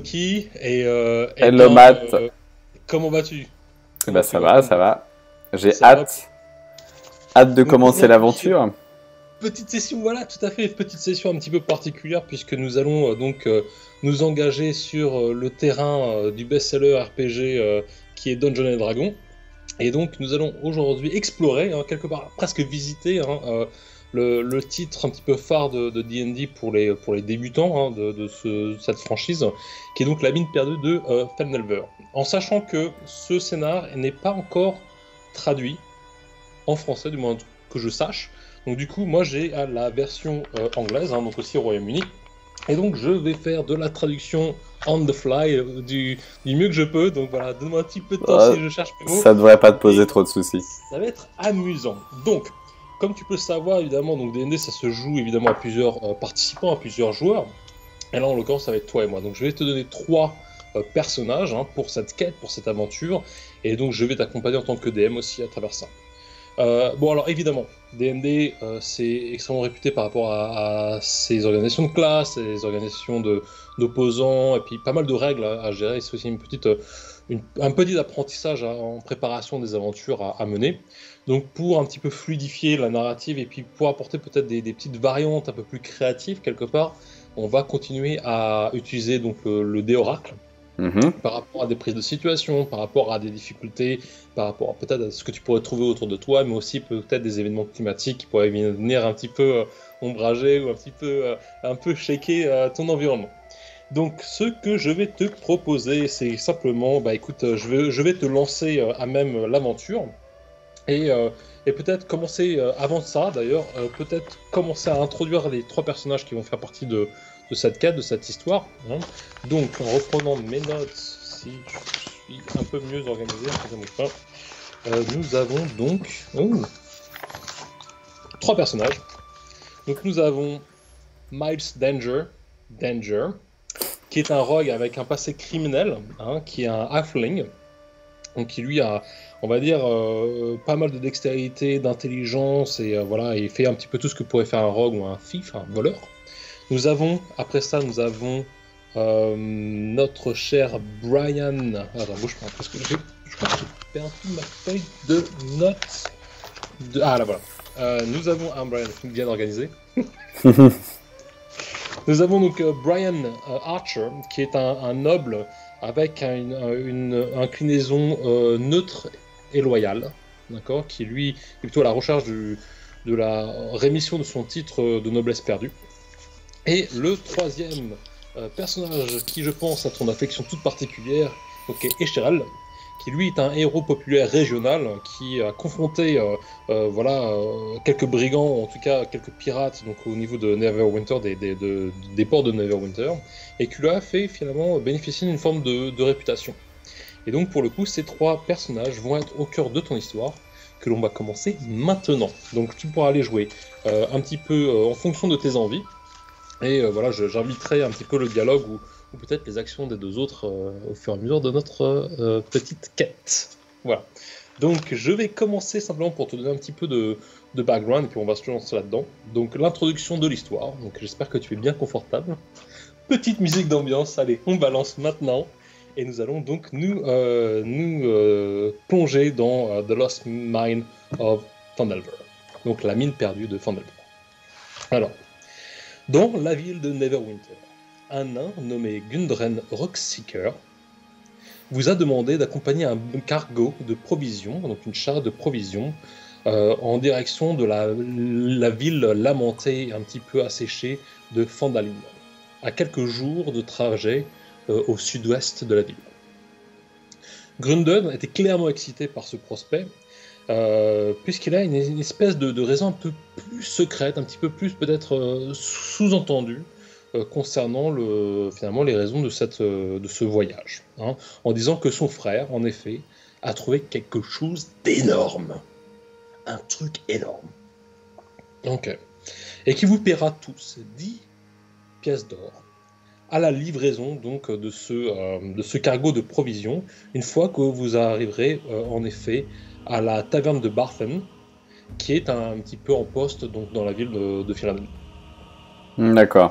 Loki et Hello Matt. comment vas-tu? Bah ça va, ça va. J'ai Ça va. hâte de Donc commencer aujourd'hui, l'aventure. petite session, voilà, tout à fait, petite session un petit peu particulière puisque nous allons nous engager sur le terrain du best-seller RPG qui est Dungeons and Dragons. Et donc nous allons aujourd'hui explorer, hein, quelque part presque visiter le titre un petit peu phare de D&D pour les débutants, hein, de cette franchise, qui est donc la mine perdue de Fendelver. En sachant que ce scénar n'est pas encore traduit en français, du moins que je sache. Donc du coup, moi j'ai la version anglaise, hein, donc aussi au Royaume-Uni. Et donc je vais faire de la traduction on the fly, du mieux que je peux. Donc voilà, donne-moi un petit peu de temps Ah, si je cherche mes mots. ça devrait pas te poser Et trop de soucis. ça va être amusant. Donc, comme tu peux le savoir, évidemment, donc D&D, ça se joue évidemment à plusieurs participants, à plusieurs joueurs. Et là, en l'occurrence, ça va être toi et moi. Donc je vais te donner trois personnages, hein, pour cette quête, pour cette aventure. Et donc je vais t'accompagner en tant que DM aussi à travers ça. Bon, alors évidemment, D&D, c'est extrêmement réputé par rapport à ses organisations de classe, ses organisations d'opposants, et puis pas mal de règles à gérer. C'est aussi un petit apprentissage, hein, en préparation des aventures à mener. Donc pour un petit peu fluidifier la narrative et puis pour apporter peut-être des petites variantes un peu plus créatives quelque part, on va continuer à utiliser donc le dé oracle Mhm. par rapport à des prises de situation, par rapport à des difficultés, par rapport peut-être à ce que tu pourrais trouver autour de toi, mais aussi peut-être des événements climatiques qui pourraient venir un petit peu ombrager ou un peu shaker ton environnement. Donc, ce que je vais te proposer, c'est simplement, bah écoute, je vais te lancer à même l'aventure et, euh, et peut-être commencer, avant ça d'ailleurs, peut-être commencer à introduire les trois personnages qui vont faire partie de cette quête, de cette histoire, hein. Donc, en reprenant mes notes, si je suis un peu mieux organisé, excusez-moi pas, nous avons donc trois personnages. Donc, nous avons Miles Danger, qui est un rogue avec un passé criminel, hein, qui est un halfling, donc qui lui a, on va dire, pas mal de dextérité, d'intelligence, et voilà, il fait un petit peu tout ce que pourrait faire un rogue ou un thief, un voleur. Après ça, nous avons notre cher Brian. Attends, bouge pas, parce que je crois que j'ai perdu ma feuille de notes. Ah là voilà. Nous avons un Brian bien organisé. Nous avons donc Brian Archer, qui est un noble avec une inclinaison neutre et loyale, d'accord, qui lui est plutôt à la recherche de la rémission de son titre de noblesse perdue. Et le troisième personnage qui, je pense, a ton affection toute particulière, donc, est Escherel, qui lui est un héros populaire régional qui a confronté quelques brigands, en tout cas quelques pirates, donc au niveau de Neverwinter, des ports de Neverwinter, et qui lui a fait finalement bénéficier d'une forme de réputation. Et donc pour le coup, ces trois personnages vont être au cœur de ton histoire, que l'on va commencer maintenant. Donc tu pourras les jouer un petit peu en fonction de tes envies. Et voilà, j'inviterai un petit peu le dialogue ou peut-être les actions des deux autres au fur et à mesure de notre petite quête. Voilà. Donc je vais commencer simplement pour te donner un petit peu de background et puis on va se lancer là-dedans. Donc l'introduction de l'histoire. Donc j'espère que tu es bien confortable. Petite musique d'ambiance, allez, on balance maintenant. Et nous allons donc nous plonger dans The Lost Mine of Phandelver. Donc la mine perdue de Phandelver. Alors, dans la ville de Neverwinter, un nain nommé Gundren Rockseeker vous a demandé d'accompagner un cargo de provisions, donc une charge de provisions, en direction de la ville lamentée, un petit peu asséchée de Phandalin, à quelques jours de trajet au sud-ouest de la ville. Grunden était clairement excité par ce prospect, puisqu'il a une espèce de raison un peu plus secrète, un petit peu plus peut-être sous-entendue, concernant finalement les raisons de ce voyage, hein, en disant que son frère, en effet, a trouvé quelque chose d'énorme. Un truc énorme. Ok. Et qui vous paiera tous 10 pièces d'or à la livraison donc de ce cargo de provisions, une fois que vous arriverez en effet à la taverne de Barthen, qui est un petit peu en poste donc dans la ville de Philadelphie. D'accord.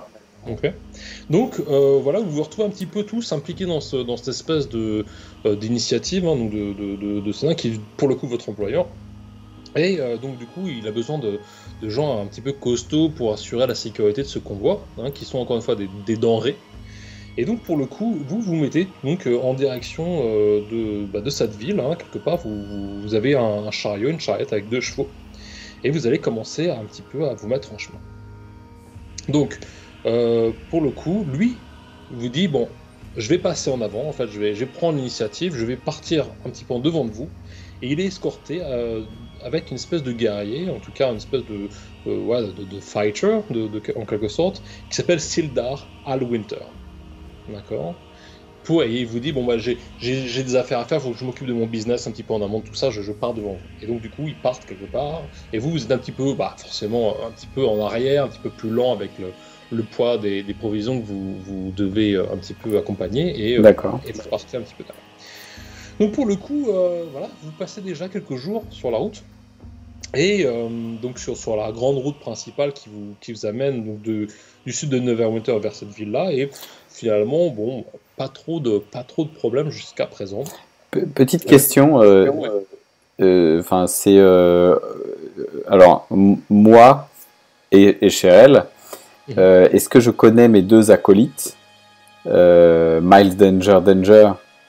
Ok. Donc voilà, vous vous retrouvez un petit peu tous impliqués dans cette espèce d'initiative, hein, donc de Sénat, qui est pour le coup votre employeur. Et donc du coup, il a besoin de gens un petit peu costauds pour assurer la sécurité de ce convoi, hein, qui sont encore une fois des denrées. Et donc pour le coup, vous vous mettez donc en direction de cette ville, hein, quelque part, vous avez un chariot, une charrette avec 2 chevaux, et vous allez commencer un petit peu à vous mettre en chemin. Donc pour le coup, lui vous dit, bon, je vais passer en avant, en fait, je vais prendre l'initiative, je vais partir un petit peu en devant de vous, et il est escorté avec une espèce de guerrier, en tout cas une espèce ouais, de fighter, en quelque sorte, qui s'appelle Sildar Alwinter. D'accord. Et il vous dit, bon, bah, j'ai des affaires à faire, il faut que je m'occupe de mon business un petit peu en amont de tout ça, je pars devant vous. Et donc, du coup, ils partent quelque part, et vous êtes un petit peu, bah, forcément, un petit peu en arrière, un petit peu plus lent avec le poids des provisions que vous devez un petit peu accompagner, et D'accord. vous partez un petit peu derrière. Donc, pour le coup, voilà, vous passez déjà quelques jours sur la route, et donc sur la grande route principale qui vous amène donc du sud de Neverwinter vers cette ville-là, et finalement, bon, pas trop de problèmes jusqu'à présent. Petite question, enfin c'est alors moi et Cheryl, est-ce que je connais mes 2 acolytes, Miles Danger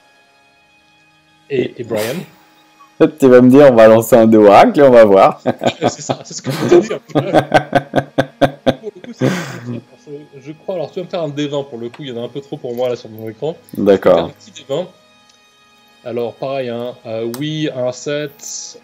Et Brian. Tu vas me dire, on va lancer un dé oracle et on va voir. C'est ça, c'est ce que je veux dire. Pour le coup, je crois, alors tu vas me faire un D20 pour le coup, il y en a un peu trop pour moi là sur mon écran. D'accord. Un petit D20. Alors pareil, hein, oui, un 7.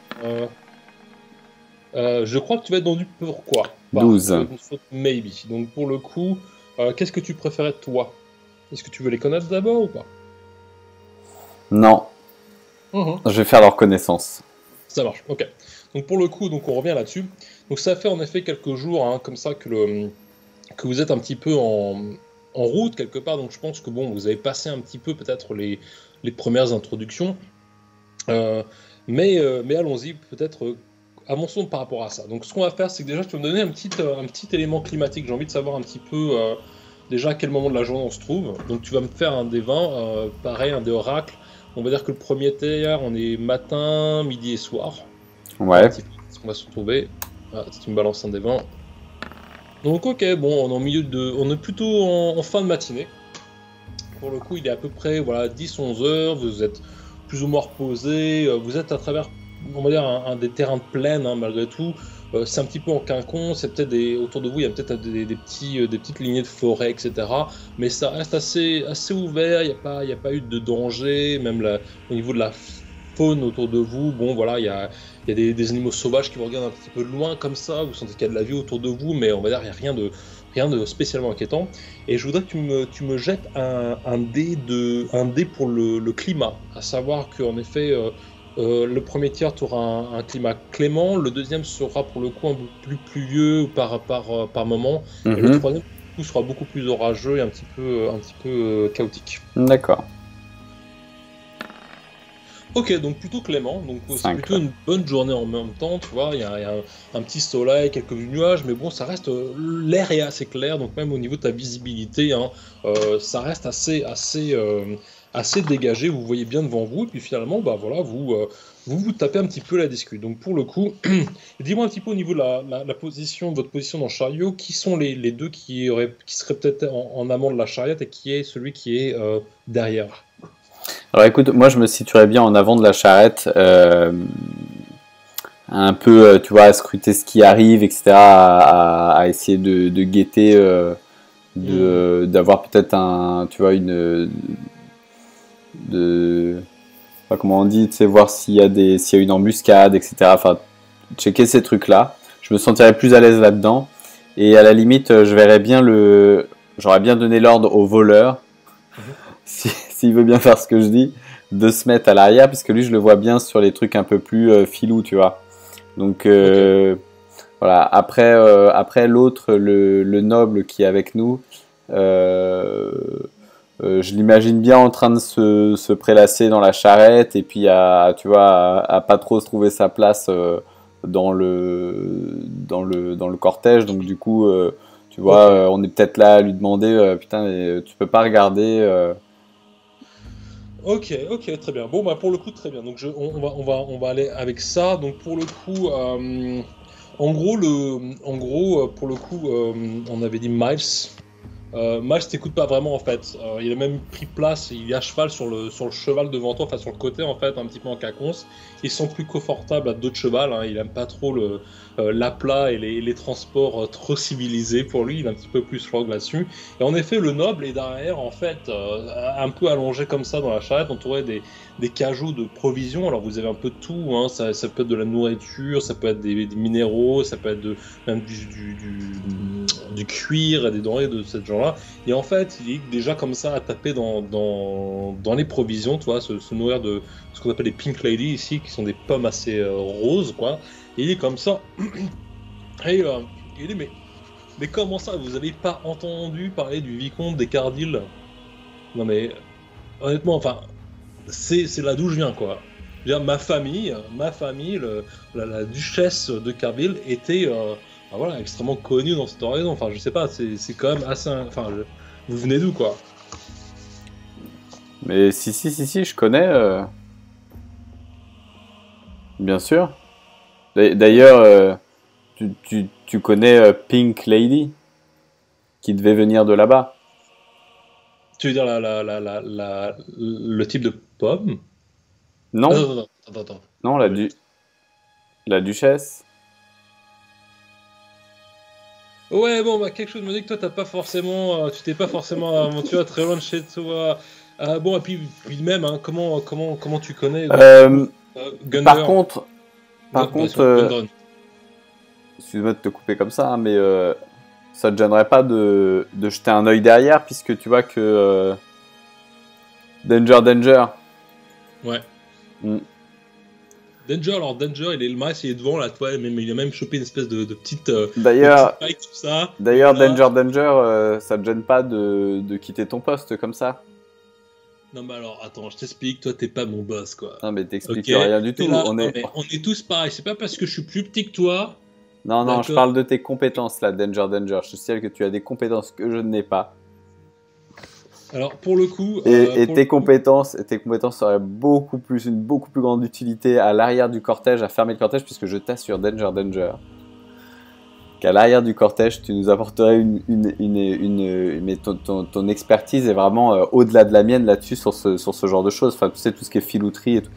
Je crois que tu vas être dans du pourquoi. 12. Maybe. Donc pour le coup, qu'est-ce que tu préférais toi? Est-ce que tu veux les connaître d'abord ou pas? Non. Je vais faire leur connaissance. Ça marche, ok. Donc pour le coup, donc on revient là-dessus. Donc ça fait en effet quelques jours, hein, comme ça, que vous êtes un petit peu en route quelque part. Donc je pense que bon, vous avez passé un petit peu peut-être les premières introductions. Mais allons-y, peut-être avançons par rapport à ça. Donc ce qu'on va faire, c'est que déjà, tu vas me donner un petit élément climatique. J'ai envie de savoir un petit peu déjà à quel moment de la journée on se trouve. Donc tu vas me faire un des 20, pareil, un des oracles. On va dire que le premier tiers, on est matin, midi et soir. Ouais. On va se retrouver. Ah, si tu me balances un des 20. Donc ok, bon, on est, on est plutôt en fin de matinée. Pour le coup, il est à peu près voilà, 10-11 heures. Vous êtes plus ou moins reposé. Vous êtes à travers, on va dire, un des terrains de plaine, hein, malgré tout. C'est un petit peu en quinconce, c'est peut-être autour de vous, il y a peut-être des petites lignées de forêt, etc. Mais ça reste assez ouvert, il n'y a pas eu de danger, même au niveau de la faune autour de vous. Bon, voilà, il y a des animaux sauvages qui vous regardent un petit peu de loin comme ça, vous sentez qu'il y a de la vie autour de vous, mais on va dire qu'il n'y a rien de spécialement inquiétant. Et je voudrais que tu me jettes un dé pour le climat, à savoir qu'en effet, le premier tiers, tu auras un climat clément, le deuxième sera pour le coup un peu plus pluvieux par moment, et le troisième du coup, sera beaucoup plus orageux et un petit peu chaotique. D'accord. Ok, donc plutôt clément, donc c'est 5. plutôt une bonne journée en même temps, tu vois, il y a un petit soleil, quelques nuages, mais bon, ça reste, l'air est assez clair, donc même au niveau de ta visibilité, hein, ça reste assez dégagé, vous voyez bien devant vous, et puis finalement, bah voilà, vous tapez un petit peu la discute. Donc pour le coup, dis-moi un petit peu au niveau de la position, votre position dans le chariot, qui sont les deux qui seraient peut-être en amont de la charrette et qui est celui qui est derrière. Alors écoute, moi je me situerais bien en avant de la charrette, un peu, tu vois, à scruter ce qui arrive, etc., à essayer de guetter, d'avoir peut-être tu vois, pas comment on dit, tu sais, voir s'il y a une embuscade, etc., enfin, checker ces trucs-là. Je me sentirais plus à l'aise là-dedans, et à la limite, j'aurais bien donné l'ordre au voleur, s'il veut bien faire ce que je dis, de se mettre à l'arrière, parce que lui, je le vois bien sur les trucs un peu plus filous, tu vois. Donc, voilà. Après l'autre, le noble qui est avec nous, je l'imagine bien en train de se prélasser dans la charrette, et puis tu vois, à pas trop se trouver sa place dans le cortège. Donc, du coup, Tu vois, Ok. on est peut-être là à lui demander, putain, mais tu peux pas regarder. Ok, ok, très bien. Bon, bah pour le coup, très bien. Donc on va aller avec ça. Donc pour le coup, en gros, pour le coup, on avait dit Miles. Miles t'écoute pas vraiment en fait. Il a même pris place, il est à cheval sur le cheval devant toi, enfin sur le côté en fait, un petit peu en caconce. Il se sent plus confortable à dos de cheval, hein. Il aime pas trop l'aplat et les transports trop civilisés pour lui, il est un petit peu plus rogue là-dessus. Et en effet, le noble est derrière en fait, un peu allongé comme ça dans la charrette, entouré des cajots de provisions. Alors vous avez un peu de tout, hein. Ça peut être de la nourriture, ça peut être des minéraux, ça peut être même du cuir et des denrées de ce genre-là. Et en fait, il est déjà comme ça à taper dans les provisions, tu vois, se nourrir de ce qu'on appelle les pink lady ici, qui sont des pommes assez roses, quoi. Et il est comme ça. Et il dit, mais comment ça, vous avez pas entendu parler du vicomte des Cardilles? Non mais, honnêtement, enfin, c'est là d'où je viens, quoi. Je veux dire, ma famille, la duchesse de Carville était, bah voilà, extrêmement connue dans cette région. Enfin, je sais pas, c'est quand même assez, enfin, vous venez d'où, quoi? Mais si, je connais, bien sûr. D'ailleurs, tu connais Pink Lady, qui devait venir de là-bas. Tu veux dire le type de pomme? Non, Attends. non, Non, mais... la duchesse. Ouais, bon, bah, quelque chose me dit que toi, t'as pas forcément, tu t'es pas forcément aventuré très loin de chez toi. Bon, et puis même, hein, comment tu connais, donc, du coup, Euh, par Gunder, contre, par bah, contre, Gundren. excuse-moi de te couper comme ça, hein, mais ça te gênerait pas de jeter un œil derrière, puisque tu vois que Danger. Ouais. Hmm. Danger, alors Danger, il est le max, il est devant là, toi, mais il a même chopé une espèce de petite D'ailleurs, paille, tout ça. Et d'ailleurs, voilà. Danger, ça te gêne pas de quitter ton poste comme ça? Non, mais alors, attends, je t'explique, toi, t'es pas mon boss, quoi. Non, mais Ok? t'expliques rien du T'es tout. là, On non, est. mais on est tous pareils. C'est pas parce que je suis plus petit que toi, Non, non, je d'accord? parle de tes compétences là, Danger. Je sais que tu as des compétences que je n'ai pas. Alors, pour le coup, Et tes compétences auraient une beaucoup plus grande utilité à l'arrière du cortège, à fermer le cortège, puisque je t'assure, Danger, qu'à l'arrière du cortège, tu nous apporterais mais ton expertise est vraiment au-delà de la mienne là-dessus sur ce genre de choses. Enfin, tu sais, tout ce qui est filouterie et tout.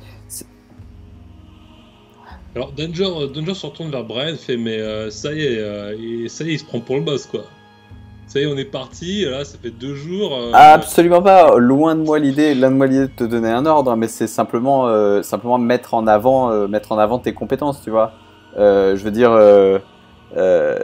alors Danger se retourne vers Brian, fait, mais ça y est, ça y est, il se prend pour le boss, quoi. Ça y est, on est parti, là, ça fait 2 jours. Absolument pas. Loin de moi l'idée de te donner un ordre, hein, mais c'est simplement mettre en avant tes compétences, tu vois. Je veux dire, euh,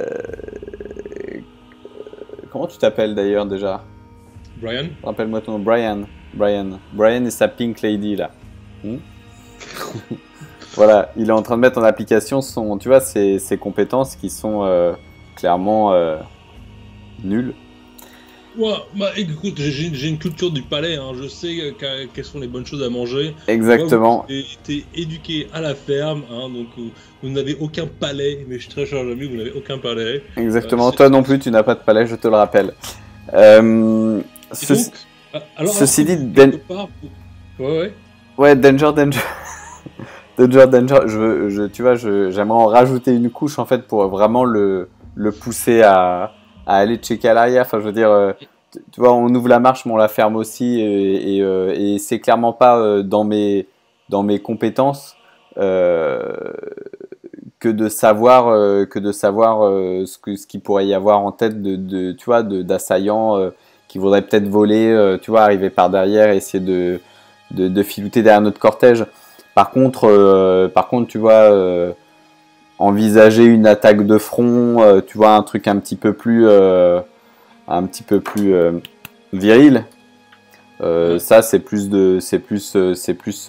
comment tu t'appelles d'ailleurs déjà? Brian? Rappelle-moi ton nom, Brian et sa Pink Lady là. Hmm. Voilà, il est en train de mettre en application tu vois, ses compétences qui sont clairement nulles. Ouais, bah écoute, j'ai une culture du palais, hein. Je sais quelles sont les bonnes choses à manger. Moi, vous Exactement, avez été éduqué à la ferme, hein, donc vous n'avez aucun palais, mais je suis très cher ami, vous n'avez aucun palais. exactement. Toi non plus, tu n'as pas de palais, je te le rappelle. Euh, Et ce- donc, alors que Ceci dit, vous, quelque part, ouais. ouais, Danger, tu vois, j'aimerais en rajouter une couche en fait pour vraiment le pousser à aller checker à l'arrière. Enfin, je veux dire, tu vois, on ouvre la marche, mais on la ferme aussi, et c'est clairement pas dans mes compétences euh, que de savoir ce qu'il pourrait y avoir en tête tu vois, d'assaillants qui voudraient peut-être voler, tu vois, arriver par derrière et essayer de filouter derrière notre cortège. Par contre, tu vois, envisager une attaque de front, tu vois, un truc un petit peu plus viril. Ouais. Ça, c'est plus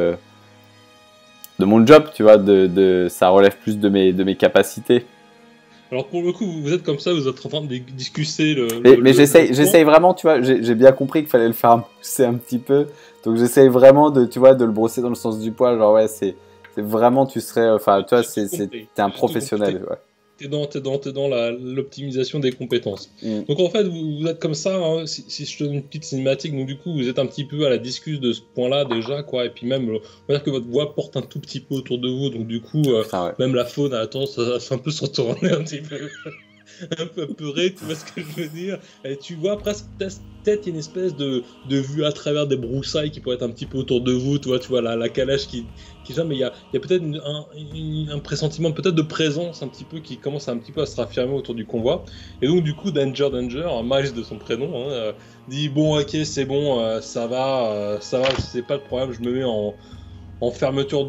de mon job, tu vois, ça relève plus de mes capacités. Alors pour le coup, vous êtes comme ça, vous êtes en train de discuter Mais point. j'essaye vraiment, tu vois, j'ai bien compris qu'il fallait le faire pousser un petit peu. Donc j'essaye vraiment tu vois, de le brosser dans le sens du poil. Genre, ouais, c'est vraiment, tu serais, enfin, tu vois, J'ai tout compris. t'es un J'ai tout compris. professionnel, ouais. t'es dans l'optimisation des compétences. Donc en fait, vous êtes comme ça, hein, si je te donne une petite cinématique, donc du coup, vous êtes un petit peu à la discussion de ce point-là déjà, quoi, et puis même, on va dire que votre voix porte un tout petit peu autour de vous, donc du coup, Putain, ouais. même la faune a tendance à un peu se retourner un petit peu. Un peu apeuré, tu vois ce que je veux dire? Et tu vois presque peut-être une espèce de vue à travers des broussailles qui pourrait être un petit peu autour de vous, tu vois la calèche qui vient, mais il y a peut-être un pressentiment peut-être de présence un petit peu qui commence un petit peu à se raffirmer autour du convoi. Et donc du coup Danger, Miles de son prénom, hein, dit bon ok c'est bon, ça va, c'est pas le problème, je me mets en fermeture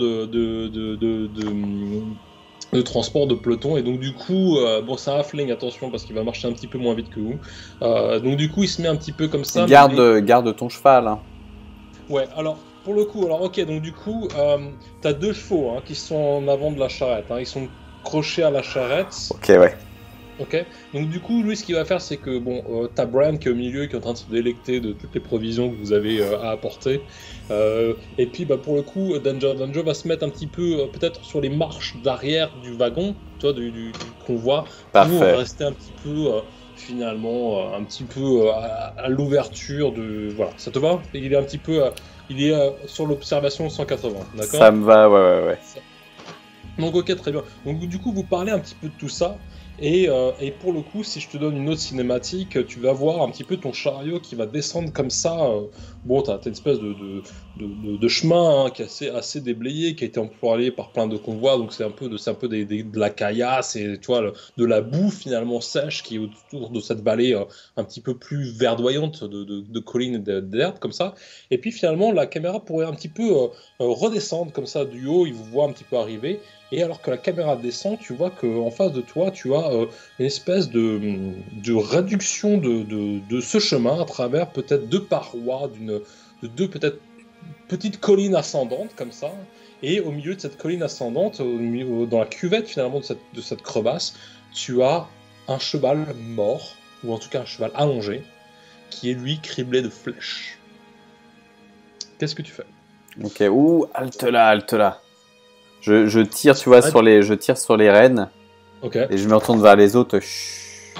de transport de peloton, et donc du coup bon c'est un halfling, attention parce qu'il va marcher un petit peu moins vite que vous, donc du coup il se met un petit peu comme ça, garde ton cheval, hein. Ouais, alors pour le coup, alors ok, donc du coup t'as deux chevaux, hein, qui sont en avant de la charrette, hein, ils sont crochés à la charrette. Ok, ouais. Ok, donc du coup, lui, ce qu'il va faire, c'est que bon, t'as Brian qui est au milieu, qui est en train de se délecter de toutes les provisions que vous avez à apporter. Et puis, bah, pour le coup, Danger va se mettre un petit peu, peut-être sur les marches d'arrière du wagon, toi, du convoi, Parfait. pour rester un petit peu, finalement, un petit peu à l'ouverture de. Voilà, ça te va? Il est un petit peu, il est sur l'observation 180, d'accord? Ça me va, ouais. Donc ok, très bien. Donc du coup, vous parlez un petit peu de tout ça, et pour le coup, si je te donne une autre cinématique, tu vas voir un petit peu ton chariot qui va descendre comme ça. Bon, t'as une espèce de chemin, hein, qui est assez déblayé, qui a été employé par plein de convois, donc c'est un peu de la caillasse et tu vois, de la boue finalement sèche qui est autour de cette vallée un petit peu plus verdoyante de collines et d'herbes comme ça. Et puis finalement, la caméra pourrait un petit peu redescendre comme ça du haut, il vous voit un petit peu arriver. Et alors que la caméra descend, tu vois qu'en face de toi, tu as une espèce de réduction de ce chemin à travers peut-être deux parois, de deux peut-être petites collines ascendantes comme ça. Et au milieu de cette colline ascendante, dans la cuvette finalement de cette crevasse, tu as un cheval mort, ou en tout cas un cheval allongé, qui est lui criblé de flèches. Qu'est-ce que tu fais? Ok, halte là. Je tire, tu vois, je tire sur les rênes. Ok. Et je me retourne vers les autres. Chut.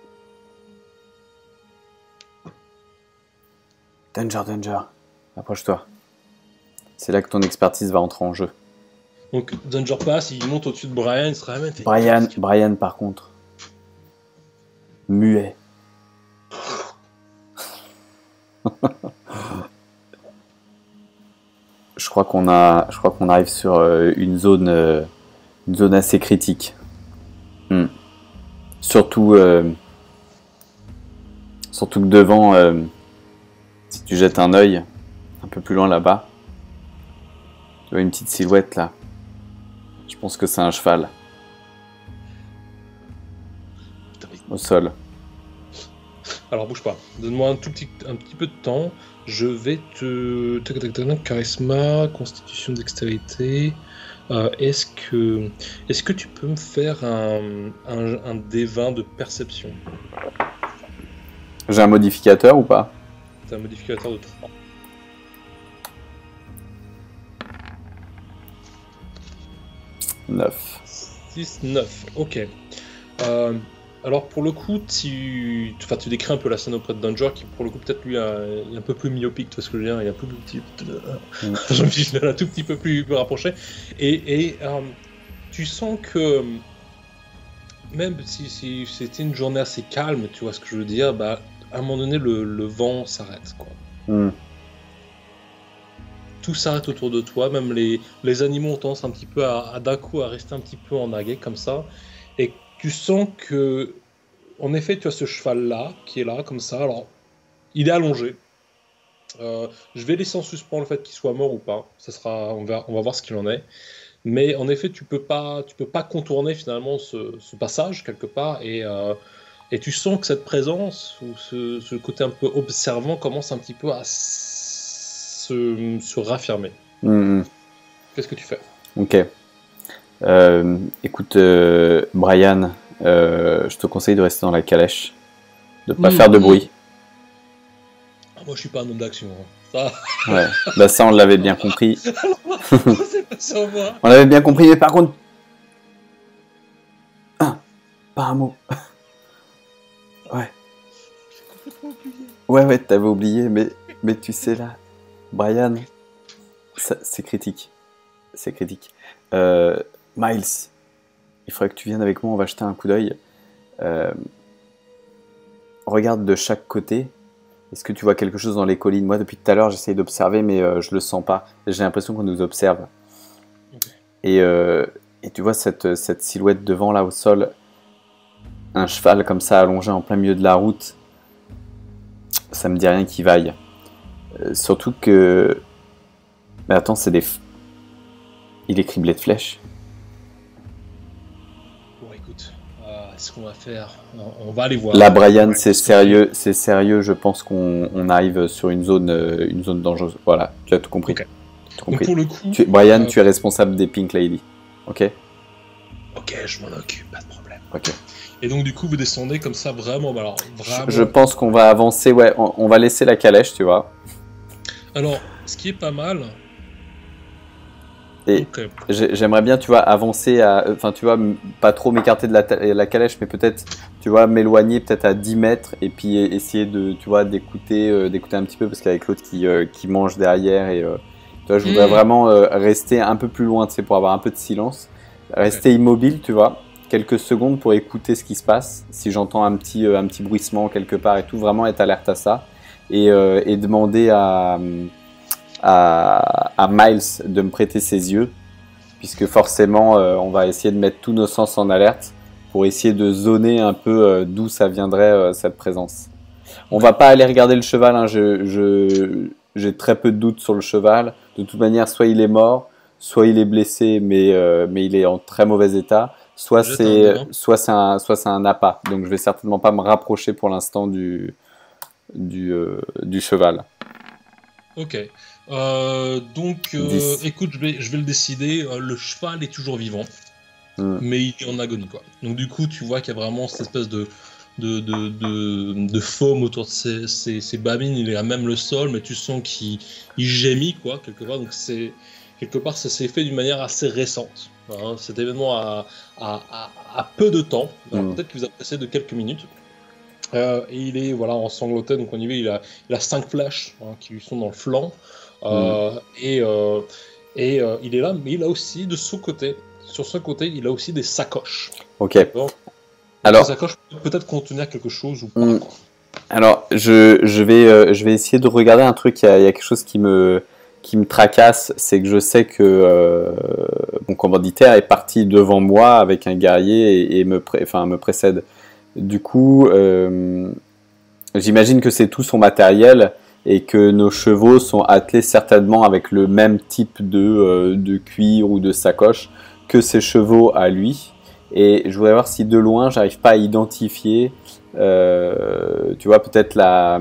Danger. Approche-toi. C'est là que ton expertise va entrer en jeu. Donc Danger passe, il monte au-dessus de Brian, il se ramène. Brian, par contre. Muet. Je crois qu'on arrive sur une zone assez critique. Surtout que devant, si tu jettes un œil un peu plus loin là-bas, tu vois une petite silhouette là. Je pense que c'est un cheval. Au sol. Alors bouge pas, donne-moi un petit peu de temps. Je vais te... Charisme, constitution, dextérité. Est-ce que tu peux me faire un D20 de perception? J'ai un modificateur ou pas? C'est un modificateur de 3. « 9. 6, 9, ok. Alors pour le coup, tu décris un peu la scène auprès de Danger, qui pour le coup peut-être lui est un peu plus myopique, tu vois ce que je veux dire, il est un peu plus petit, je un tout petit peu plus rapproché, et tu sens que même si c'était une journée assez calme, tu vois ce que je veux dire, bah à un moment donné le vent s'arrête, quoi. Tout s'arrête autour de toi, même les animaux ont tendance un petit peu d'un coup à rester un petit peu en aguet comme ça, et tu sens que, en effet, tu as ce cheval-là, qui est là, comme ça. Alors, il est allongé. Je vais laisser en suspens le fait qu'il soit mort ou pas. On va voir ce qu'il en est. Mais en effet, tu peux pas contourner finalement ce passage quelque part. Et tu sens que cette présence, ou ce côté un peu observant, commence un petit peu à se raffirmer. Qu'est-ce que tu fais? Ok. Écoute, Brian, je te conseille de rester dans la calèche, de pas faire de bruit. Moi, je suis pas un homme d'action. Ça... Ouais, bah ça, on l'avait bien compris. C'est pas sur moi. On l'avait bien compris, mais par contre... Pas un mot. Ouais. J'ai complètement oublié. Ouais, t'avais oublié, mais tu sais là, Brian, c'est critique. C'est critique. Miles, il faudrait que tu viennes avec moi, on va jeter un coup d'œil. Euh, regarde de chaque côté. Est-ce que tu vois quelque chose dans les collines? Moi, depuis tout à l'heure, j'essaye d'observer, mais je le sens pas. J'ai l'impression qu'on nous observe. Ok. Et tu vois cette silhouette devant, là, au sol. Un cheval comme ça, allongé en plein milieu de la route. Ça me dit rien qui vaille. Surtout que... Mais attends, c'est des... Il est criblé de flèches. Bon, écoute, ce qu'on va faire, on va aller voir. Là, Brian, c'est sérieux. Je pense qu'on arrive sur une zone dangereuse. Voilà, tu as tout compris. Ok. Tout Donc compris. pour le coup, Brian, tu es responsable des Pink Lady. Ok. ok, je m'en occupe, pas de problème. Ok. Et donc du coup, vous descendez comme ça vraiment, alors vraiment. Je pense qu'on va avancer. Ouais, on va laisser la calèche, tu vois. Alors, ce qui est pas mal. Et Ok. j'aimerais bien, tu vois, avancer enfin, tu vois, pas trop m'écarter de la calèche, mais peut-être, tu vois, m'éloigner peut-être à 10 mètres et puis essayer de, tu vois, d'écouter un petit peu parce qu'avec l'autre qui mange derrière et, tu vois, je voudrais vraiment rester un peu plus loin, tu sais, pour avoir un peu de silence. Rester immobile, tu vois, quelques secondes pour écouter ce qui se passe. Si j'entends un petit bruissement quelque part et tout, vraiment être alerte à ça et demander à Miles de me prêter ses yeux, puisque forcément on va essayer de mettre tous nos sens en alerte pour essayer de zoner un peu d'où ça viendrait cette présence. On va pas aller regarder le cheval, hein. J'ai très peu de doutes sur le cheval. De toute manière, soit il est mort, soit il est blessé, mais il est en très mauvais état, soit c'est un appât. Donc je vais certainement pas me rapprocher pour l'instant du cheval. Ok. Donc, 10. écoute, je vais le décider. Le cheval est toujours vivant, mais il est en agonie, quoi. Donc, du coup, tu vois qu'il y a vraiment cette espèce de foam autour de ses babines. Il est à même le sol, mais tu sens qu'il gémit, quoi, quelque part. Donc, quelque part, ça s'est fait d'une manière assez récente. Hein. Cet événement a peu de temps. Alors, peut-être qu'il vous a passé de quelques minutes. Et il est voilà ensanglanté, donc on y va, il a 5 flèches qui lui sont dans le flanc. Et il est là, mais il a aussi de son côté, sur son côté, il a aussi des sacoches. Ok. Donc, alors, ces sacoches peuvent peut-être contenir quelque chose ou pas. Quoi. Alors, je vais essayer de regarder un truc. Il y a quelque chose qui me tracasse, c'est que je sais que mon commanditaire est parti devant moi avec un guerrier et me précède. Du coup, j'imagine que c'est tout son matériel et que nos chevaux sont attelés certainement avec le même type de cuir ou de sacoche que ses chevaux à lui. Et je voudrais voir si de loin, j'arrive pas à identifier, tu vois, peut-être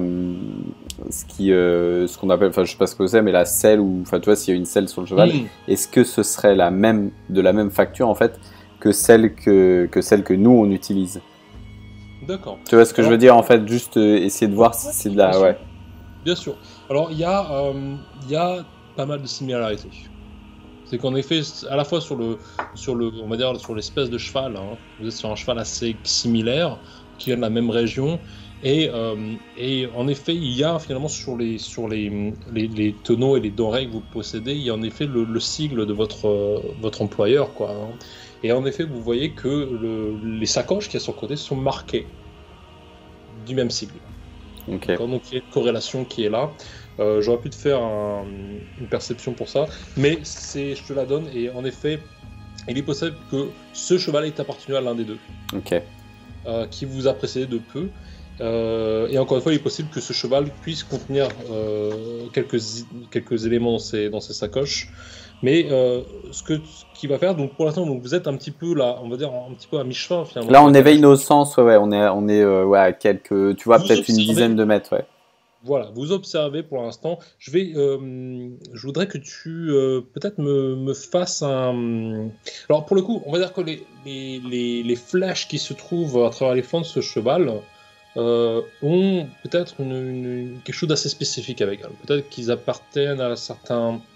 ce qu'on appelle, enfin je sais pas ce que c'est, mais la selle ou, enfin tu vois, s'il y a une selle sur le cheval, est-ce que ce serait de la même facture en fait que celle que nous on utilise? D'accord. Tu vois ce que je veux dire en fait, juste essayer de voir si c'est de la, ouais. Bien sûr. Alors il y a pas mal de similarités. C'est qu'en effet, à la fois sur le, on va dire sur l'espèce de cheval, hein, vous êtes sur un cheval assez similaire, qui vient de la même région, et en effet, il y a finalement sur les tonneaux et les denrées que vous possédez, il y a en effet le sigle de votre employeur, quoi. Hein. Et en effet, vous voyez que les sacoches qu'il y a sur le côté sont marquées du même sigle. Okay. Donc il y a une corrélation qui est là. J'aurais pu te faire une perception pour ça, mais je te la donne, et en effet, il est possible que ce cheval ait appartenu à l'un des deux, qui vous a précédé de peu, et encore une fois, il est possible que ce cheval puisse contenir quelques éléments dans ses sacoches, mais ce qu'il va faire, donc pour l'instant, donc vous êtes un petit peu là, on va dire un petit peu à mi-chemin finalement. Là, on éveille nos sens, ouais, on est à quelques, tu vois, peut-être une dizaine de mètres, ouais. Voilà, vous observez pour l'instant. Je voudrais que tu peut-être me fasses un. Alors pour le coup, on va dire que les flèches qui se trouvent à travers les flancs de ce cheval ont peut-être quelque chose d'assez spécifique avec elles. Peut-être qu'ils appartiennent à certains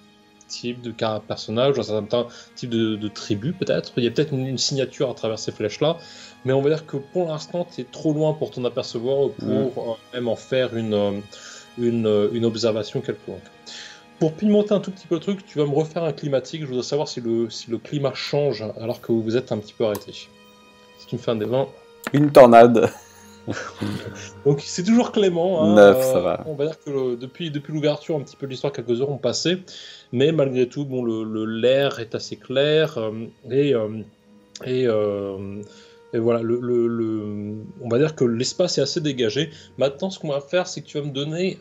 type de personnage, dans certains types de tribus peut-être. Il y a peut-être une signature à travers ces flèches-là, mais on va dire que pour l'instant, tu es trop loin pour t'en apercevoir, pour même en faire une observation quelconque. Pour pimenter un tout petit peu le truc, tu vas me refaire un climatique. Je voudrais savoir si le climat change alors que vous êtes un petit peu arrêté. Si tu me fais un des 20. Une tornade. Donc c'est toujours clément. Hein, 9, ça va. On va dire que depuis l'ouverture, un petit peu de l'histoire, quelques heures ont passé. Mais malgré tout, bon, l'air est assez clair. Et voilà, on va dire que l'espace est assez dégagé. Maintenant, ce qu'on va faire, c'est que tu vas me donner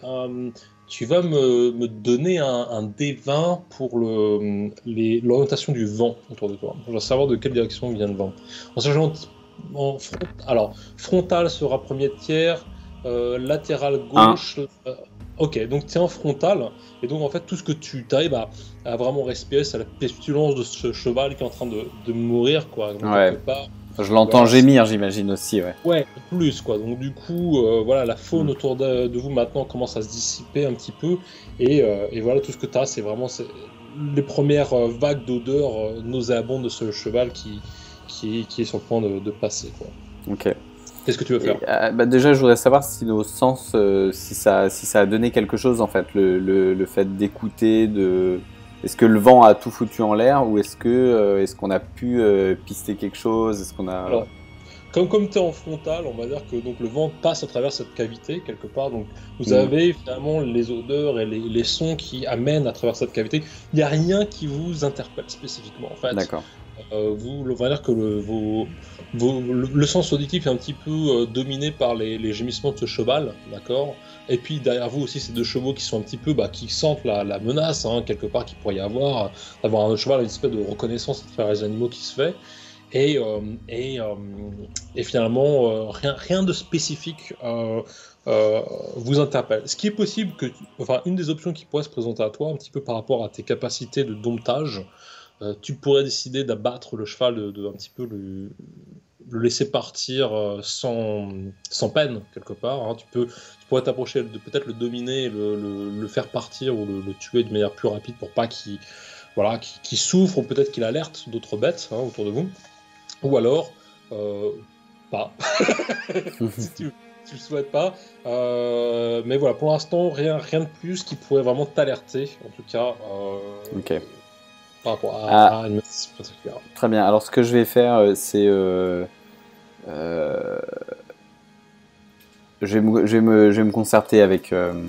un D20 pour l'orientation du vent autour de toi. Je dois savoir de quelle direction vient le vent. En sachant, alors, frontal sera premier tiers, latéral gauche. Ok, donc tu es en frontal, et donc en fait, tout ce que tu arrives à vraiment respirer, c'est la pestilence de ce cheval qui est en train de mourir, quoi. Donc, ouais. quelque part, je l'entends gémir, j'imagine aussi, ouais. Ouais, plus, quoi. Donc du coup, voilà, la faune autour de vous maintenant commence à se dissiper un petit peu, et voilà, tout ce que tu as, c'est vraiment les premières vagues d'odeurs nauséabondes de ce cheval qui est sur le point de passer, quoi. Ok. Qu'est-ce que tu veux faire? Déjà, je voudrais savoir si nos sens, si ça a donné quelque chose, en fait, le fait d'écouter, Est-ce que le vent a tout foutu en l'air, ou est-ce qu'on a pu pister quelque chose? Est-ce qu'on a... Alors, comme tu es en frontal, on va dire que donc, le vent passe à travers cette cavité, quelque part. Donc, vous avez finalement les odeurs et les sons qui amènent à travers cette cavité. Il n'y a rien qui vous interpelle spécifiquement, en fait. D'accord. On va dire que le sens auditif est un petit peu dominé par les gémissements de ce cheval, d'accord. Et puis derrière vous aussi, ces deux chevaux qui sont un petit peu, qui sentent la menace, hein, quelque part qu'il pourrait y avoir, d'avoir un cheval, une espèce de reconnaissance à travers les animaux qui se fait. Et finalement, rien de spécifique vous interpelle. Ce qui est possible une des options qui pourrait se présenter à toi, un petit peu par rapport à tes capacités de domptage, tu pourrais décider d'abattre le cheval, de un petit peu le laisser partir sans peine, quelque part. Hein. Tu pourrais t'approcher, peut-être le dominer, le faire partir ou le tuer de manière plus rapide pour pas qu'il souffre, ou peut-être qu'il alerte d'autres bêtes, hein, autour de vous. Ou alors, pas. Si tu le souhaites pas. Mais voilà, pour l'instant, rien de plus qui pourrait vraiment t'alerter, en tout cas. Ok. Par rapport à une menace particulière. Très bien. Alors, ce que je vais faire, c'est... je vais me concerter avec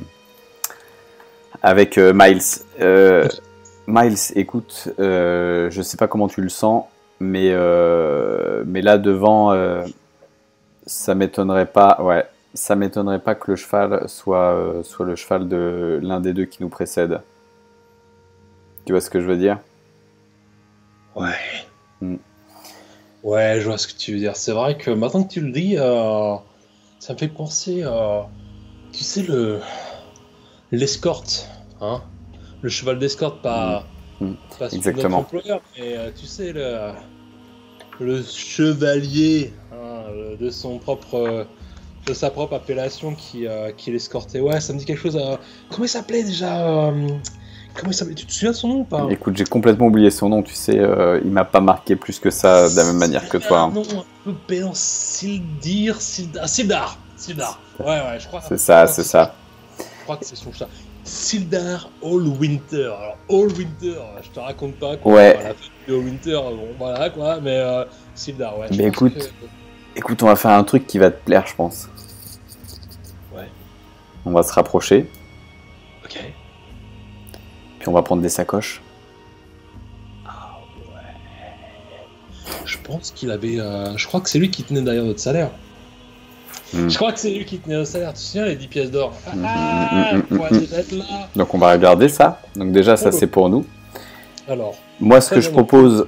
Miles. Miles, écoute, je sais pas comment tu le sens, mais là, devant, ça m'étonnerait pas... Ouais, ça m'étonnerait pas que le cheval soit le cheval de l'un des deux qui nous précède. Tu vois ce que je veux dire? Ouais. Ouais, je vois ce que tu veux dire. C'est vrai que maintenant que tu le dis, ça me fait penser tu sais, l'escorte, hein? Le cheval d'escorte, pas Exactement. notre employeur, mais tu sais, le chevalier, hein, de sa propre appellation qui l'escortait. Ouais, ça me dit quelque chose. Comment il s'appelait déjà? Comment il s'appelait? Tu te souviens de son nom ou pas? Écoute, j'ai complètement oublié son nom, tu sais, il m'a pas marqué plus que ça de la même manière que toi. Non, un peu pédant, Sildar. Ouais, je crois. C'est ça. Je crois que c'est son chat. Sildar Allwinter. Alors, Allwinter, je te raconte pas quoi. Ouais. La fête de Allwinter, bon, voilà quoi, mais Sildar, ouais. Mais écoute, on va faire un truc qui va te plaire, je pense. Ouais. On va se rapprocher. Ok. Puis on va prendre des sacoches. Ah ouais. Je pense qu'il avait... je crois que c'est lui qui tenait derrière notre salaire. Je crois que c'est lui qui tenait notre salaire. Tu te souviens, les 10 pièces d'or? Être là. Donc on va regarder ça. Donc déjà, ça c'est pour nous. Alors, moi, ce que je propose,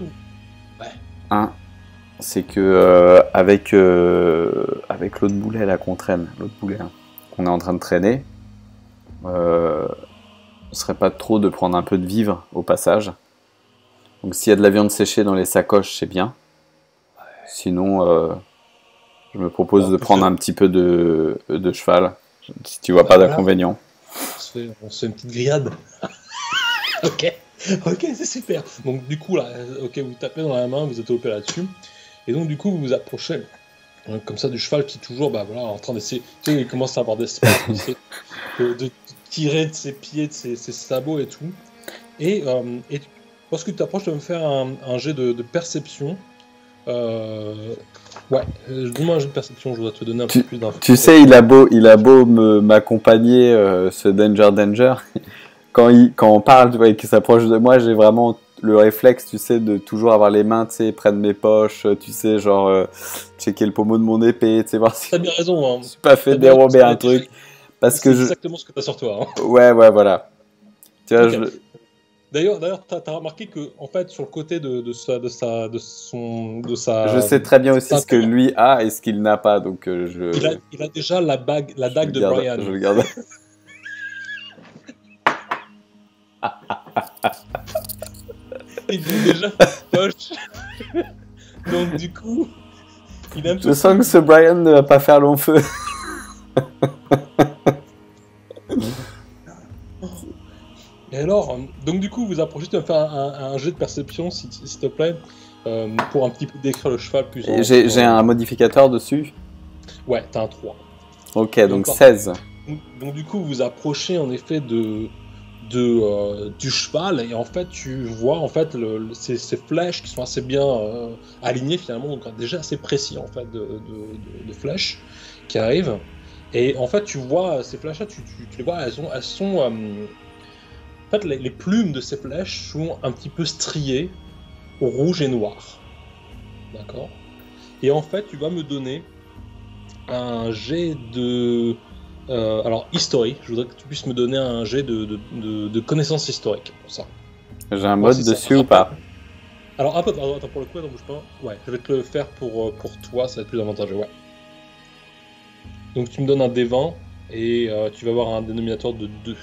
c'est que avec l'autre boulet là qu'on traîne, qu'on est en train de traîner, ce serait pas trop de prendre un peu de vivre au passage. Donc s'il y a de la viande séchée dans les sacoches, c'est bien. Sinon, je me propose de prendre un petit peu de cheval, si tu vois pas d'inconvénient. On se fait une petite grillade. Ok. Ok, c'est super. Donc du coup là, ok, vous tapez dans la main, vous êtes OP là-dessus, et donc du coup vous vous approchez comme ça du cheval qui est toujours, bah voilà, en train d'essayer. Tu sais, il commence à avoir des spasmes, essayer de tirer de ses pieds, de ses sabots et tout. Et lorsque tu t'approches, tu vas me faire un jet de perception. Ouais, donne-moi un jet de perception, je dois te donner un peu plus d'infos. Tu sais, il a beau m'accompagner, ce Danger. Quand on parle, tu vois, et qu'il s'approche de moi, j'ai vraiment le réflexe, tu sais, de toujours avoir les mains, tu sais, près de mes poches, tu sais, genre, checker le pommeau de mon épée, tu sais, voir si T'as bien raison, je hein. suis pas fait T'as bien raison, dérober un truc. Parce c'est que je. exactement ce que t'as sur toi, hein. Ouais, voilà. Tu vois, Ok. D'ailleurs, t'as remarqué que, en fait, sur le côté je sais très bien sa aussi ce que ceinture, lui a et ce qu'il n'a pas, donc il a déjà la je dague le de garde. Brian. Je le garde. Il est déjà dans sa poche. Donc, du coup, il est un Je peu sens que plus. ce Brian ne va pas faire long feu. Et alors, donc du coup, vous approchez, tu vas me faire un jet de perception, s'il te plaît, pour un petit peu décrire le cheval plus en... J'ai un modificateur dessus. Ouais, t'as un 3. Ok, donc Donc, 16. donc du coup, vous approchez en effet du cheval, et en fait, tu vois en fait ces flèches qui sont assez bien alignées finalement, donc déjà assez précis en fait de flèches qui arrivent. Et en fait, tu vois ces flèches-là, tu les vois, elles sont en fait, les plumes de ces flèches sont un petit peu striées au rouge et noir. D'accord. Et en fait, tu vas me donner un jet de... alors, historique. Je voudrais que tu puisses me donner un jet de connaissances historiques pour ça. J'ai un Voir mode si ça dessus ou rappelle. pas? Alors, attends, pour le coup, attends, bouge pas. Ouais, je vais te le faire pour toi, ça va être plus avantageux, ouais. Donc, tu me donnes un D20 et tu vas avoir un dénominateur de 2.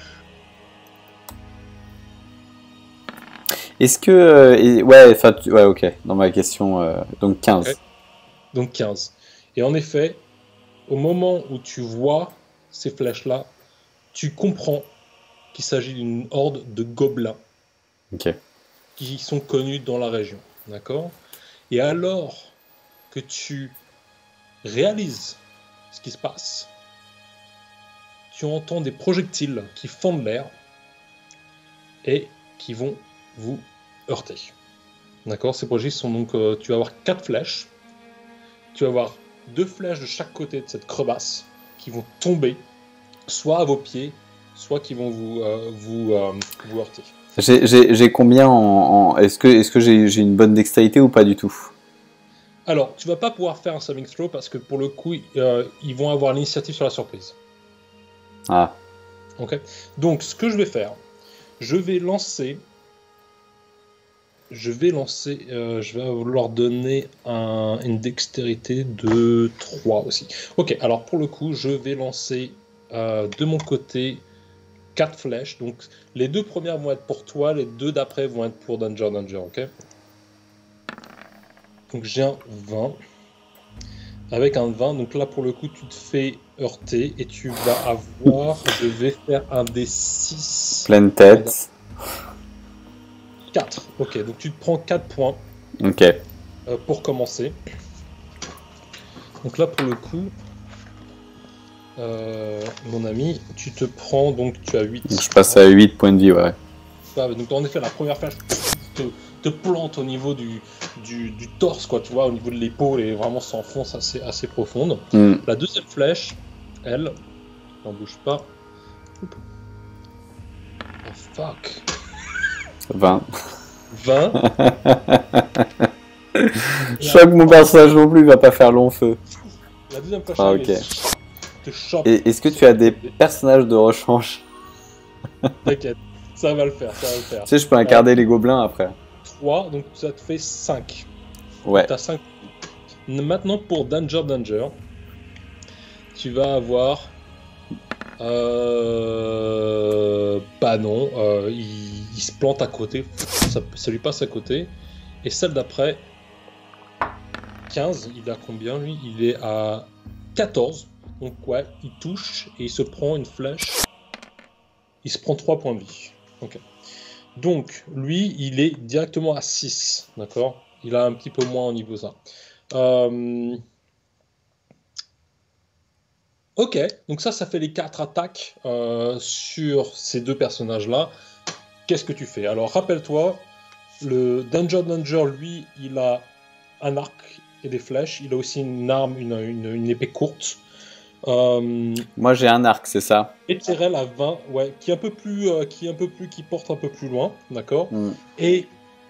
Est-ce que. Ouais, enfin, ouais, ok. Dans ma question, donc Ok. 15. Donc 15. Et en effet, au moment où tu vois ces flèches-là, tu comprends qu'il s'agit d'une horde de gobelins Ok. qui sont connus dans la région. D'accord. Et alors que tu réalises ce qui se passe, tu entends des projectiles qui fendent l'air et qui vont vous heurter. D'accord. Ces projectiles sont donc... tu vas avoir 4 flèches. Tu vas avoir 2 flèches de chaque côté de cette crevasse qui vont tomber soit à vos pieds, soit qui vont vous heurter. J'ai combien Est-ce que j'ai une bonne dextérité ou pas du tout? Alors, tu vas pas pouvoir faire un saving throw parce que pour le coup, ils vont avoir l'initiative sur la surprise. Ah. Ok. Donc, ce que je vais faire, je vais lancer. Je vais leur donner une dextérité de 3 aussi. Ok, alors pour le coup, je vais lancer de mon côté 4 flèches. Donc, les 2 premières vont être pour toi, les 2 d'après vont être pour Danger, ok? Donc, j'ai un 20. Avec un 20, donc là, pour le coup, tu te fais heurter et tu vas avoir... Je vais faire un des 6. Pleine tête. 4. Ok, donc tu te prends 4 points. Ok. Pour commencer. Donc là, pour le coup... mon ami, tu te prends, donc tu as 8. Donc je passe à 8 points de vie, ouais. Donc en effet, la première flèche te plante au niveau du torse, quoi, tu vois, au niveau de l'épaule et vraiment s'enfonce assez profonde. Mm. La deuxième flèche, elle, n'en bouge pas. Oups. Oh fuck. 20. 20. Je crois que mon personnage non plus va pas faire long feu. La deuxième flèche, Ah, arrive ok. et te chope. Et est-ce que tu as des personnages de rechange? T'inquiète, ça va le faire, ça va le faire. Tu sais, je peux incarner les gobelins après. 3, donc ça te fait 5. Ouais. T'as 5. Maintenant pour Danger, tu vas avoir... Bah non, il se plante à côté, ça lui passe à côté. Et celle d'après, 15, il a combien lui? Il est à 14. Donc ouais, il touche et il se prend une flèche. Il se prend 3 points de vie. Ok. Donc, lui, il est directement à 6, d'accord? Il a un petit peu moins au niveau ça. Ok, donc ça fait les 4 attaques sur ces deux personnages-là. Qu'est-ce que tu fais? Alors, rappelle-toi, le Danger, lui, il a un arc et des flèches. Il a aussi une arme, une épée courte. Moi, j'ai un arc, c'est ça? Et Tyrell à 20, ouais, qui porte un peu plus loin, d'accord? Et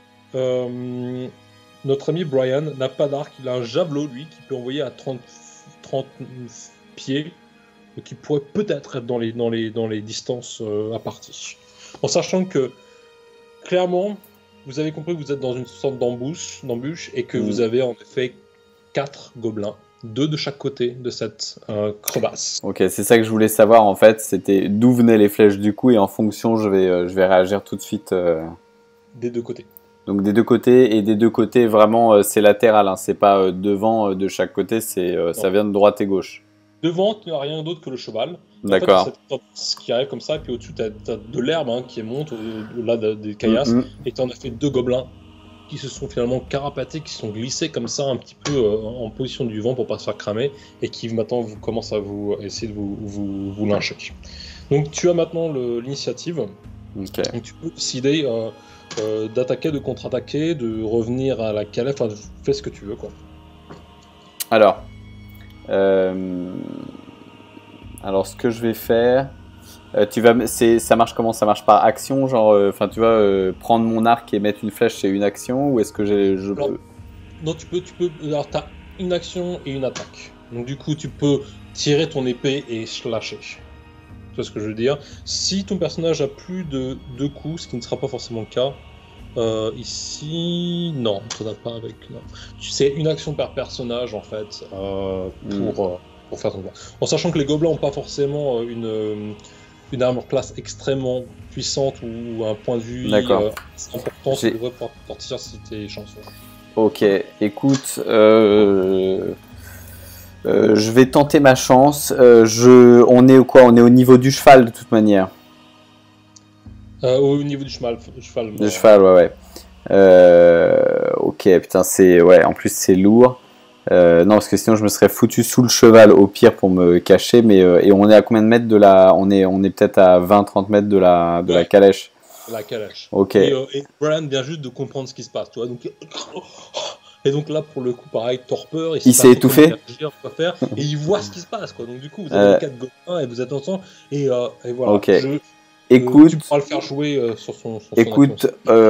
notre ami Brian n'a pas d'arc, il a un javelot, lui, qui peut envoyer à 30 pieds, qui pourrait peut-être être dans les distances à partie. En sachant que, clairement, vous avez compris que vous êtes dans une sorte d'embûche, et que vous avez en effet 4 gobelins. 2 de chaque côté de cette crevasse. Ok, c'est ça que je voulais savoir en fait, c'était d'où venaient les flèches du coup et en fonction je vais réagir tout de suite. Des deux côtés. Donc des deux côtés, et des deux côtés vraiment c'est latéral, hein, c'est pas devant de chaque côté, ça vient de droite et gauche. Devant, tu n'as rien d'autre que le cheval. D'accord. En fait, ce qui arrive comme ça, puis au-dessus, tu as de l'herbe qui monte au-delà des caillasses, et tu en as fait 2 gobelins qui se sont finalement carapatés, qui sont glissés comme ça un petit peu en position du vent pour pas se faire cramer, et qui maintenant commencent à essayer de vous lyncher. Donc tu as maintenant l'initiative. Okay. Donc tu peux décider d'attaquer, de contre-attaquer, de revenir à la calèche, enfin fais ce que tu veux quoi. Alors ce que je vais faire, ça marche comment? Ça marche par action, genre, enfin tu vas prendre mon arc et mettre une flèche, c'est une action, ou est-ce que peux... Non, tu peux. Alors t'as une action et une attaque. Donc du coup, tu peux tirer ton épée et slasher. Tu vois ce que je veux dire? Si ton personnage a plus de 2 coups, ce qui ne sera pas forcément le cas, ici, non, tu n'en as pas avec. C'est une action par personnage en fait pour faire ton pouvoir. En sachant que les gobelins n'ont pas forcément une armure classe extrêmement puissante ou un point de vue important, tu devrais pouvoir sortir si t'es chanceux. Ok, écoute, je vais tenter ma chance. On est quoi? On est au niveau du cheval de toute manière. Au niveau du cheval. Du cheval, ouais. Ok, putain, ouais, en plus c'est lourd. Non, parce que sinon je me serais foutu sous le cheval au pire pour me cacher. Mais et on est à combien de mètres de la? On est peut-être à 20-30 mètres de la calèche. La calèche. Ok. Et Brian vient juste de comprendre ce qui se passe, tu vois. Et donc là, pour le coup, pareil, torpeur. Il s'est étouffé. Quoi faire, et il voit ce qui se passe, quoi. Donc du coup, vous avez 4 gobelins et vous êtes ensemble. Et voilà. Ok. Écoute. Tu pourras le faire jouer sur son. Écoute.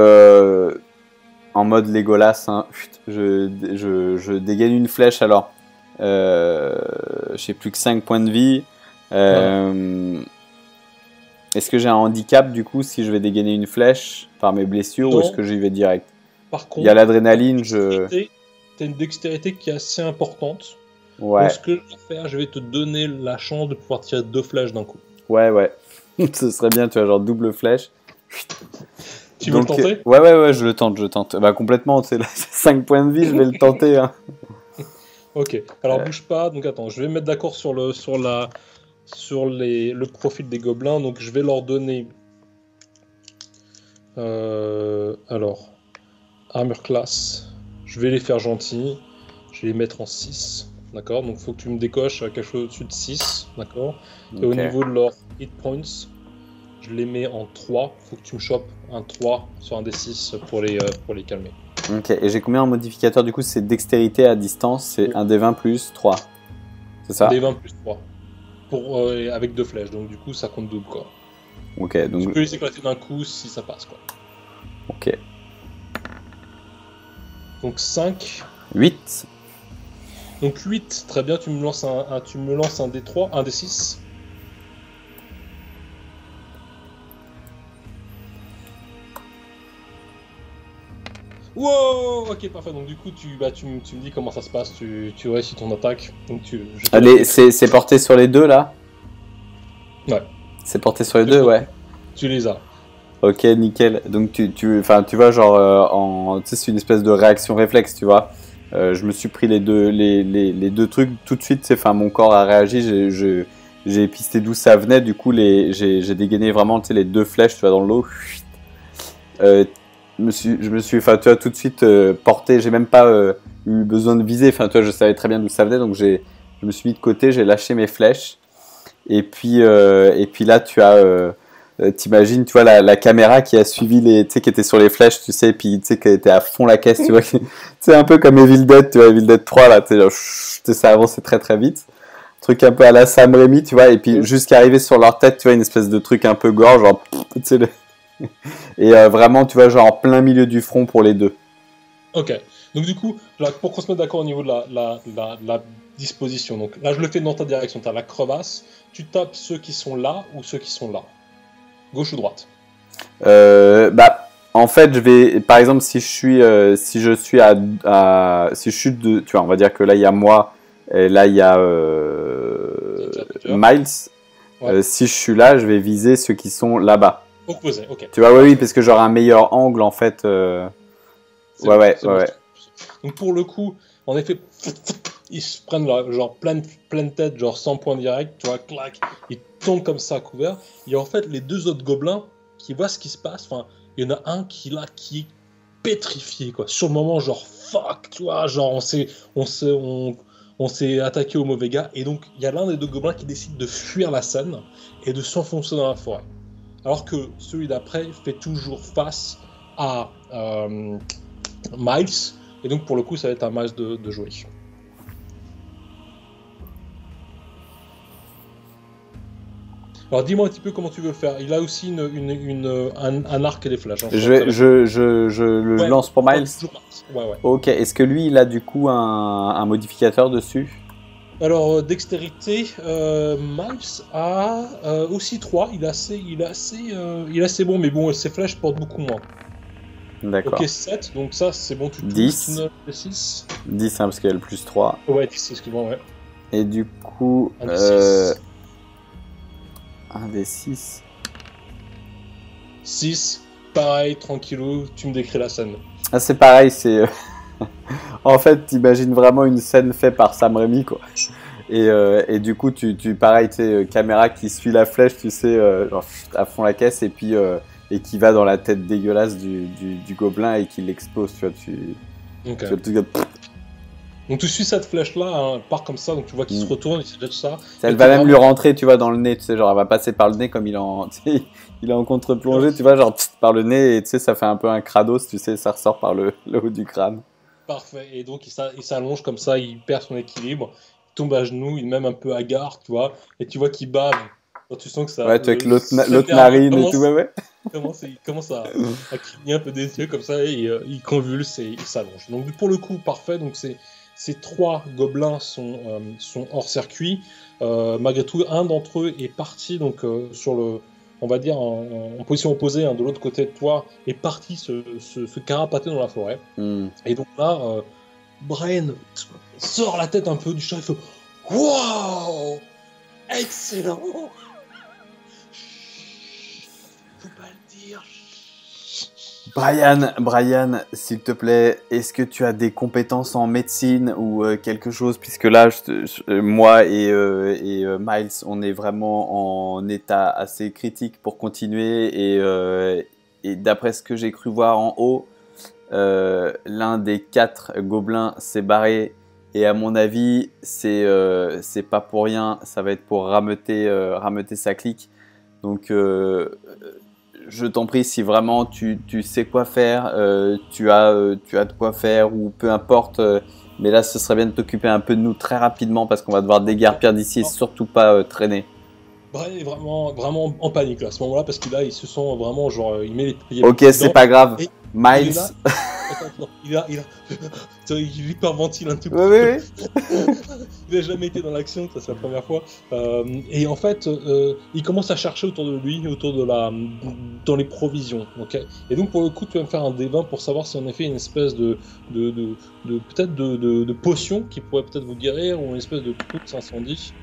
En mode Legolas, hein, je dégaine une flèche alors. J'ai plus que 5 points de vie. Est-ce que j'ai un handicap du coup si je vais dégainer une flèche par mes blessures, ou est-ce que j'y vais direct? Par contre, il y a l'adrénaline, t'as une dextérité qui est assez importante. Ouais. Donc ce que je vais faire, je vais te donner la chance de pouvoir tirer 2 flèches d'un coup. Ouais. Ce serait bien, tu vois, genre double flèche. Tu veux le tenter? Ouais, je le tente. Bah complètement, tu sais, là, 5 points de vie, je vais le tenter. Hein. Ok, alors bouge pas, donc attends, je vais me mettre d'accord sur le profil des gobelins, donc je vais leur donner... alors, armure classe, je vais les faire gentils, je vais les mettre en 6, d'accord? Donc il faut que tu me décoches quelque chose au-dessus de 6, d'accord? Et au niveau de leurs hit points, je les mets en 3, il faut que tu me chopes un 3 sur un des 6 pour les calmer. Ok, et j'ai combien en modificateur du coup? C'est dextérité à distance, c'est un des 20 plus 3, c'est ça? Des 20 plus 3, avec 2 flèches, donc du coup ça compte double quoi. Ok, donc... Tu peux les éclater d'un coup si ça passe quoi. Ok. Donc 5. 8. Donc 8, très bien, tu me lances un D3, un D6. Wow, ok, parfait. Donc du coup, tu me dis comment ça se passe, tu réussis ton attaque. Donc allez, c'est porté sur les deux là? Ouais. C'est porté sur les deux, ouais. Tu les as. Ok, nickel. Donc tu vois, genre, tu sais, c'est une espèce de réaction réflexe, tu vois. Je me suis pris les deux trucs tout de suite, enfin mon corps a réagi, j'ai pisté d'où ça venait, du coup j'ai dégainé vraiment, tu sais, les 2 flèches, tu vois, dans l'eau. je me suis, enfin, tu vois, tout de suite porté. J'ai même pas eu besoin de viser. Enfin, tu vois, je savais très bien d'où ça venait, donc je me suis mis de côté, j'ai lâché mes flèches. Et puis là, tu as, t'imagines, tu vois, la caméra qui a suivi les, tu sais, qui était sur les flèches, tu sais, et puis tu sais, qui était à fond la caisse, tu vois. C'est un peu comme Evil Dead, tu vois, Evil Dead 3, là, tu sais, genre, ça avançait très très vite. Truc un peu à la Sam Raimi, tu vois, et puis jusqu'à arriver sur leur tête, tu vois, une espèce de truc un peu gore, genre, tu sais, et vraiment, tu vois, genre en plein milieu du front pour les deux. Ok. Donc du coup, là, pour qu'on se mette d'accord au niveau de la disposition, donc là je le fais dans ta direction, tu as la crevasse, tu tapes ceux qui sont là ou ceux qui sont là. Gauche ou droite? Bah, en fait, je vais, par exemple, si je suis si je suis de, tu vois, on va dire que là il y a moi, et là il y a Miles. Ouais. Si je suis là, je vais viser ceux qui sont là-bas. Opposé, ok. Tu vois, oui, parce que j'aurai un meilleur angle en fait. Ouais. Donc pour le coup, en effet, ils se prennent genre pleine tête, genre 100 points direct, tu vois, clac, ils tombent comme ça à couvert. Et en fait, les deux autres gobelins qui voient ce qui se passe, enfin, il y en a un qui est pétrifié, quoi. Sur le moment, genre fuck, tu vois, genre on s'est attaqué au mauvais gars, et donc il y a l'un des deux gobelins qui décide de fuir la scène et de s'enfoncer dans la forêt. Alors que celui d'après fait toujours face à Miles, et donc pour le coup ça va être un Miles de jouer. Alors dis-moi un petit peu comment tu veux faire. Il a aussi un arc et des flèches. Hein, je le lance pour Miles. Ouais. Ok, est-ce que lui il a du coup un modificateur dessus? Alors dextérité, Miles a aussi 3, il est assez bon, mais bon ses flèches portent beaucoup moins. D'accord. Ok, 7, donc ça c'est bon, tu touches. 10. 6. 10 hein, parce qu'il y a le plus 3. Ouais, 10, excuse-moi, ouais. Et du coup, un des 6. Un des 6. 6, pareil, tranquillou, tu me décris la scène. Ah, c'est pareil, c'est... en fait, t'imagines vraiment une scène faite par Sam Raimi, quoi. Et du coup, pareil, tu sais, caméra qui suit la flèche, tu sais, genre, à fond la caisse, et puis... et qui va dans la tête dégueulasse du gobelin et qui l'explose, tu vois, Okay. Donc tu suis cette flèche-là, hein, part comme ça, donc tu vois qu'il se retourne, il se jette ça. Elle va même lui rentrer, tu vois, dans le nez, tu sais, genre elle va passer par le nez comme il est en, il est en contre-plongée, tu vois, genre par le nez, et tu sais, ça fait un peu un Kratos, tu sais, ça ressort par le haut du crâne. Parfait, et donc il s'allonge comme ça, il perd son équilibre, il tombe à genoux, il est même un peu hagard, tu vois, et tu vois qu'il bave. Donc, tu sens que ça... Ouais, tu vois, avec l'autre narine et tout, ouais. Il commence à cligner un peu des yeux comme ça, et il convulse et il s'allonge. Donc pour le coup, parfait, donc ces 3 gobelins sont hors circuit. Malgré tout, un d'entre eux est parti donc sur le, on va dire en position opposée, hein, de l'autre côté de toi, est parti se carapater dans la forêt. Et donc là, Brian sort la tête un peu du chat, il fait « Wow, excellent !» Faut pas le dire. Brian, s'il te plaît, est-ce que tu as des compétences en médecine ou quelque chose? Puisque là, moi et Miles, on est vraiment en état assez critique pour continuer. Et d'après ce que j'ai cru voir en haut, l'un des 4 gobelins s'est barré. Et à mon avis, c'est pas pour rien. Ça va être pour rameuter sa clique. Donc... je t'en prie, si vraiment tu sais quoi faire, tu as de quoi faire ou peu importe, mais là ce serait bien de t'occuper un peu de nous très rapidement parce qu'on va devoir déguerpir d'ici et surtout pas traîner. Brian est vraiment en panique là, à ce moment-là parce qu'il il se sent vraiment genre il met les pieds. Ok, c'est pas grave. Miles. Il hyperventile un tout petit peu. Il n'a jamais été dans l'action, ça c'est la première fois. Et en fait, il commence à chercher autour de lui, dans les provisions. Okay, et donc pour le coup, tu vas me faire un D20 pour savoir si en effet une espèce de peut-être de potion qui pourrait peut-être vous guérir ou une espèce de truc d'incendie.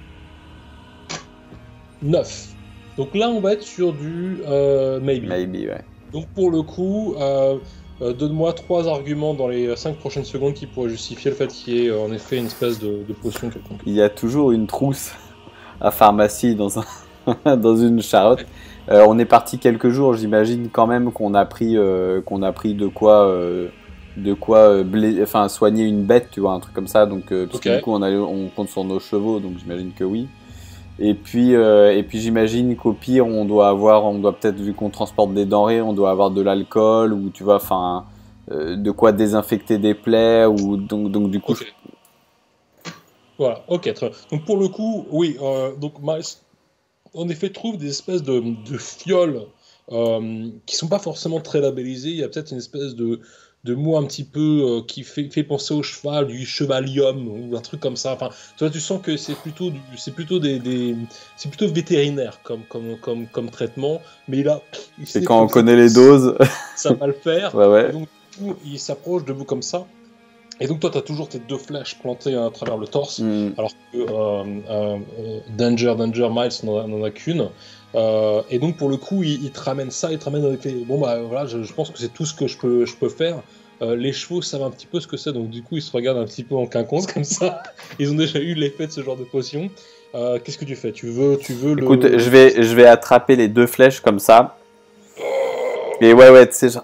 9. Donc là, on va être sur du maybe. Maybe, ouais. Donc pour le coup, donne-moi 3 arguments dans les 5 prochaines secondes qui pourraient justifier le fait qu'il y ait en effet une espèce de potion quelconque. Il y a toujours une trousse à pharmacie dans une charlotte. On est parti quelques jours, j'imagine quand même qu'on a pris de quoi enfin, soigner une bête, tu vois, un truc comme ça. Donc, parce que du coup, on compte sur nos chevaux, donc j'imagine que oui. Et puis j'imagine qu'au pire, on doit peut-être, vu qu'on transporte des denrées, on doit avoir de l'alcool ou tu vois, enfin, de quoi désinfecter des plaies ou donc du coup. Okay. Voilà, ok, très bien. Donc pour le coup, oui, donc Miles, en effet, trouve des espèces de fioles qui sont pas forcément très labellisées. Il y a peut-être une espèce de mot un petit peu qui fait penser au cheval, du chevalium ou un truc comme ça. Enfin, toi, tu sens que c'est plutôt c'est plutôt c'est plutôt vétérinaire comme traitement. Mais là, c'est quand on connaît les doses, ça va le faire. Ouais. Et donc, du coup, il s'approche de vous comme ça. Et donc toi, tu as toujours tes 2 flèches plantées à travers le torse, alors que Danger Miles n'en a qu'une. Et donc pour le coup, il te ramène ça, il te ramène avec les... Bon bah voilà, je pense que c'est tout ce que je peux faire. Les chevaux savent un petit peu ce que c'est, donc du coup ils se regardent un petit peu en quinconce comme ça. Ils ont déjà eu l'effet de ce genre de potion. Qu'est-ce que tu fais? Tu veux Écoute, je vais attraper les 2 flèches comme ça. Et ouais, tu sais, genre...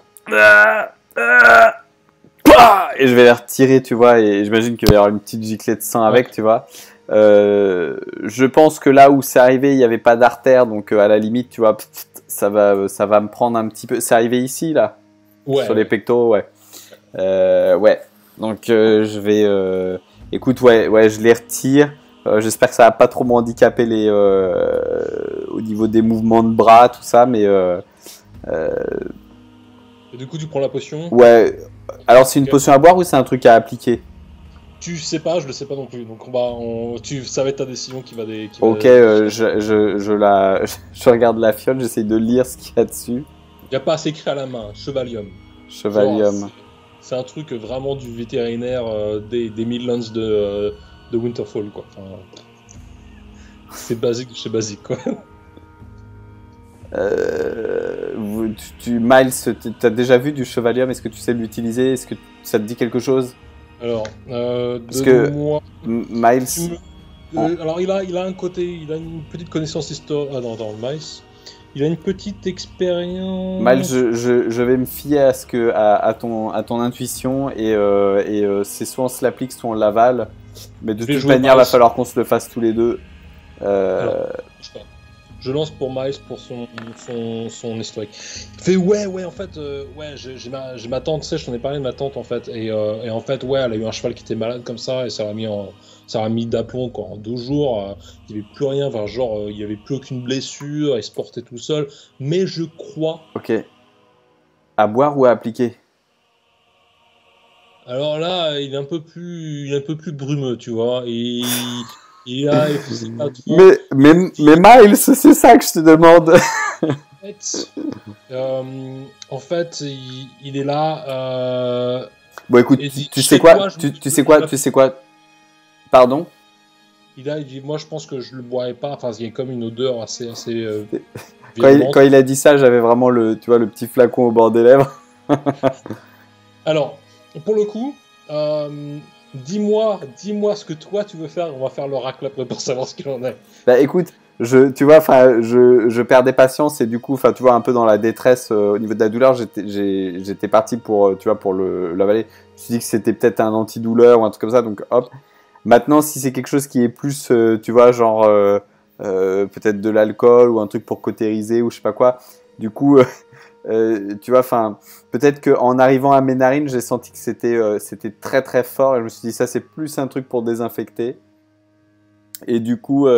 Et je vais les retirer, tu vois, et j'imagine qu'il va y avoir une petite giclée de sang avec, tu vois. Je pense que là où c'est arrivé, il n'y avait pas d'artère, donc à la limite, tu vois, ça va me prendre un petit peu. C'est arrivé ici, là, sur les pectoraux, ouais. Ouais, donc je vais... Écoute, ouais, je les retire. J'espère que ça va pas trop m'handicaper au niveau des mouvements de bras, tout ça, mais... Et du coup, tu prends la potion? Ouais. Alors, c'est une potion à boire ou c'est un truc à appliquer? Tu sais pas, je le sais pas non plus. Donc ça va être ta décision qui va Ok, je regarde la fiole, j'essaye de lire ce qu'il y a dessus. Il n'y a pas assez écrit à la main, Chevalium. Chevalium. C'est un truc vraiment du vétérinaire des Midlands de Winterfell, quoi. Enfin, c'est basique de chez basique, quoi. Miles, t'as déjà vu du Chevalium? Est-ce que tu sais l'utiliser? Est-ce que ça te dit quelque chose? Alors, parce que moi, Miles... alors il a un côté, il a une petite connaissance historique. Ah non, Miles, il a une petite expérience. Miles, je vais me fier à ton intuition et c'est soit on se l'applique, soit on l'avale. Mais de toute manière, il va falloir qu'on se le fasse tous les deux. Alors, je lance pour Miles pour son historique. Il fait ouais, en fait, ouais, j'ai ma tante, tu sais, je t'en ai parlé de ma tante en fait, et en fait, ouais, elle a eu un cheval qui était malade comme ça, et ça l'a mis d'aplomb quoi. En 2 jours, il n'y avait plus rien, enfin, genre, il n'y avait plus aucune blessure, il se portait tout seul, mais je crois. Ok. À boire ou à appliquer? Alors là, il est un peu plus brumeux, tu vois, et. Là, il faisait pas trop. Mais Miles, c'est ça que je te demande. En fait, il est là. Bon, écoute, tu sais quoi? Pardon? Il dit, moi, je pense que je le boirais pas. Enfin, il y a comme une odeur assez quand il a dit ça, j'avais vraiment le petit flacon au bord des lèvres. Alors, pour le coup. Dis-moi ce que toi tu veux faire. On va faire l'oracle après pour savoir ce qu'il en est. Bah écoute, tu vois, je perdais patience et du coup, tu vois, un peu dans la détresse au niveau de la douleur, j'étais parti pour l'avaler. Je me suis dit que c'était peut-être un antidouleur ou un truc comme ça, donc hop. Maintenant, si c'est quelque chose qui est plus, tu vois, genre peut-être de l'alcool ou un truc pour cautériser ou je sais pas quoi, du coup. Tu vois, peut-être qu'en arrivant à mes narines, j'ai senti que c'était très très fort et je me suis dit ça c'est plus un truc pour désinfecter. Et du coup,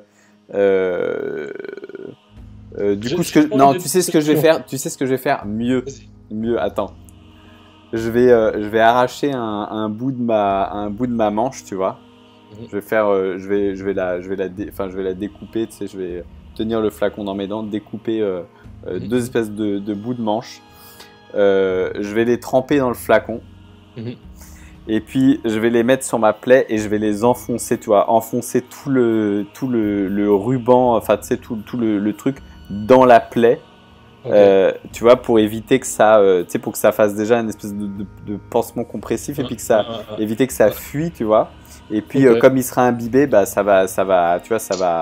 non, tu sais ce que je vais faire, mieux, attends. Je vais arracher un bout de ma manche, tu vois. Je vais la découper, tu sais, je vais tenir le flacon dans mes dents, découper 2 espèces de bouts de manche. Je vais les tremper dans le flacon. Et puis je vais les mettre sur ma plaie et je vais les enfoncer, tu vois, enfoncer tout le ruban, enfin tu sais, tout le truc dans la plaie. Okay. Tu vois, pour éviter que ça, tu sais, pour que ça fasse déjà une espèce de pansement compressif et puis que ça, éviter que ça fuit, tu vois. Et puis comme il sera imbibé, bah ça va, tu vois, ça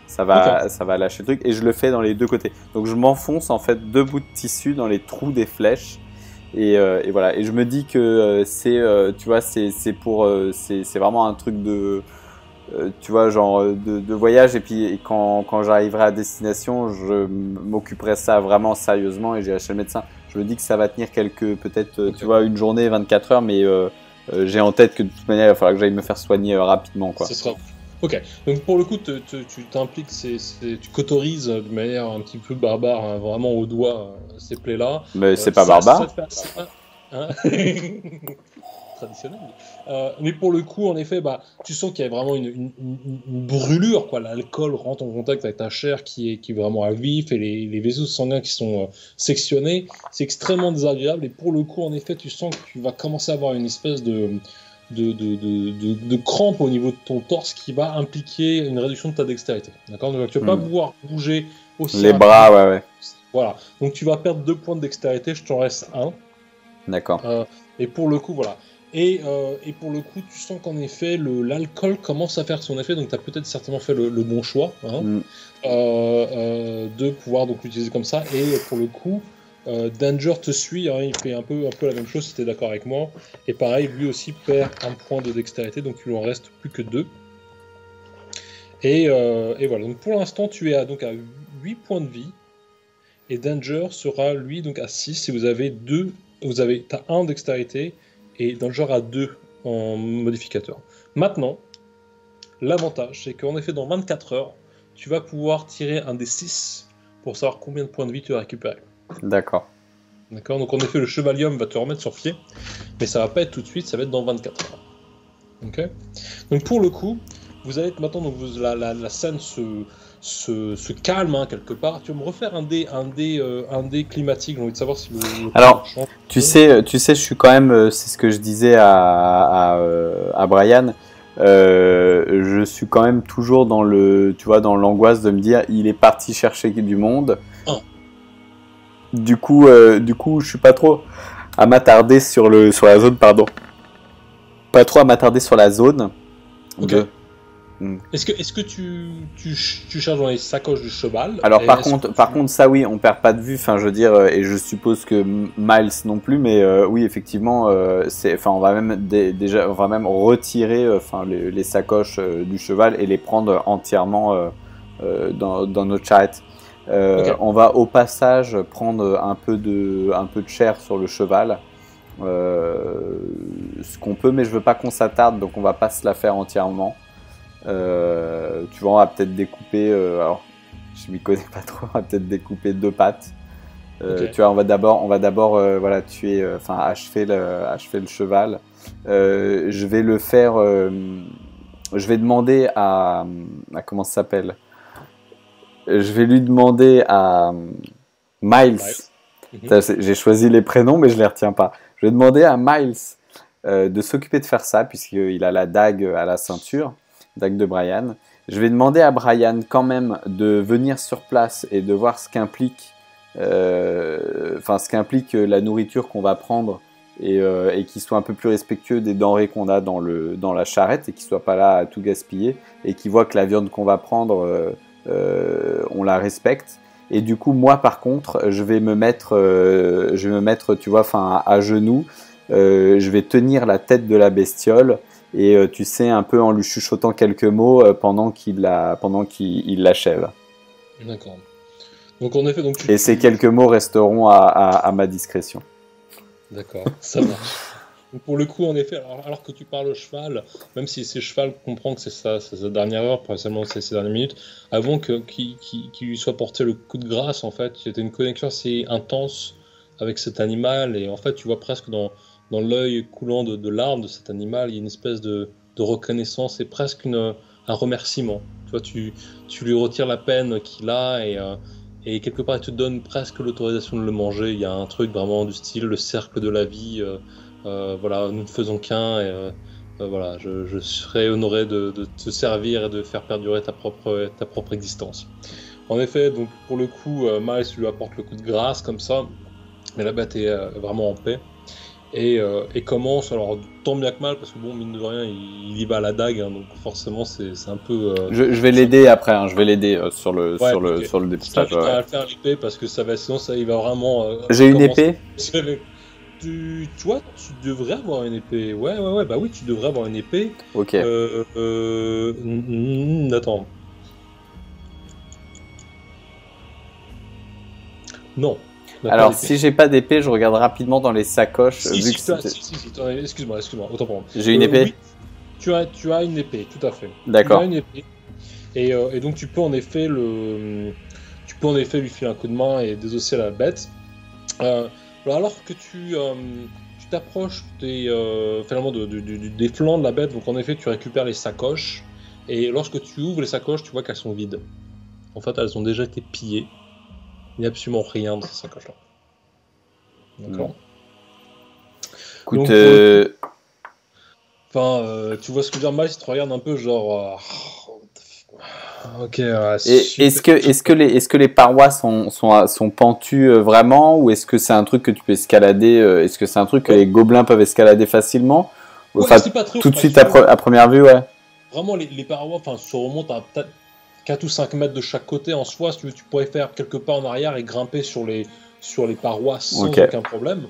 ça va lâcher le truc. Et je le fais dans les deux côtés. Donc je m'enfonce en fait 2 bouts de tissu dans les trous des flèches. Et voilà. Et je me dis que tu vois, c'est vraiment un truc de, tu vois, genre de voyage. Et puis quand j'arriverai à destination, je m'occuperai ça vraiment sérieusement et j'irai chez le médecin. Je me dis que ça va tenir peut-être, tu vois, une journée, 24 heures, mais j'ai en tête que de toute manière, il va falloir que j'aille me faire soigner rapidement, quoi. Ce sera... Ok, donc pour le coup, tu t'impliques, tu cautorises de manière un petit peu barbare, hein, vraiment au doigt, ces plaies-là. Mais c'est pas barbare. Hein traditionnel. Mais pour le coup, en effet, bah, tu sens qu'il y a vraiment une brûlure, quoi. L'alcool rentre en contact avec ta chair qui est vraiment à vif et les vaisseaux sanguins qui sont sectionnés. C'est extrêmement désagréable et pour le coup, en effet, tu sens que tu vas commencer à avoir une espèce de crampe au niveau de ton torse qui va impliquer une réduction de ta dextérité. D'accord ? Donc tu vas pas pouvoir bouger aussi les bras, ouais. Voilà. Donc tu vas perdre 2 points de dextérité, je t'en reste 1. D'accord. Et pour le coup, voilà. Et pour le coup, tu sens qu'en effet, l'alcool commence à faire son effet, donc tu as peut-être certainement fait le bon choix de pouvoir donc l'utiliser comme ça. Et pour le coup, Danger te suit, hein, il fait un peu la même chose si tu es d'accord avec moi. Et pareil, lui aussi perd un point de dextérité, donc il lui en reste plus que 2. Et voilà, donc pour l'instant, tu es à 8 points de vie. Et Danger sera, lui, donc à 6. Et vous avez t'as 1 dextérité. Et Danger a 2 en modificateur. Maintenant, l'avantage, c'est qu'en effet, dans 24 heures, tu vas pouvoir tirer un des 6 pour savoir combien de points de vie tu as récupéré. D'accord. D'accord, donc en effet, le chevalium va te remettre sur pied, mais ça va pas être tout de suite, ça va être dans 24 heures. Ok. Donc pour le coup, vous allez maintenant, donc la scène se calme, hein, quelque part. Tu vas me refaire un dé climatique. J'ai envie de savoir si le Alors, tu sais, je suis quand même, c'est ce que je disais à Brian. Je suis quand même toujours dans dans l'angoisse de me dire, il est parti chercher du monde. Oh. Du coup, je suis pas trop à m'attarder sur la zone, pardon. Pas trop à m'attarder sur la zone. Ok. Est-ce que tu cherches dans les sacoches du cheval? Alors par contre ça oui, on perd pas de vue, enfin je veux dire, et je suppose que Miles non plus, mais oui effectivement, on va même retirer les sacoches du cheval et les prendre entièrement dans notre charrette. On va au passage prendre un peu de chair sur le cheval, ce qu'on peut, mais je veux pas qu'on s'attarde, donc on va pas se la faire entièrement. Tu vois, on va peut-être découper, alors je m'y connais pas trop, on va peut-être découper 2 pattes. Tu vois, on va d'abord voilà, tuer, achever le cheval. Je vais le faire, je vais demander à comment ça s'appelle? Je vais lui demander à Miles. J'ai choisi les prénoms, mais je les retiens pas. Je vais demander à Miles de s'occuper de faire ça, puisqu'il a la dague à la ceinture. Dague de Brian. Je vais demander à Brian quand même de venir sur place et de voir ce qu'implique la nourriture qu'on va prendre et qu'il soit un peu plus respectueux des denrées qu'on a dans la charrette et qu'il soit pas là à tout gaspiller et qu'il voit que la viande qu'on va prendre on la respecte. Et du coup moi par contre je vais me mettre tu vois, à genoux, je vais tenir la tête de la bestiole. Et tu sais, un peu en lui chuchotant quelques mots pendant qu'il l'achève. D'accord. Donc en effet, et ces quelques mots resteront à ma discrétion. D'accord, ça marche. Donc pour le coup, en effet, alors que tu parles au cheval, même si c'est cheval comprend que c'est sa dernière heure, pas seulement ses dernières minutes, avant qu'il lui soit porté le coup de grâce, en fait, c'était une connexion assez intense avec cet animal, et en fait, tu vois presque dans l'œil coulant de larmes de cet animal, il y a une espèce de reconnaissance et presque un remerciement. Tu vois, tu lui retires la peine qu'il a et quelque part il te donne presque l'autorisation de le manger. Il y a un truc vraiment du style le cercle de la vie. Voilà, nous ne faisons qu'un. Voilà, je serais honoré de te servir et de faire perdurer ta propre existence. En effet, donc pour le coup, Miles lui apporte le coup de grâce comme ça, mais la bête est vraiment en paix. et commence, alors tant bien que mal, parce que bon, mine de rien, il y va à la dague, hein, donc forcément c'est un peu... Je vais l'aider après, hein, je vais l'aider Ouais, ok. sur le Je dépistage. t'invite Ouais. à faire l'épée, parce que ça va, sinon ça, il va vraiment J'ai une commencer. épée? Tu vois, tu devrais avoir une épée. Ouais, bah oui, tu devrais avoir une épée. Ok. Attends. Non, tu n'as pas Alors, d'épée. si j'ai pas d'épée, je regarde rapidement dans les sacoches, Si, vu si, que c'était... attends, excuse-moi, autant pour moi. J'ai une épée? Oui, tu as une épée, tout à fait. Tu as D'accord. une épée. Et donc tu peux en effet tu peux en effet lui filer un coup de main et désosser la bête. Euh, alors que tu t'approches finalement des flancs de la bête, donc en effet tu récupères les sacoches. Et lorsque tu ouvres les sacoches, tu vois qu'elles sont vides. En fait, elles ont déjà été pillées. Il n'y a absolument rien dans ces sacoches-là. D'accord. Écoute, Donc pour le coup, enfin, tu vois ce que je veux dire, Miles, tu te regardes un peu genre. Ok, et super. est-ce que les parois sont pentues vraiment, ou est-ce que c'est un truc que tu peux escalader, est-ce que c'est un truc que les gobelins peuvent escalader facilement? Ouais, Enfin, c'est pas très haut, tout de suite rassurez-vous. à première vue, ouais. Vraiment, les parois enfin, se remontent à peut-être 4 ou 5 mètres de chaque côté en soi. Si tu veux, tu pourrais faire quelques pas en arrière et grimper sur les parois sans Ok. aucun problème.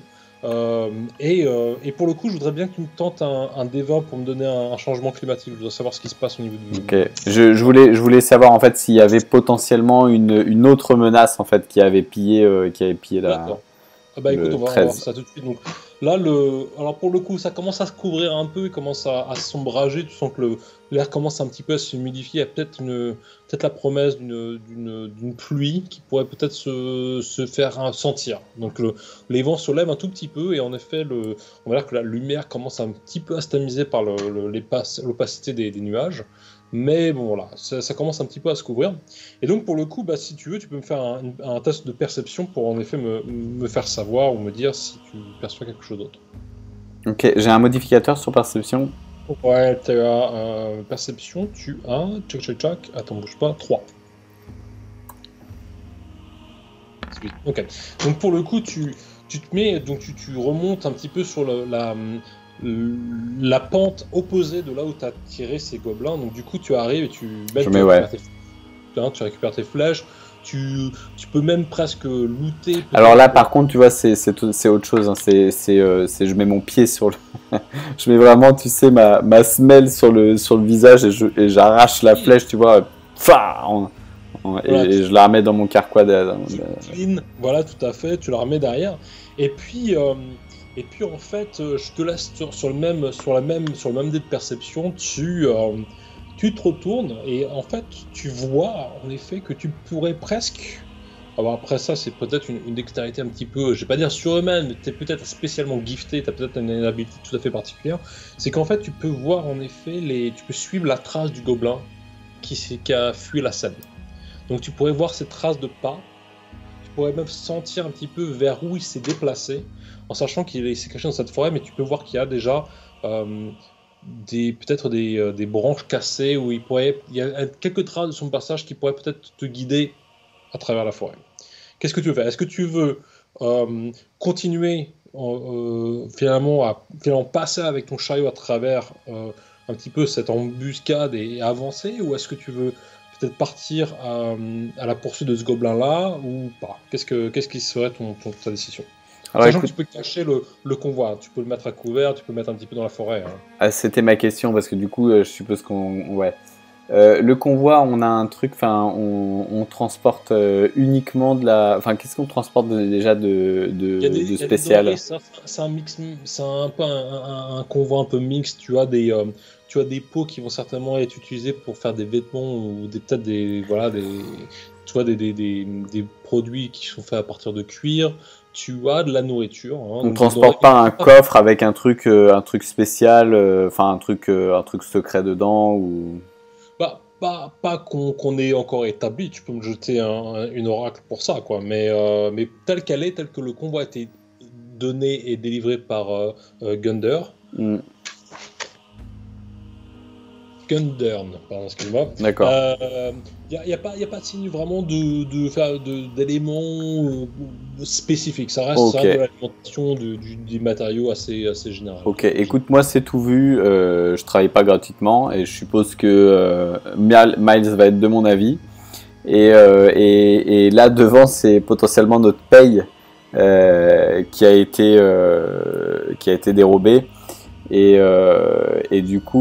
Et pour le coup, je voudrais bien que tu me tentes un D20 pour me donner un changement climatique. Je voudrais savoir ce qui se passe au niveau du. Ok. Je voulais savoir en fait s'il y avait potentiellement une autre menace en fait qui avait pillé D'accord. Ah bah écoute, le on va voir 13. ça tout de suite. Donc là, alors pour le coup, ça commence à se couvrir un peu, il commence à s'ombrager. Tu sens que l'air commence un petit peu à se humidifier. Il y a peut-être la promesse d'une pluie qui pourrait peut-être se faire sentir. Donc les vents se lèvent un tout petit peu et en effet, on va dire que la lumière commence un petit peu à se tamiser par l'opacité des nuages. Mais bon, voilà, ça commence un petit peu à se couvrir. Et donc, pour le coup, bah, si tu veux, tu peux me faire un test de perception pour en effet me faire savoir ou me dire si tu perçois quelque chose d'autre. Ok, j'ai un modificateur sur perception. Ouais, tu as perception, tu as. Tchac, tchac, tchac. Attends, bouge pas. 3. Ok. Donc, pour le coup, tu te mets. Donc, tu remontes un petit peu sur la pente opposée de là où tu as tiré ces gobelins. Donc, du coup, tu arrives et Je mets ouais. tu récupères tes flèches. Tu peux même presque looter. Alors là, Peut-être. par contre, tu vois, c'est autre chose. Hein. Je mets mon pied sur le. Je mets vraiment, tu sais, ma semelle sur le visage et j'arrache la flèche, tu vois. Fa Voilà, et je la remets dans mon carquois. clean, voilà, tout à fait, tu la remets derrière. Et puis en fait, je te laisse sur le même dé de perception, tu te retournes et en fait, tu vois en effet que tu pourrais presque. Alors après ça, c'est peut-être une dextérité un petit peu, je vais pas dire surhumaine, mais tu es peut-être spécialement gifté, tu as peut-être une habilité tout à fait particulière. C'est qu'en fait, tu peux voir en effet, tu peux suivre la trace du gobelin qui a fui la scène. Donc tu pourrais voir ces traces de pas, tu pourrais même sentir un petit peu vers où il s'est déplacé, en sachant qu'il s'est caché dans cette forêt, mais tu peux voir qu'il y a déjà peut-être des branches cassées, où il y a quelques traces de son passage qui pourraient peut-être te guider à travers la forêt. Qu'est-ce que tu veux faire? Est-ce que tu veux continuer finalement passer avec ton chariot à travers un petit peu cette embuscade et avancer, ou est-ce que tu veux peut-être partir à la poursuite de ce gobelin-là ou pas? Qu'est-ce qui serait ta décision? Alors Sachant que écoute, tu peux cacher le convoi, hein. Tu peux le mettre à couvert, tu peux le mettre un petit peu dans la forêt, hein. c'était ma question parce que du coup, je suppose qu'on. Ouais. Le convoi, on a un truc, enfin, on transporte uniquement de la. Enfin, qu'est-ce qu'on transporte déjà Il de y a des denrées, spécial? c'est un mix, c'est un peu un convoi un peu mixte. Tu as des pots qui vont certainement être utilisés pour faire des vêtements ou peut-être voilà, tu vois, des produits qui sont faits à partir de cuir. Tu as de la nourriture, hein, On donc des denrées. transporte pas un coffre avec un truc spécial, enfin un truc secret dedans ou. Pas qu'on ait encore établi, tu peux me jeter une oracle pour ça, quoi. Mais tel qu'elle est, tel que le convoi a été donné et délivré par Gunder, Hmm. Gundern, pardon, excuse-moi. D'accord. Il n'y a pas de signe vraiment d'éléments spécifiques. Ça reste Ok. de l'alimentation des matériaux assez général. Ok, écoute, moi c'est tout vu, je travaille pas gratuitement et je suppose que Miles va être de mon avis. Et là devant c'est potentiellement notre paye qui a été dérobée. Et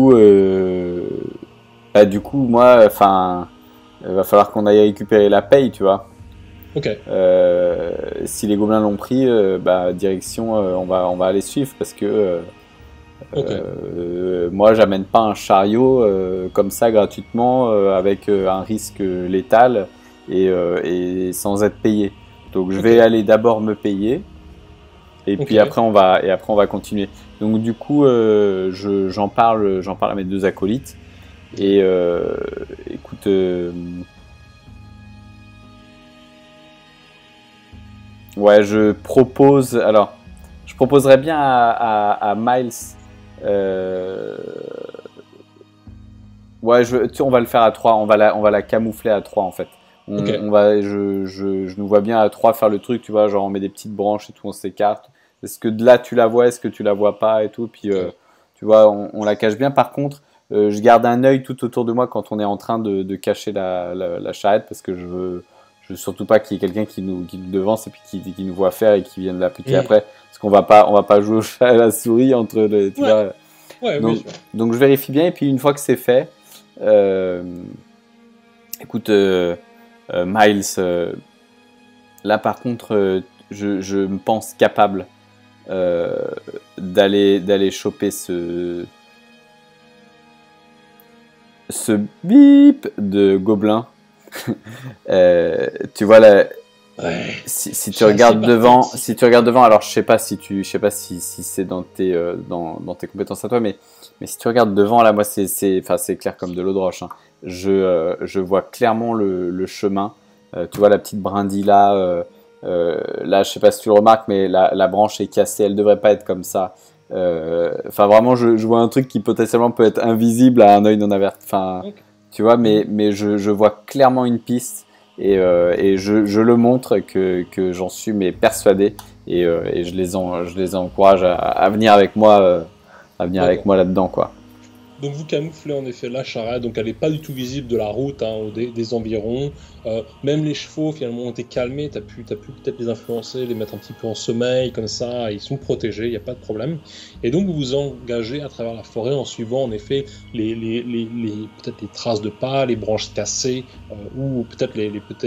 du coup moi, enfin, il va falloir qu'on aille récupérer la paye, tu vois. Ok, Si les gobelins l'ont pris, direction, on va aller suivre parce que ok. moi, j'amène pas un chariot comme ça gratuitement avec un risque létal et sans être payé. Donc, je vais Ok. aller d'abord me payer et Ok. puis après on va continuer. Donc, du coup, j'en parle à mes deux acolytes et écoute. Ouais, je proposerais bien à Miles. euh, ouais, on va le faire à trois. On va la camoufler à trois en fait. Ok. Je nous vois bien à trois faire le truc, tu vois, genre on met des petites branches et tout, on s'écarte. Est-ce que de là tu la vois, est-ce que tu la vois pas et tout, puis Très bien. tu vois, on la cache bien. Par contre, je garde un œil tout autour de moi quand on est en train de cacher la charrette parce que je veux surtout pas qu'il y ait quelqu'un qui nous devance et puis qui nous voit faire et qui vienne la piquer Mm. après. Parce on va pas jouer au chat et à la souris entre les, tu Ouais. vois. Ouais, bien Donc, sûr. donc je vérifie bien et puis une fois que c'est fait, euh, écoute, Miles, là par contre, je me pense capable euh, d'aller choper ce bip de gobelin. Tu vois là, Ouais. si Je tu suis assez regardes devant, perplexe. si tu regardes devant, alors je sais pas si c'est dans tes compétences à toi, mais si tu regardes devant là, moi enfin c'est clair comme de l'eau de roche, hein. Je vois clairement le chemin. Tu vois la petite brindille là, là je sais pas si tu le remarques, mais la branche est cassée, elle devrait pas être comme ça. Enfin vraiment, je vois un truc qui potentiellement peut être invisible à un œil non averti. Enfin, Ok. tu vois, Mhm. mais je vois clairement une piste et je le montre que j'en suis mais persuadé et je les encourage à venir avec moi, D'accord. là-dedans, quoi. Donc vous camouflez en effet la charrette, donc elle n'est pas du tout visible de la route hein, ou des environs. Même les chevaux finalement ont été calmés, t'as pu peut-être les influencer, les mettre un petit peu en sommeil comme ça, ils sont protégés, il n'y a pas de problème. Et donc vous vous engagez à travers la forêt en suivant en effet peut-être les traces de pas, les branches cassées, ou peut-être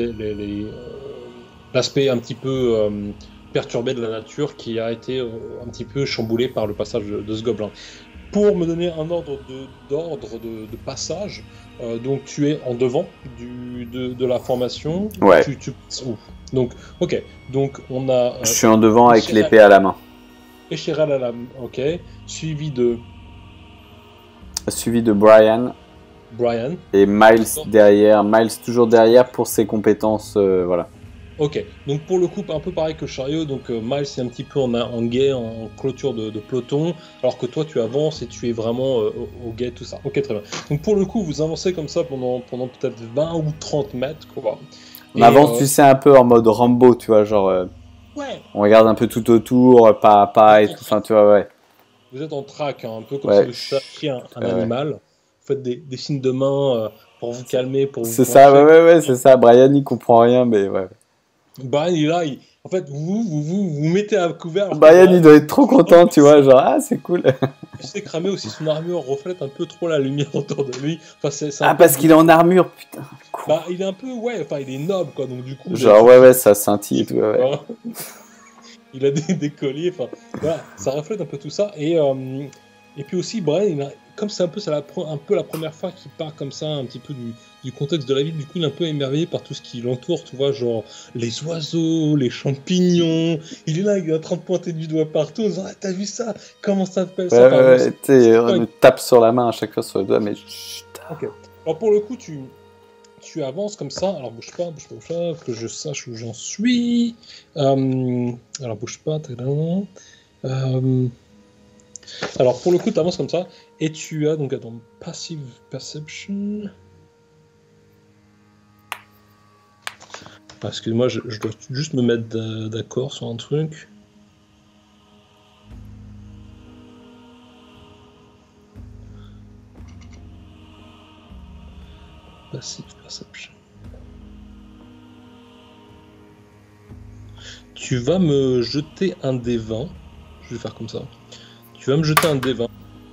l'aspect un petit peu perturbé de la nature qui a été un petit peu chamboulé par le passage de ce gobelin. Pour me donner un d'ordre de passage, donc tu es en devant de la formation. Ouais, Ouf. Donc, ok. Donc on a je suis en devant avec Echeral l'épée à la main, Echeral à la, ok, suivi de suivi de Brian Brian. et Miles D'accord. derrière, Miles toujours derrière pour ses compétences, voilà. Ok. Donc pour le coup, un peu pareil que Chariot. Donc Miles est un petit peu en guet, en clôture de peloton, alors que toi tu avances et tu es vraiment au guet, tout ça. Ok, très bien. Donc pour le coup, vous avancez comme ça pendant peut-être 20 ou 30 mètres, quoi. On Et avance, tu sais, un peu en mode Rambo, tu vois, genre ouais, on regarde un peu tout autour, pas à vous pas êtes et en tout, track. enfin tu vois, ouais. Vous êtes en track, hein, un peu comme si Ouais, vous cherchiez un ouais. animal. Vous faites des signes de main pour vous calmer, pour vous C'est ça, pencher. ouais, c'est ça. Brian, il comprend rien, mais ouais. Brian, il est là. En fait, vous mettez à couvert alors que Brian, Brian il doit être trop est un content, peu tu vois, genre, ah, c'est cool. il s'est cramé aussi. Son armure reflète un peu trop la lumière autour de lui. Enfin, c'est un Ah, peu parce qu'il est en armure, putain. Con. bah, il est un peu, ouais, enfin, il est noble, quoi. Donc, du coup, vous avez Genre, ses petites. ça scintille et tout, ouais. Hein. Il a des colliers, enfin, voilà, ça reflète un peu tout ça. Et puis aussi, Brian, comme un peu la première fois qu'il part comme ça, un petit peu du contexte de la ville, du coup, il est un peu émerveillé par tout ce qui l'entoure, tu vois, genre les oiseaux, les champignons. Il est là, il est en train de pointer du doigt partout, en disant, ah, t'as vu ça? Comment ça s'appelle ça? Enfin, bon, Tu sais, on c'est me tape sur la main à chaque fois sur le doigt, mais chut. ok. Alors, pour le coup, tu avances comme ça. Alors, bouge pas, que je sache où j'en suis. Alors, bouge pas, tadam. Euh, Alors pour le coup, tu avances comme ça, et tu as donc attends, passive perception. Parce que moi, je dois juste me mettre d'accord sur un truc. Passive perception. Tu vas me jeter un dé 20. Je vais faire comme ça. Tu vas me jeter un dé 20.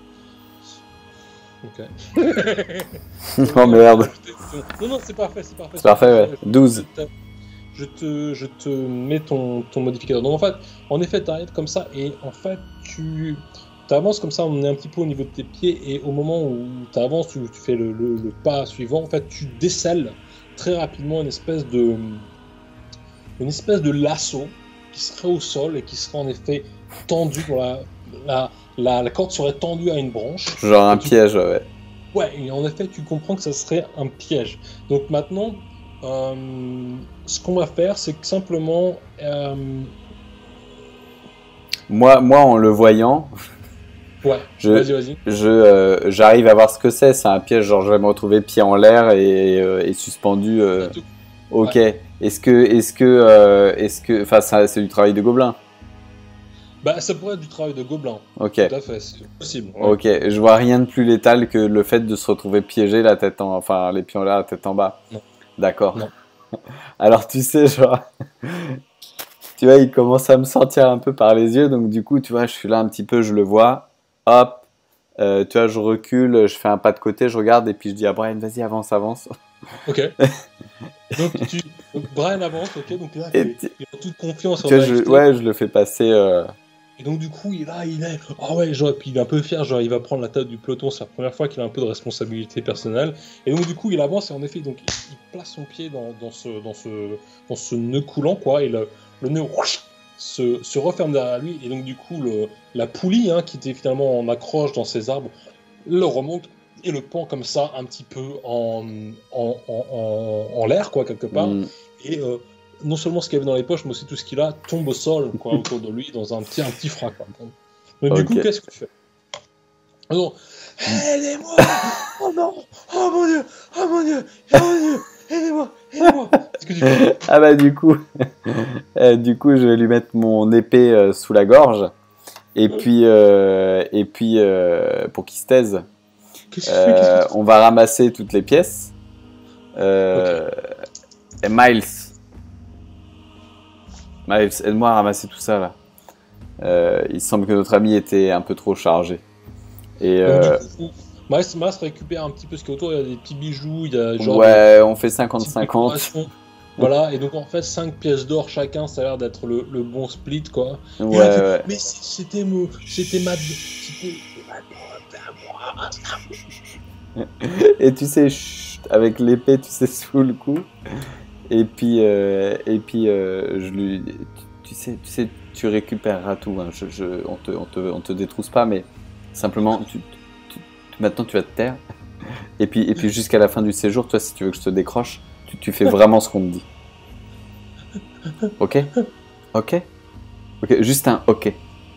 Ok. Oh merde. Non, c'est parfait, c'est parfait. C'est parfait, ouais. 12. Je te mets ton modificateur. Donc en effet, tu arrêtes comme ça et en fait, tu avances comme ça, on est un petit peu au niveau de tes pieds et au moment où tu avances, tu fais le pas suivant, en fait, tu décèles très rapidement une espèce de lasso qui serait au sol et qui serait en effet tendu pour la corde serait tendue à une branche. Genre un piège, ouais. Ouais, et en effet, tu comprends que ça serait un piège. Donc maintenant, ce qu'on va faire, c'est que simplement... Moi, en le voyant, ouais, vas-y. J'arrive à voir ce que c'est. C'est un piège, genre je vais me retrouver pied en l'air et suspendu. Ok. Ouais. Est-ce que, enfin, c'est du travail de gobelin? Bah, ça pourrait être du travail de gobelin. Ok. Tout à fait, c'est possible. Ouais. Ok. Je vois rien de plus létal que le fait de se retrouver piégé, enfin, les pieds en l'air, la tête en bas. Non. D'accord. Non. Alors tu sais, genre, tu vois, il commence à me sortir un peu par les yeux, donc du coup, tu vois, je suis là un petit peu, je le vois. Hop. Tu vois, je recule, je fais un pas de côté, je regarde et puis je dis à Brian, vas-y, avance. Ok. donc Brian avance, ok, donc là, il a toute confiance en je le fais passer. Et donc du coup, il est, ah ouais, genre, puis il est un peu fier, genre il va prendre la tête du peloton, c'est la première fois qu'il a un peu de responsabilité personnelle. Et donc du coup, il avance et en effet, donc il place son pied dans ce nœud coulant, quoi, et le nœud se referme derrière lui, et donc du coup, la poulie, hein, qui était finalement en accroche dans ses arbres, le remonte et le pend comme ça, un petit peu en l'air, quoi, quelque part. Et non seulement ce qu'il y avait dans les poches, mais aussi tout ce qu'il a tombe au sol, quoi, autour de lui, dans un petit froid, quoi. Donc du coup, qu'est-ce que tu fais? Non, aidez-moi! Oh non! Oh mon dieu! Oh mon dieu! Oh mon dieu! Aidez-moi! Qu'est-ce que tu fais? Ah bah du coup, je vais lui mettre mon épée sous la gorge, et puis pour qu'il se taise, on va ramasser toutes les pièces. Et Miles, aide-moi à ramasser tout ça là. Il semble que notre ami était un peu trop chargé. Et du coup, Miles récupère un petit peu ce qu'il y a autour, il y a des petits bijoux, il y a genre... Ouais, on fait 50-50. Voilà, et donc en fait 5 pièces d'or chacun, ça a l'air d'être le bon split, quoi. Ouais. Mais c'était ma... Et tu sais, avec l'épée, tu sais, sous le cou. Et puis, je lui... Tu sais, tu récupéreras tout. Hein. On te détrousse pas, mais simplement, maintenant tu vas te taire. Et puis jusqu'à la fin du séjour, toi, si tu veux que je te décroche, tu fais vraiment ce qu'on te dit. Ok, juste un ok.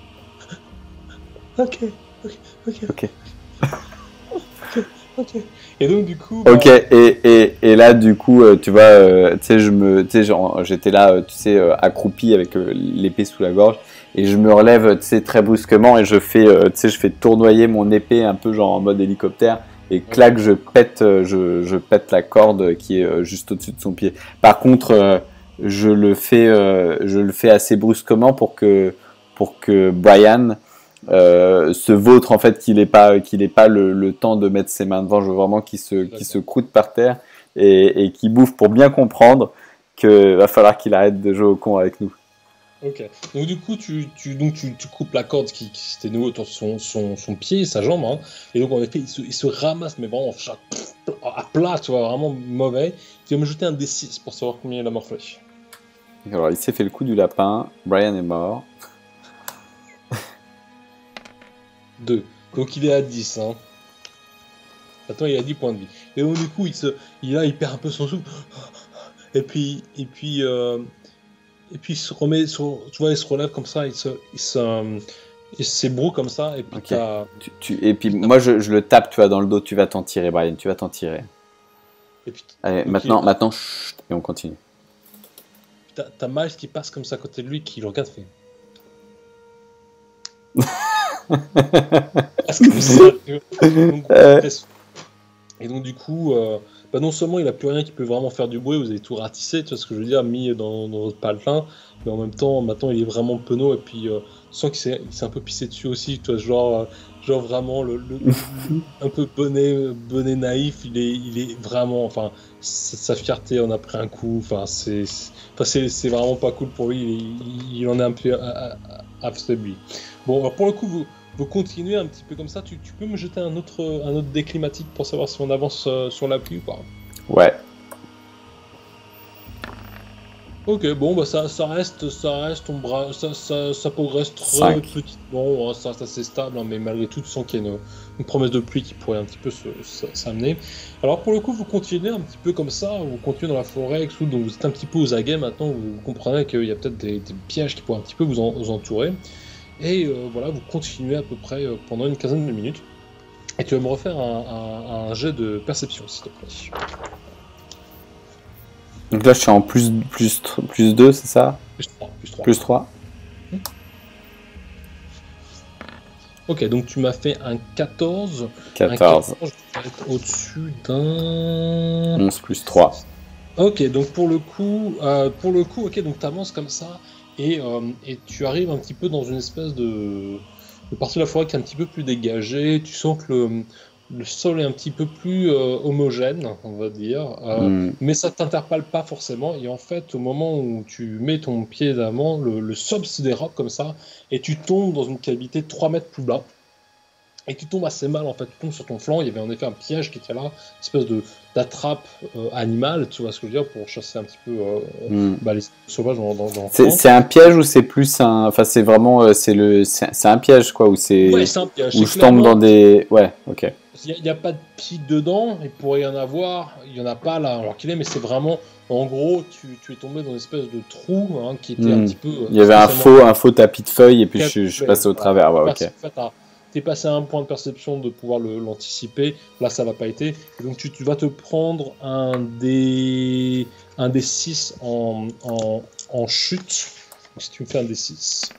Ok. Et donc du coup. Ok. Et là du coup, tu vois, tu sais, j'étais là, tu sais, accroupi avec l'épée sous la gorge, et je me relève, tu sais, très brusquement, et je fais tournoyer mon épée un peu genre en mode hélicoptère, et clac, je pète la corde qui est juste au-dessus de son pied. Par contre, je le fais assez brusquement pour que Brian se vautre, en fait, qu'il ait pas le temps de mettre ses mains devant. Je veux vraiment qu'il se croûte par terre et qu'il bouffe pour bien comprendre qu'il va falloir qu'il arrête de jouer au con avec nous. Ok. Donc du coup, tu coupes la corde qui s'était nouée autour de son pied et sa jambe, hein. Et donc en effet, il se ramasse, mais vraiment à plat, tu vois, vraiment mauvais. Tu vas me jeter un D6 pour savoir combien il a morflé. Alors il s'est fait le coup du lapin, Brian est mort. 2. Donc il est à 10, hein. Attends, il a 10 points de vie. Et donc du coup, il perd un peu son souffle. Et puis il se remet tu vois, il se relève comme ça, il Et c'est brou comme ça, et puis Ok. Et puis moi, je le tape, tu vois, dans le dos. Tu vas t'en tirer, Brian. Tu vas t'en tirer. et puis Allez, ok, maintenant, chut, et on continue. t'as Miles qui passe comme ça à côté de lui, qui le regarde, fait. Passe comme ça, tu vois. Donc, et donc du coup, bah, non seulement il a plus rien qui peut vraiment faire du bruit, vous avez tout ratissé, tu vois ce que je veux dire, mis dans votre paletin, mais en même temps, maintenant il est vraiment penaud, et puis sans il s'est un peu pissé dessus aussi, tu vois, genre vraiment un peu bonnet naïf, il est vraiment, enfin, sa fierté en a pris un coup, enfin, c'est vraiment pas cool pour lui, il en est un peu affaibli. Bon, alors pour le coup, vous continuez un petit peu comme ça. Tu peux me jeter un autre dé climatique pour savoir si on avance sur la pluie ou pas? Ouais. Ok, bon, bah ça reste, ça progresse très 5. petitement, hein, ça reste assez stable, hein, mais malgré tout, tu sens qu'il y a une promesse de pluie qui pourrait un petit peu s'amener. Alors pour le coup, vous continuez un petit peu comme ça, vous continuez dans la forêt, donc vous êtes un petit peu aux aguets maintenant, vous comprenez qu'il y a peut-être des pièges qui pourraient un petit peu vous entourer. Et voilà, vous continuez à peu près pendant une quinzaine de minutes. Et tu vas me refaire un jet de perception, s'il te plaît. Donc là, je suis en plus 2, c'est ça? Plus 3, plus 3. Plus 3. Ok, donc tu m'as fait un 14. 14. Je vais être au-dessus d'un... 11 plus 3. Ok, donc pour le coup, ok, donc tu avances comme ça et tu arrives un petit peu dans une espèce de partie de la forêt qui est un petit peu plus dégagée. Tu sens que le sol est un petit peu plus homogène, on va dire, mais ça t'interpelle pas forcément. Et en fait, au moment où tu mets ton pied d'avant, le sol se dérobe comme ça et tu tombes dans une cavité de 3 mètres plus bas. Et tu tombes assez mal en fait, tu tombes sur ton flanc, il y avait en effet un piège qui était là, une espèce d'attrape animale, tu vois ce que je veux dire, pour chasser un petit peu bah, les sauvages dans le flanc. C'est un piège ou c'est plus un. Enfin, c'est vraiment. C'est un piège, quoi, ou Ouais, c'est. c'est un piège, Où c'est je tombe dans clairement, des. Ouais, ok. il n'y a pas de pic dedans, il pourrait y en avoir, il n'y en a pas là alors qu'il est, mais c'est vraiment, en gros, tu es tombé dans une espèce de trou hein, qui était un petit peu Il y avait spécialement un faux tapis de feuilles et puis je suis passé au voilà. travers. Ouais, ok. En fait, t'es passé à un point de perception de pouvoir l'anticiper. Là, ça va pas été. Et donc, tu vas te prendre un des 6 en chute. Si tu me fais un des 6.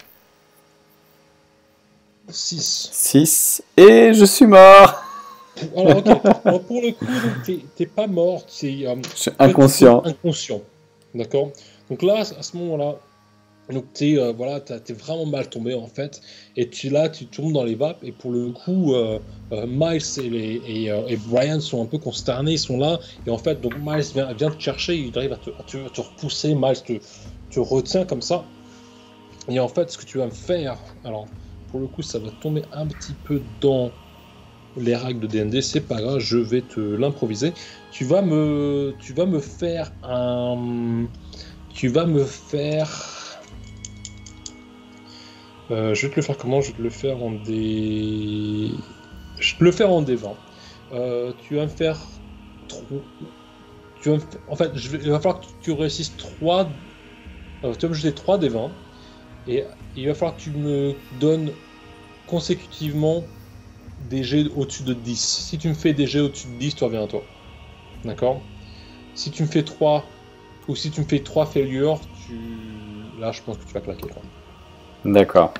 6. 6. Et je suis mort. Alors, ok. Alors, pour le coup, t'es pas mort. Je suis En fait, inconscient. inconscient. D'accord. Donc là, à ce moment-là, donc voilà, t'es vraiment mal tombé en fait, et tu tombes dans les vapes, et pour le coup, Miles et Brian sont un peu consternés, ils sont là, et en fait, donc Miles vient te chercher, il arrive à te repousser, Miles te retient comme ça, et en fait, ce que tu vas me faire, alors pour le coup, ça va tomber un petit peu dans les règles de D&D, c'est pas grave, je vais te l'improviser. Tu vas me faire je vais te le faire comment? Je vais te le faire en des... Je vais te le faire en des 20. Tu vas me faire... En fait, il va falloir que tu réussisses 3... tu vas me jeter 3 des 20. Et il va falloir que tu me donnes consécutivement des jets au-dessus de 10. Si tu me fais des jets au-dessus de 10, tu reviens à toi. D'accord? Si tu me fais 3... Ou si tu me fais 3 failures, là, je pense que tu vas claquer. Quoi. D'accord.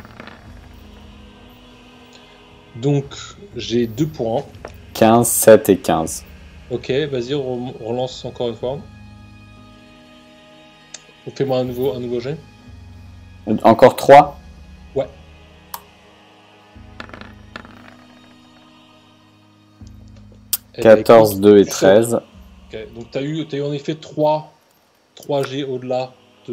Donc, j'ai 2 pour 1. 15, 7 et 15. Ok, vas-y, relance encore une fois. Fais-moi un nouveau jet. Encore 3. Ouais. Eh ben, 14, écoute, 2 et 13. Ok, donc t'as eu en effet 3 G au-delà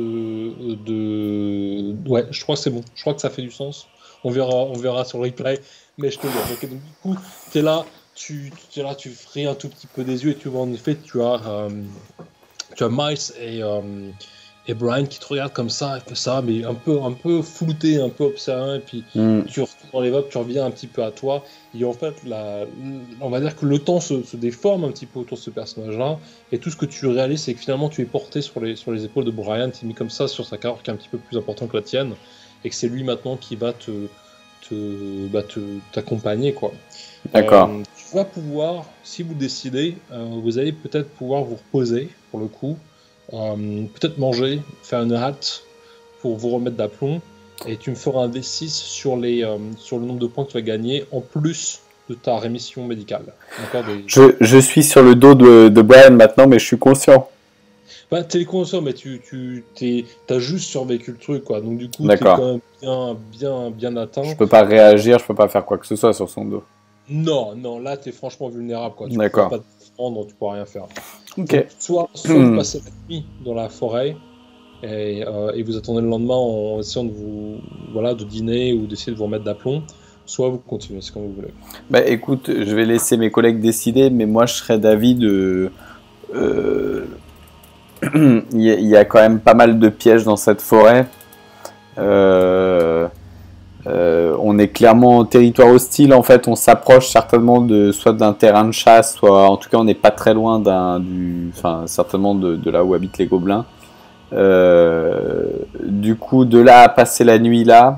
Ouais, je crois que c'est bon. Je crois que ça fait du sens. On verra sur le replay. Mais je te le dis. Ok, donc du coup, t'es là, tu fris un tout petit peu des yeux et tu vois en effet, tu as Miles et Brian qui te regardent comme ça, mais un peu flouté, un peu observé, et puis tu retournes dans les vapes, tu reviens un petit peu à toi, et en fait, on va dire que le temps se déforme un petit peu autour de ce personnage-là, et tout ce que tu réalises, c'est que finalement, tu es porté sur les épaules de Brian, tu es mis comme ça sur sa carrière qui est un petit peu plus important que la tienne, et que c'est lui maintenant qui va t'accompagner, quoi. D'accord. Tu vas pouvoir, si vous décidez, vous allez peut-être pouvoir vous reposer, pour le coup, peut-être manger, faire une halte pour vous remettre d'aplomb, et tu me feras un D6 sur sur le nombre de points que tu vas gagner, en plus de ta rémission médicale. D'accord, Je suis sur le dos de Brian maintenant, mais je suis conscient. Bah, t'es conscient, mais t'as juste survécu le truc, quoi. Donc du coup, t'es D'accord. quand même bien Je atteint. peux pas réagir, je peux pas faire quoi que ce soit sur son dos. Non, non, là, t'es franchement vulnérable, quoi. Tu pourras D'accord. pas te défendre, tu pourras rien faire. Ok. Donc, soit vous passez la nuit dans la forêt et vous attendez le lendemain en essayant de dîner ou d'essayer de vous remettre d'aplomb, soit vous continuez, c'est comme vous voulez. Bah écoute, je vais laisser mes collègues décider, mais moi je serais d'avis de. euh, il y a quand même pas mal de pièges dans cette forêt. Euh, on est clairement en territoire hostile. En fait, on s'approche certainement de soit d'un terrain de chasse, soit en tout cas on n'est pas très loin certainement de là où habitent les gobelins. Du coup, de là à passer la nuit là.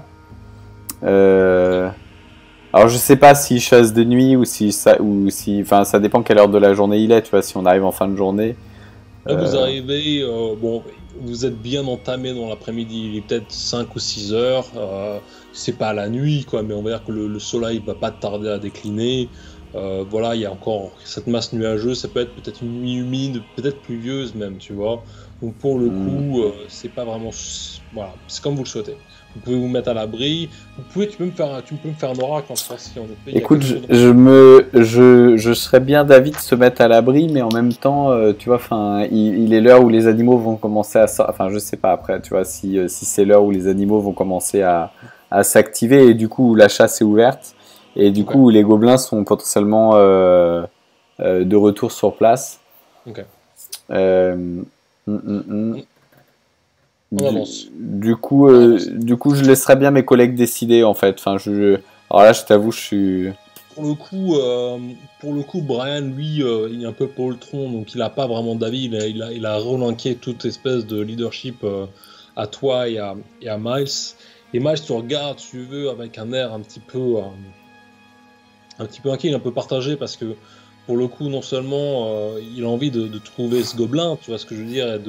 Alors je sais pas s'ils chassent de nuit enfin ça dépend quelle heure de la journée il est. Tu vois, si on arrive en fin de journée. Là, vous arrivez, bon, vous êtes bien entamé dans l'après-midi, il est peut-être 5 ou 6 heures, c'est pas la nuit, quoi, mais on va dire que le soleil va pas tarder à décliner. Voilà, il y a encore cette masse nuageuse, ça peut être peut-être une nuit humide, peut-être pluvieuse même, tu vois. Donc pour le coup, c'est pas vraiment... Voilà, c'est comme vous le souhaitez. Vous pouvez vous mettre à l'abri, tu peux me faire un oracle, en fait, si en effet il y a Écoute, quelque chose... je serais bien d'avis de se mettre à l'abri, mais en même temps, tu vois, enfin, il est l'heure où les animaux vont commencer enfin, je sais pas après, tu vois, si c'est l'heure où les animaux vont commencer à s'activer et du coup où la chasse est ouverte et du Ok, coup où les gobelins sont potentiellement de retour sur place. ok. Euh, hum, hum, hum. On avance. On avance. Du coup, je laisserai bien mes collègues décider en fait. Enfin, alors là, je t'avoue, je suis. Pour le coup, Brian, lui, il est un peu poltron, donc il n'a pas vraiment d'avis. Il a relinqué toute espèce de leadership à toi et à Miles. Et Miles te regarde, si tu veux, avec un air un petit peu inquiet, un peu partagé, parce que pour le coup, non seulement il a envie de trouver ce gobelin, tu vois ce que je veux dire,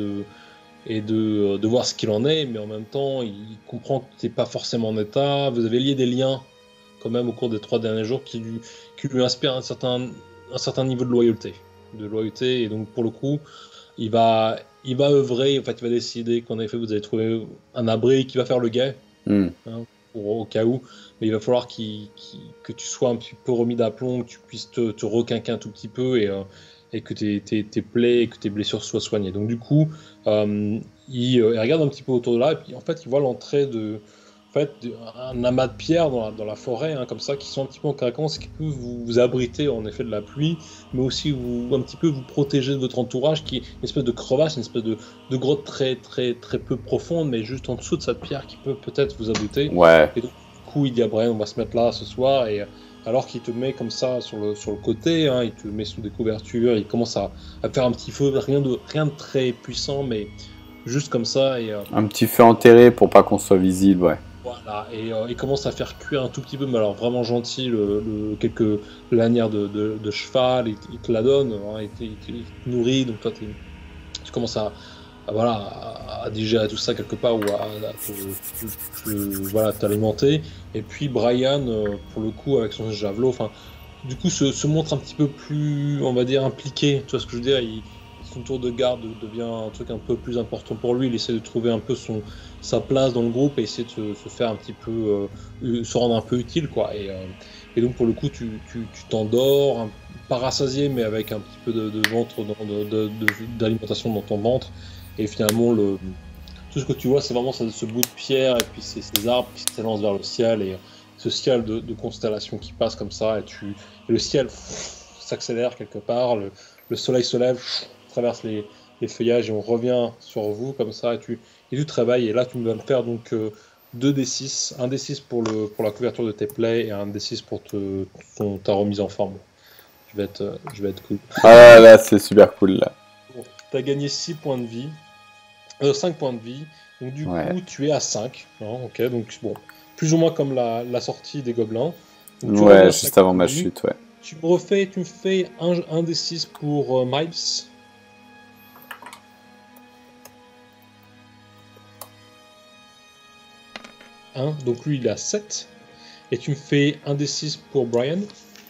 de voir ce qu'il en est, mais en même temps, il comprend que tu n'es pas forcément en état. Vous avez lié des liens quand même au cours des 3 derniers jours qui lui inspirent un certain niveau de loyauté. Et donc pour le coup, il va œuvrer, en fait, il va décider qu'en effet vous allez trouver un abri qui va faire le guet, Hmm. hein, au cas où, mais il va falloir que tu sois un petit peu remis d'aplomb, que tu puisses te requinquer un tout petit peu et que tes plaies et que tes blessures soient soignées. Donc du coup, il regarde un petit peu autour de là et puis en fait il voit l'entrée un amas de pierres dans la forêt, hein, comme ça, qui sont un petit peu en craquance, qui peuvent vous abriter en effet de la pluie, mais aussi un petit peu vous protéger de votre entourage, qui est une espèce de crevasse, une espèce de grotte très peu profonde, mais juste en dessous de cette pierre qui peut peut-être vous abriter. Ouais. Et donc, du coup, il dit à Brian, on va se mettre là ce soir, et alors qu'il te met comme ça sur le côté, hein, il te met sous des couvertures, il commence à faire un petit feu, rien de très puissant, mais juste comme ça, et Un petit feu enterré pour pas qu'on soit visible, ouais. voilà, et il commence à faire cuire un tout petit peu, mais alors vraiment gentil, quelques lanières de cheval, il te la donne, hein, il te nourrit, donc toi tu commences voilà, à digérer tout ça quelque part ou voilà, t'alimenter. Et puis Brian, pour le coup, avec son javelot, enfin, du coup, se montre un petit peu plus, on va dire, impliqué. Tu vois ce que je veux dire? Son tour de garde devient un truc un peu plus important pour lui. Il essaie de trouver un peu sa place dans le groupe et essayer de se faire un petit peu, se rendre un peu utile, quoi. Et donc, pour le coup, tu t'endors, pas rassasié, mais avec un petit peu de ventre, d'alimentation dans ton ventre. Et finalement, tout ce que tu vois, c'est vraiment ce bout de pierre et puis ces arbres qui s'élancent vers le ciel et ce ciel de constellations qui passe comme ça. Et le ciel s'accélère quelque part, le soleil se lève, traverse les feuillages et on revient sur vous comme ça. Et tu te réveilles et là, tu vas me faire donc 2 D6, un D6 pour la couverture de tes plaies et un D6 pour ta remise en forme. Je vais être cool. Ah là, c'est super cool là. Bon, tu as gagné 6 points de vie. 5 points de vie. Donc du Ouais. coup, tu es à 5. Hein, ok, donc bon. plus ou moins comme la sortie des gobelins. Donc, tu Ouais, reviens juste chaque avant ma nuit. chute, ouais. Tu me fais un des 6 pour Miles. 1, donc lui il a 7. Et tu me fais un des 6 pour Brian.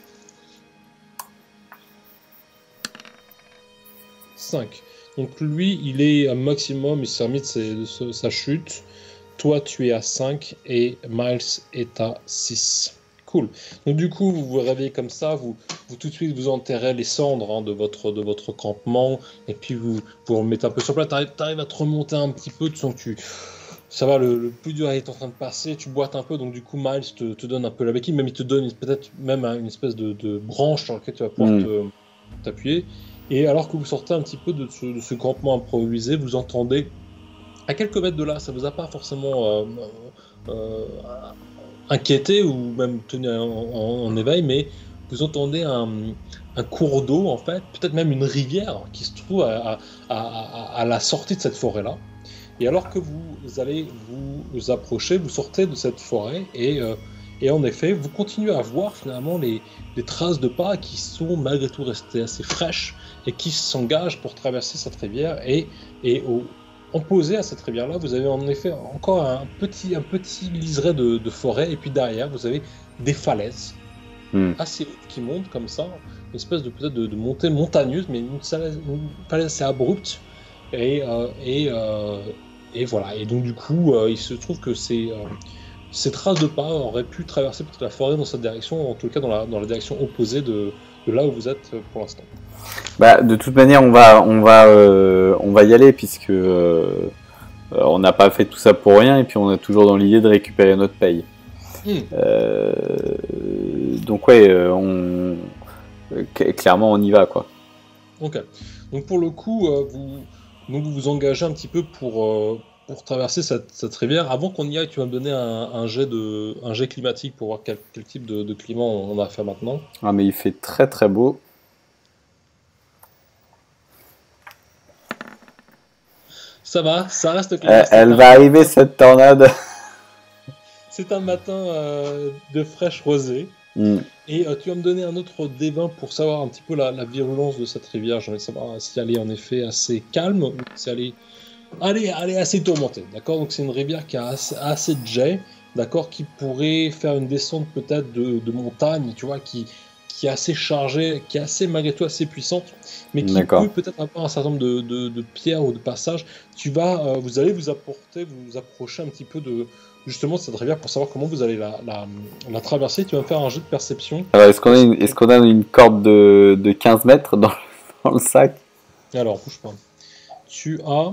5. Donc lui il est à maximum, il s'est remis de sa chute. Toi tu es à 5 et Miles est à 6. Cool. Donc du coup vous vous réveillez comme ça, vous tout de suite vous enterrez les cendres de votre campement et puis vous remettez un peu sur place. T'arrives à te remonter un petit peu, tu sens que ça va, le plus dur est en train de passer, tu boites un peu, donc du coup Miles te donne un peu la béquille, même il te donne peut-être même une espèce de branche sur laquelle tu vas pouvoir t'appuyer. Et alors que vous sortez un petit peu de ce campement improvisé, vous entendez à quelques mètres de là, ça vous a pas forcément euh, inquiété ou même tenu en éveil, mais vous entendez un cours d'eau en fait, peut-être même une rivière qui se trouve à la sortie de cette forêt-là. Et alors que vous allez vous approcher, vous sortez de cette forêt et en effet, vous continuez à voir finalement les traces de pas qui sont malgré tout restées assez fraîches et qui s'engagent pour traverser cette rivière. Opposé à cette rivière-là, vous avez en effet encore un petit liseré de forêt et puis derrière, vous avez des falaises assez hautes qui montent comme ça, une espèce de peut-être de montée montagneuse, mais une falaise assez abrupte. Et, euh, et, euh, et voilà. Et donc du coup, il se trouve que ces traces de pas auraient pu traverser peut-être la forêt dans cette direction, en tout cas dans la direction opposée de là où vous êtes pour l'instant. Bah, de toute manière, on va y aller puisque on n'a pas fait tout ça pour rien et puis on a toujours dans l'idée de récupérer notre paye. Donc ouais, clairement on y va quoi. Ok. Donc pour le coup, vous vous engagez un petit peu pour traverser cette rivière. Avant qu'on y aille, tu vas me donner un jet climatique pour voir quel type de climat on a à faire maintenant. Ah mais il fait très très beau. Ça va, ça reste clair. Elle va arriver cette tornade. C'est un matin de fraîche rosée. Et tu vas me donner un autre D20 pour savoir un petit peu la virulence de cette rivière. J'ai envie de savoir si elle est en effet assez calme ou si elle est assez tourmentée. D'accord. Donc c'est une rivière qui a assez de jet. D'accord. Qui pourrait faire une descente peut-être de montagne, tu vois, qui est assez chargée, qui est assez malgré tout assez puissante, mais qui peut peut-être avoir un certain nombre de pierres ou de passages. Vous allez vous approcher un petit peu de justement cette rivière pour savoir comment vous allez la traverser. Tu vas me faire un jeu de perception. Alors est-ce qu'on a une corde de 15 mètres dans le sac? Alors, bouge pas. Tu as...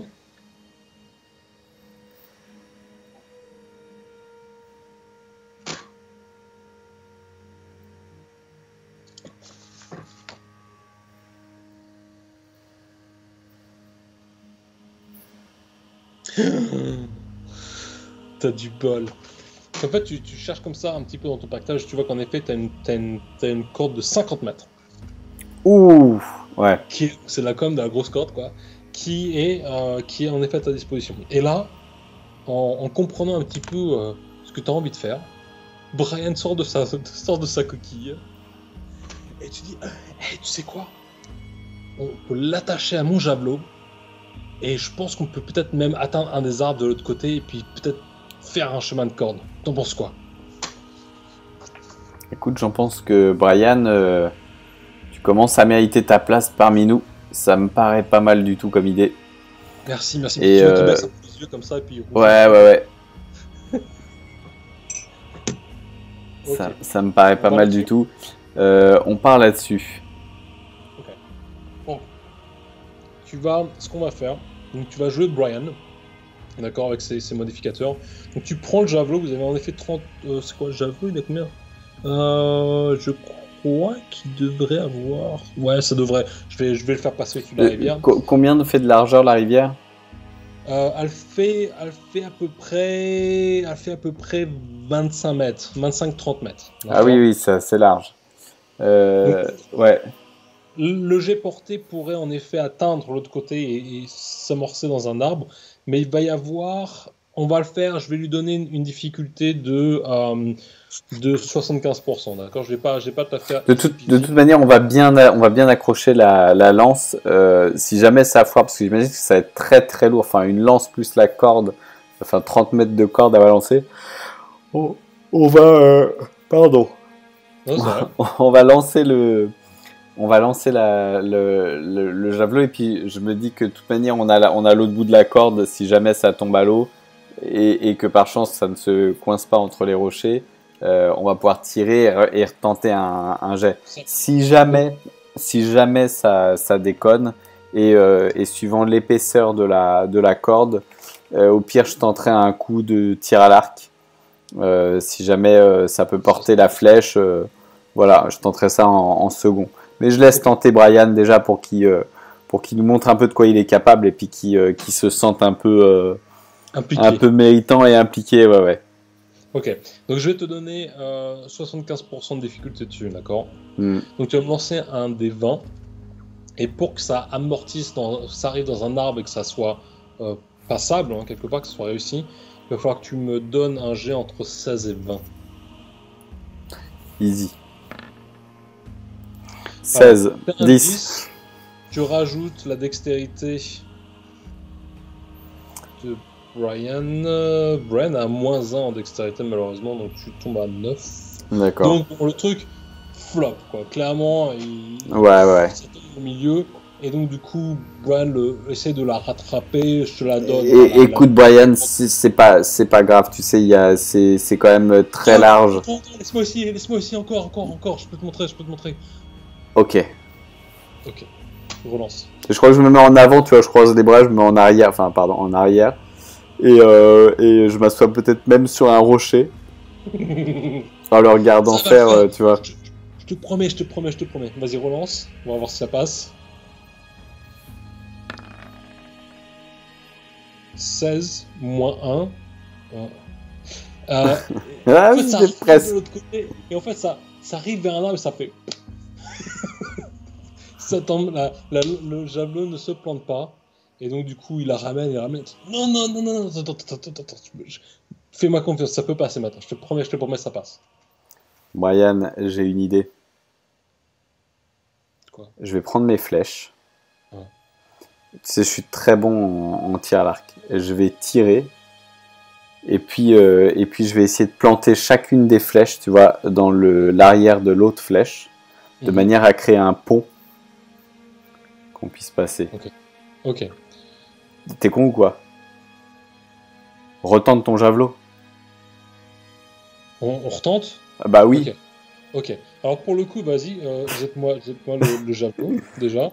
T'as du bol. En fait, tu cherches comme ça un petit peu dans ton pactage, tu vois qu'en effet, t'as une corde de 50 mètres. Ouh, ouais. C'est la com de la grosse corde, quoi. Qui est en effet à ta disposition. Et là, en comprenant un petit peu ce que tu as envie de faire, Brian sort de sa coquille. Et tu dis, hey, tu sais quoi? On peut l'attacher à mon javelot. Et je pense qu'on peut peut-être même atteindre un des arbres de l'autre côté et puis peut-être faire un chemin de corde. T'en penses quoi? Écoute, j'en pense que Brian, tu commences à mériter ta place parmi nous. Ça me paraît pas mal du tout comme idée. Merci. Et tu te baisses un peu les yeux comme ça et puis... Ouais. Okay. Ça me paraît pas mal du tout. On part là-dessus. Ok. Bon. Ce qu'on va faire, donc tu vas jouer Brian, d'accord, avec ses modificateurs. Donc tu prends le javelot, vous avez en effet 30... c'est quoi le javelot? Il a combien? Je crois qu'il devrait avoir... Ouais, ça devrait. Je vais le faire passer au-dessus de la rivière. Combien fait de largeur la rivière? Elle fait à peu près 25 mètres, 25-30 mètres. Ah oui, ça c'est large. Donc, ouais. Le jet porté pourrait en effet atteindre l'autre côté et s'amorcer dans un arbre, mais il va y avoir on va le faire. Je vais lui donner une difficulté de 75%. D'accord. Je vais pas te faire. De toute manière, on va bien accrocher la lance. Si jamais ça foire, parce que j'imagine que ça va être très très lourd. Enfin, une lance plus la corde, enfin 30 mètres de corde à balancer. On va. Pardon. Non, c'est vrai. On va lancer le javelot et puis je me dis que de toute manière on a l'autre bout de la corde si jamais ça tombe à l'eau et que par chance ça ne se coince pas entre les rochers, on va pouvoir tirer et retenter un jet. Si jamais ça déconne et suivant l'épaisseur de la corde, au pire je tenterai un coup de tir à l'arc. Si jamais ça peut porter la flèche, voilà, je tenterai ça en second. Mais je laisse tenter Brian déjà pour qu'il nous montre un peu de quoi il est capable et puis qu'il se sente un peu méritant et impliqué. Ouais. Ok, donc je vais te donner 75% de difficulté dessus, d'accord. Donc tu vas me lancer un des 20 et pour que ça amortisse, ça arrive dans un arbre et que ça soit passable, hein, quelque part, que ça soit réussi, il va falloir que tu me donnes un jet entre 16 et 20. Easy. 16, alors, 10. Tu rajoutes la dextérité de Brian. Brian a moins 1 en dextérité malheureusement, donc tu tombes à 9. D'accord. Donc pour le truc, flop quoi. Clairement, ouais. Ça tombe au milieu. Et donc du coup, Brian essaie de la rattraper, je te la donne. Écoute Brian, c'est pas grave, tu sais, c'est quand même très large. Attends, laisse-moi aussi, encore, je peux te montrer. Ok. Relance. Je crois que je me mets en avant, tu vois, je croise les bras, je me mets en arrière, en arrière. Et je m'assois peut-être même sur un rocher. En le regardant faire, tu vois. Je te promets. Vas-y, relance, on va voir si ça passe. 16, moins 1. En fait, ça arrive de l'autre côté. Et en fait, ça arrive vers un arbre et ça fait... ça tombe, le javelot ne se plante pas. Et donc, du coup, il la ramène. Non, attends. Fais-moi confiance, ça peut passer maintenant. Je te promets, ça passe. Brian, j'ai une idée. Quoi ? Je vais prendre mes flèches. Tu sais, je suis très bon en tir à l'arc. Je vais tirer. Et puis je vais essayer de planter chacune des flèches, tu vois, dans l'arrière de l'autre flèche. De manière à créer un pont qu'on puisse passer. Ok. T'es con ou quoi ? Retente ton javelot. On retente ? Bah oui. Ok. Alors pour le coup, vas-y, jette-moi le javelot, déjà.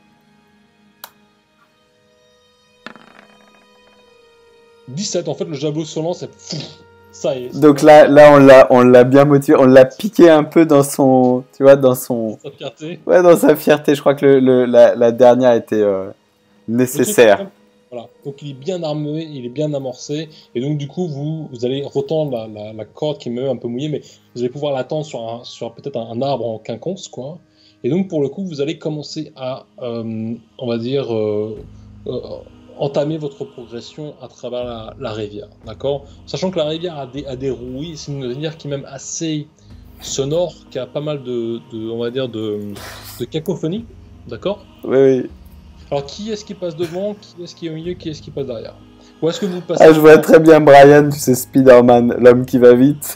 « 17, en fait, le javelot se lance et ça y est. Donc là, on l'a bien motivé, on l'a piqué un peu dans son, tu vois, dans son... Sa fierté. Ouais, dans sa fierté. Je crois que la dernière était nécessaire. Voilà. Donc il est bien armé, il est bien amorcé, et donc du coup vous allez retendre la corde qui est même un peu mouillée, mais vous allez pouvoir la tendre sur peut-être un arbre en quinconce, quoi. Et donc pour le coup vous allez commencer à, on va dire, entamer votre progression à travers la rivière, d'accord ? Sachant que la rivière a des rouilles, c'est une rivière qui est même assez sonore, qui a pas mal on va dire de cacophonie, d'accord ? Oui. Alors, qui est-ce qui passe devant, qui est-ce qui est au milieu, qui est-ce qui passe derrière ? Ou est-ce que vous passez... Ah, je vois très bien Brian, tu sais, Spider-Man, l'homme qui va vite.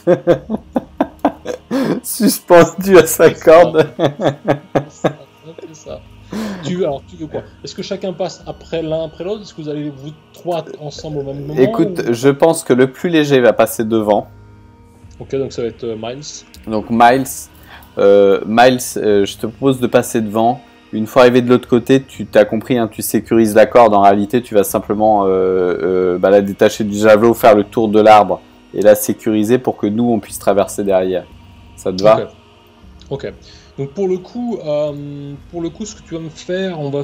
Suspendu à sa corde. C'est ça. Tu veux quoi ? Est-ce que chacun passe l'un après l'autre ? Est-ce que vous allez vous trois ensemble au même moment ? Écoute, je pense que le plus léger va passer devant. Ok, donc ça va être Miles. Donc Miles, je te propose de passer devant. Une fois arrivé de l'autre côté, tu t'as compris, hein, tu sécurises la corde. En réalité, tu vas simplement la détacher du javelot, faire le tour de l'arbre et la sécuriser pour que nous, on puisse traverser derrière. Ça te va ? Ok. Donc pour le coup, ce que tu vas me faire, on va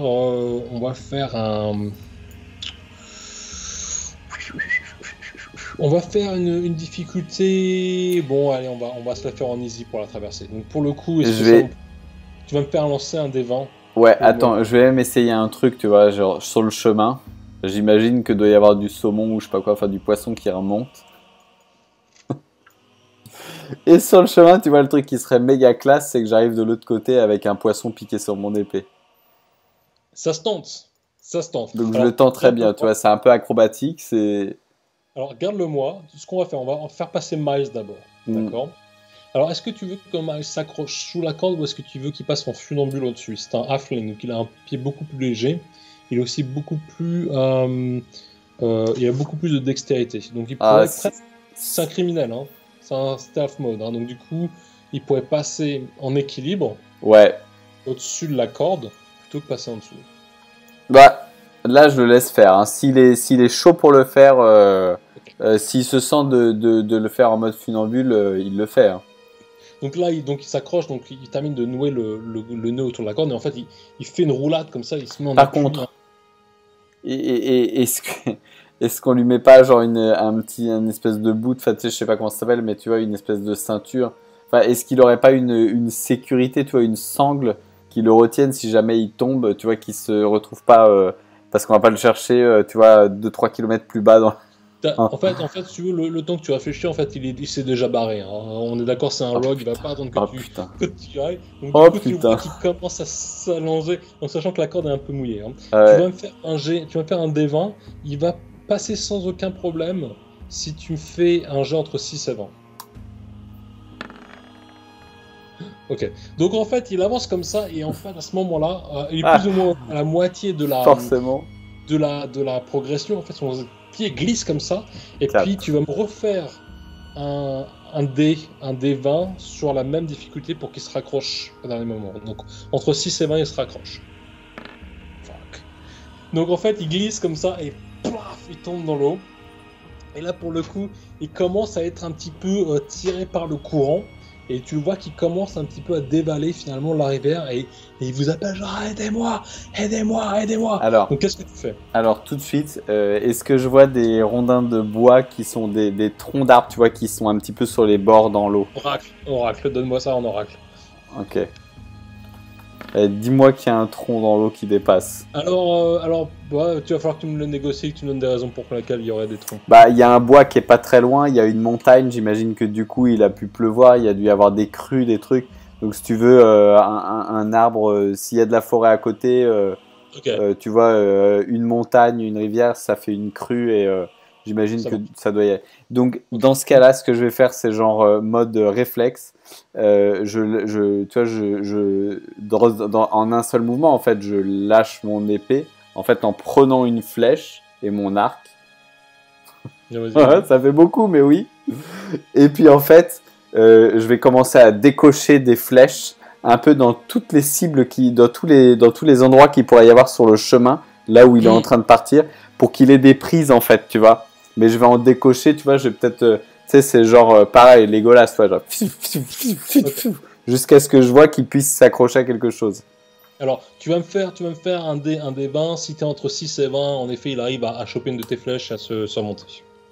faire une difficulté. Bon, allez, on va se la faire en easy pour la traverser. Donc pour le coup, tu vas me faire lancer un des 20. Ouais, attends, je vais même essayer un truc, tu vois, genre sur le chemin. J'imagine que doit y avoir du saumon ou je sais pas quoi, enfin du poisson qui remonte. Et sur le chemin, tu vois, le truc qui serait méga classe, c'est que j'arrive de l'autre côté avec un poisson piqué sur mon épée. Ça se tente. Ça se tente. Donc je Alors, le tente très bien, tu garde-le-moi. vois, c'est un peu acrobatique, c'est... Alors, garde-le-moi. Ce qu'on va faire, on va faire passer Miles d'abord. Hmm. D'accord? Alors, est-ce que tu veux que Miles s'accroche sous la corde ou est-ce que tu veux qu'il passe en funambule au-dessus? C'est un halfling, donc il a un pied beaucoup plus léger. Il est aussi beaucoup plus... il a beaucoup plus de dextérité. Donc, il Ah, pourrait presque... C'est un criminel, hein. C'est un stealth mode. Hein. Donc, du coup, il pourrait passer en équilibre ouais. au-dessus de la corde plutôt que passer en dessous. Bah, là, je le laisse faire. Hein. S'il est chaud pour le faire, s'il se sent de le faire en mode funambule, il le fait. Hein. Donc là, il s'accroche, donc il termine de nouer le nœud autour de la corde, et en fait, il fait une roulade comme ça, il se met en Par appui. contre, est-ce qu'on lui met pas genre une espèce de bout, enfin, tu sais, je sais pas comment ça s'appelle, mais tu vois, une espèce de ceinture. Enfin, est-ce qu'il aurait pas une sécurité, tu vois, une sangle qui le retienne si jamais il tombe, tu vois, qu'il se retrouve pas, parce qu'on va pas le chercher, tu vois, 2-3 kilomètres plus bas dans. En fait, si tu veux, le temps que tu réfléchis, en fait, il s'est déjà barré. Hein. On est d'accord, c'est un Oh, rogue, il va putain. pas attendre Oh, que putain. tu y ailles. Donc Oh, du coup, tu putain. vois qu'il commence à s'allonger, en sachant que la corde est un peu mouillée. Hein. Ouais. Tu vas me faire un jet, tu vas me faire un D20, il va passer sans aucun problème si tu fais un jet entre 6 et 20. Ok. Donc en fait, il avance comme ça, et en fait, à ce moment-là, il est plus ou moins à la moitié Forcément. de la progression. En fait, son pied glisse comme ça, et Quatre. puis tu vas me refaire un dé 20 sur la même difficulté pour qu'il se raccroche au dernier moment. Donc entre 6 et 20, il se raccroche. Fuck. Donc en fait, il glisse comme ça, et plaf, il tombe dans l'eau. Et là, pour le coup, il commence à être un petit peu tiré par le courant. Et tu le vois qu'il commence un petit peu à dévaler finalement la rivière, et il vous appelle genre aidez-moi, aidez-moi, aidez-moi. Alors, Donc qu'est-ce que tu fais? alors tout de suite, est-ce que je vois des rondins de bois qui sont des troncs d'arbres, tu vois, qui sont un petit peu sur les bords dans l'eau? Oracle, donne-moi ça en oracle. Ok. Dis-moi qu'il y a un tronc dans l'eau qui dépasse. Alors bah, tu vas falloir que tu me le négocies, que tu me donnes des raisons pour lesquelles il y aurait des troncs. Bah, il y a un bois qui est pas très loin, il y a une montagne, j'imagine que du coup il a pu pleuvoir, il y a dû y avoir des crues, des trucs. Donc si tu veux un arbre, s'il y a de la forêt à côté, Ok, tu vois, une montagne, une rivière, ça fait une crue et j'imagine ça que marche. ça doit y aller. Donc Ok. dans ce cas-là, ce que je vais faire, c'est genre mode réflexe. Tu vois, en un seul mouvement, en fait, je lâche mon épée, en fait, en prenant une flèche et mon arc. Bien, vas-y, Ouais, vas-y. ça fait beaucoup, mais oui. Et puis en fait, je vais commencer à décocher des flèches un peu dans toutes les cibles dans tous les endroits qu'il pourrait y avoir sur le chemin, là où il est en train de partir, pour qu'il ait des prises en fait, tu vois. Mais je vais en décocher, tu vois, je vais peut-être, tu sais, c'est genre pareil, Legolas, tu vois, genre Ok. jusqu'à ce que je vois qu'il puisse s'accrocher à quelque chose. Alors, tu vas me faire un dé 20. Si tu es entre 6 et 20, en effet, il arrive à choper une de tes flèches et à se surmonter.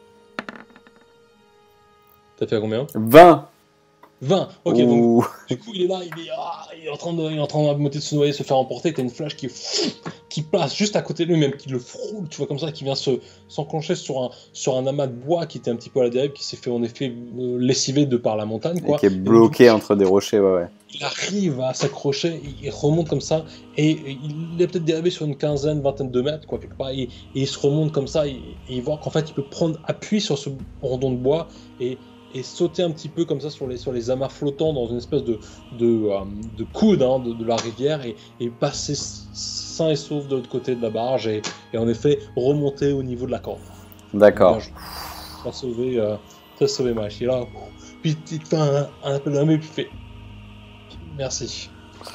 T'as fait à combien? 20. 20. Ok, donc Ouh. du coup, il est là, il est en train de se noyer, se faire emporter. T'as une flèche qui passe juste à côté de lui, même qui le frôle, tu vois, comme ça, qui vient s'enclencher sur un amas de bois qui était un petit peu à la dérive, qui s'est fait en effet lessiver de par la montagne, Et quoi. qui est Et donc, du bloqué coup, entre des rochers, ouais, ouais. il arrive à s'accrocher, il remonte comme ça, et il est peut-être dérivé sur une quinzaine, vingtaine de mètres, quoi, quelque part, et il se remonte comme ça, et il voit qu'en fait, il peut prendre appui sur ce rondon de bois, et sauter un petit peu comme ça sur les amas flottants dans une espèce de coude hein, de la rivière, et passer sain et sauf de l'autre côté de la barge, et en effet remonter au niveau de la corde. D'accord. T'as sauvé Mach, il est là, puis il te fait un appel d'armée, puis il fait merci.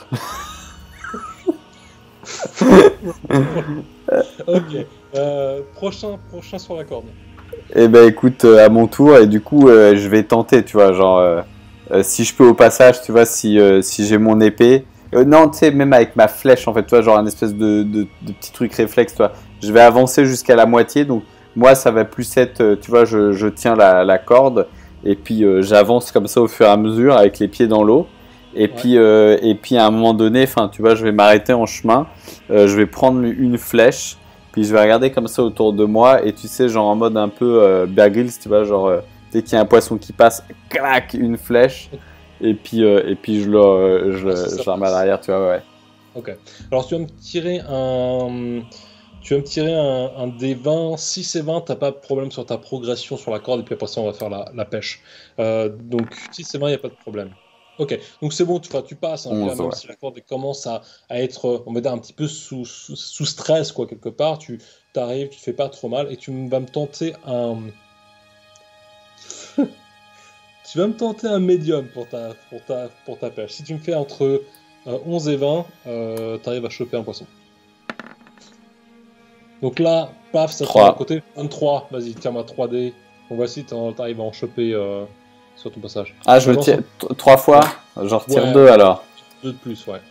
Ok, prochain sur la corde. Eh ben écoute, à mon tour, et du coup, je vais tenter, tu vois, genre, si je peux au passage, tu vois, si j'ai mon épée, non, tu sais, même avec ma flèche, en fait, tu vois, genre un espèce de petit truc réflexe, tu vois, je vais avancer jusqu'à la moitié, donc moi, ça va plus être, tu vois, je tiens la corde, et puis j'avance comme ça au fur et à mesure, avec les pieds dans l'eau, et puis à un moment donné, enfin, tu vois, je vais m'arrêter en chemin, je vais prendre une flèche, Puis je vais regarder comme ça autour de moi et tu sais, genre en mode un peu Bear Grylls, tu vois, genre dès qu'il y a un poisson qui passe, clac, une flèche. Et puis je le remets à l'arrière, tu vois, ouais. Ok. Alors tu vas me tirer un. Tu vas me tirer un des 20. Si c'est 20, t'as pas de problème sur ta progression sur la corde, et puis après ça, on va faire la pêche. Donc, si c'est 20, il n'y a pas de problème. Ok, donc c'est bon, tu passes, hein, puis là, 11, même ouais. si la corde commence à être, on va dire, un petit peu sous stress, quoi, quelque part, tu t'arrives, tu te fais pas trop mal, et vas me tenter un. Tu vas me tenter un médium pour ta pêche. Si tu me fais entre 11 et 20, tu arrives à choper un poisson. Donc là, paf, ça tombe à 3. côté. 23, vas-y, tiens-moi 3D. On va essayer, t'arrives à en choper sur ton passage. Ah, je le tire 3 fois. J'en retire 2 alors. 2 de plus, ouais.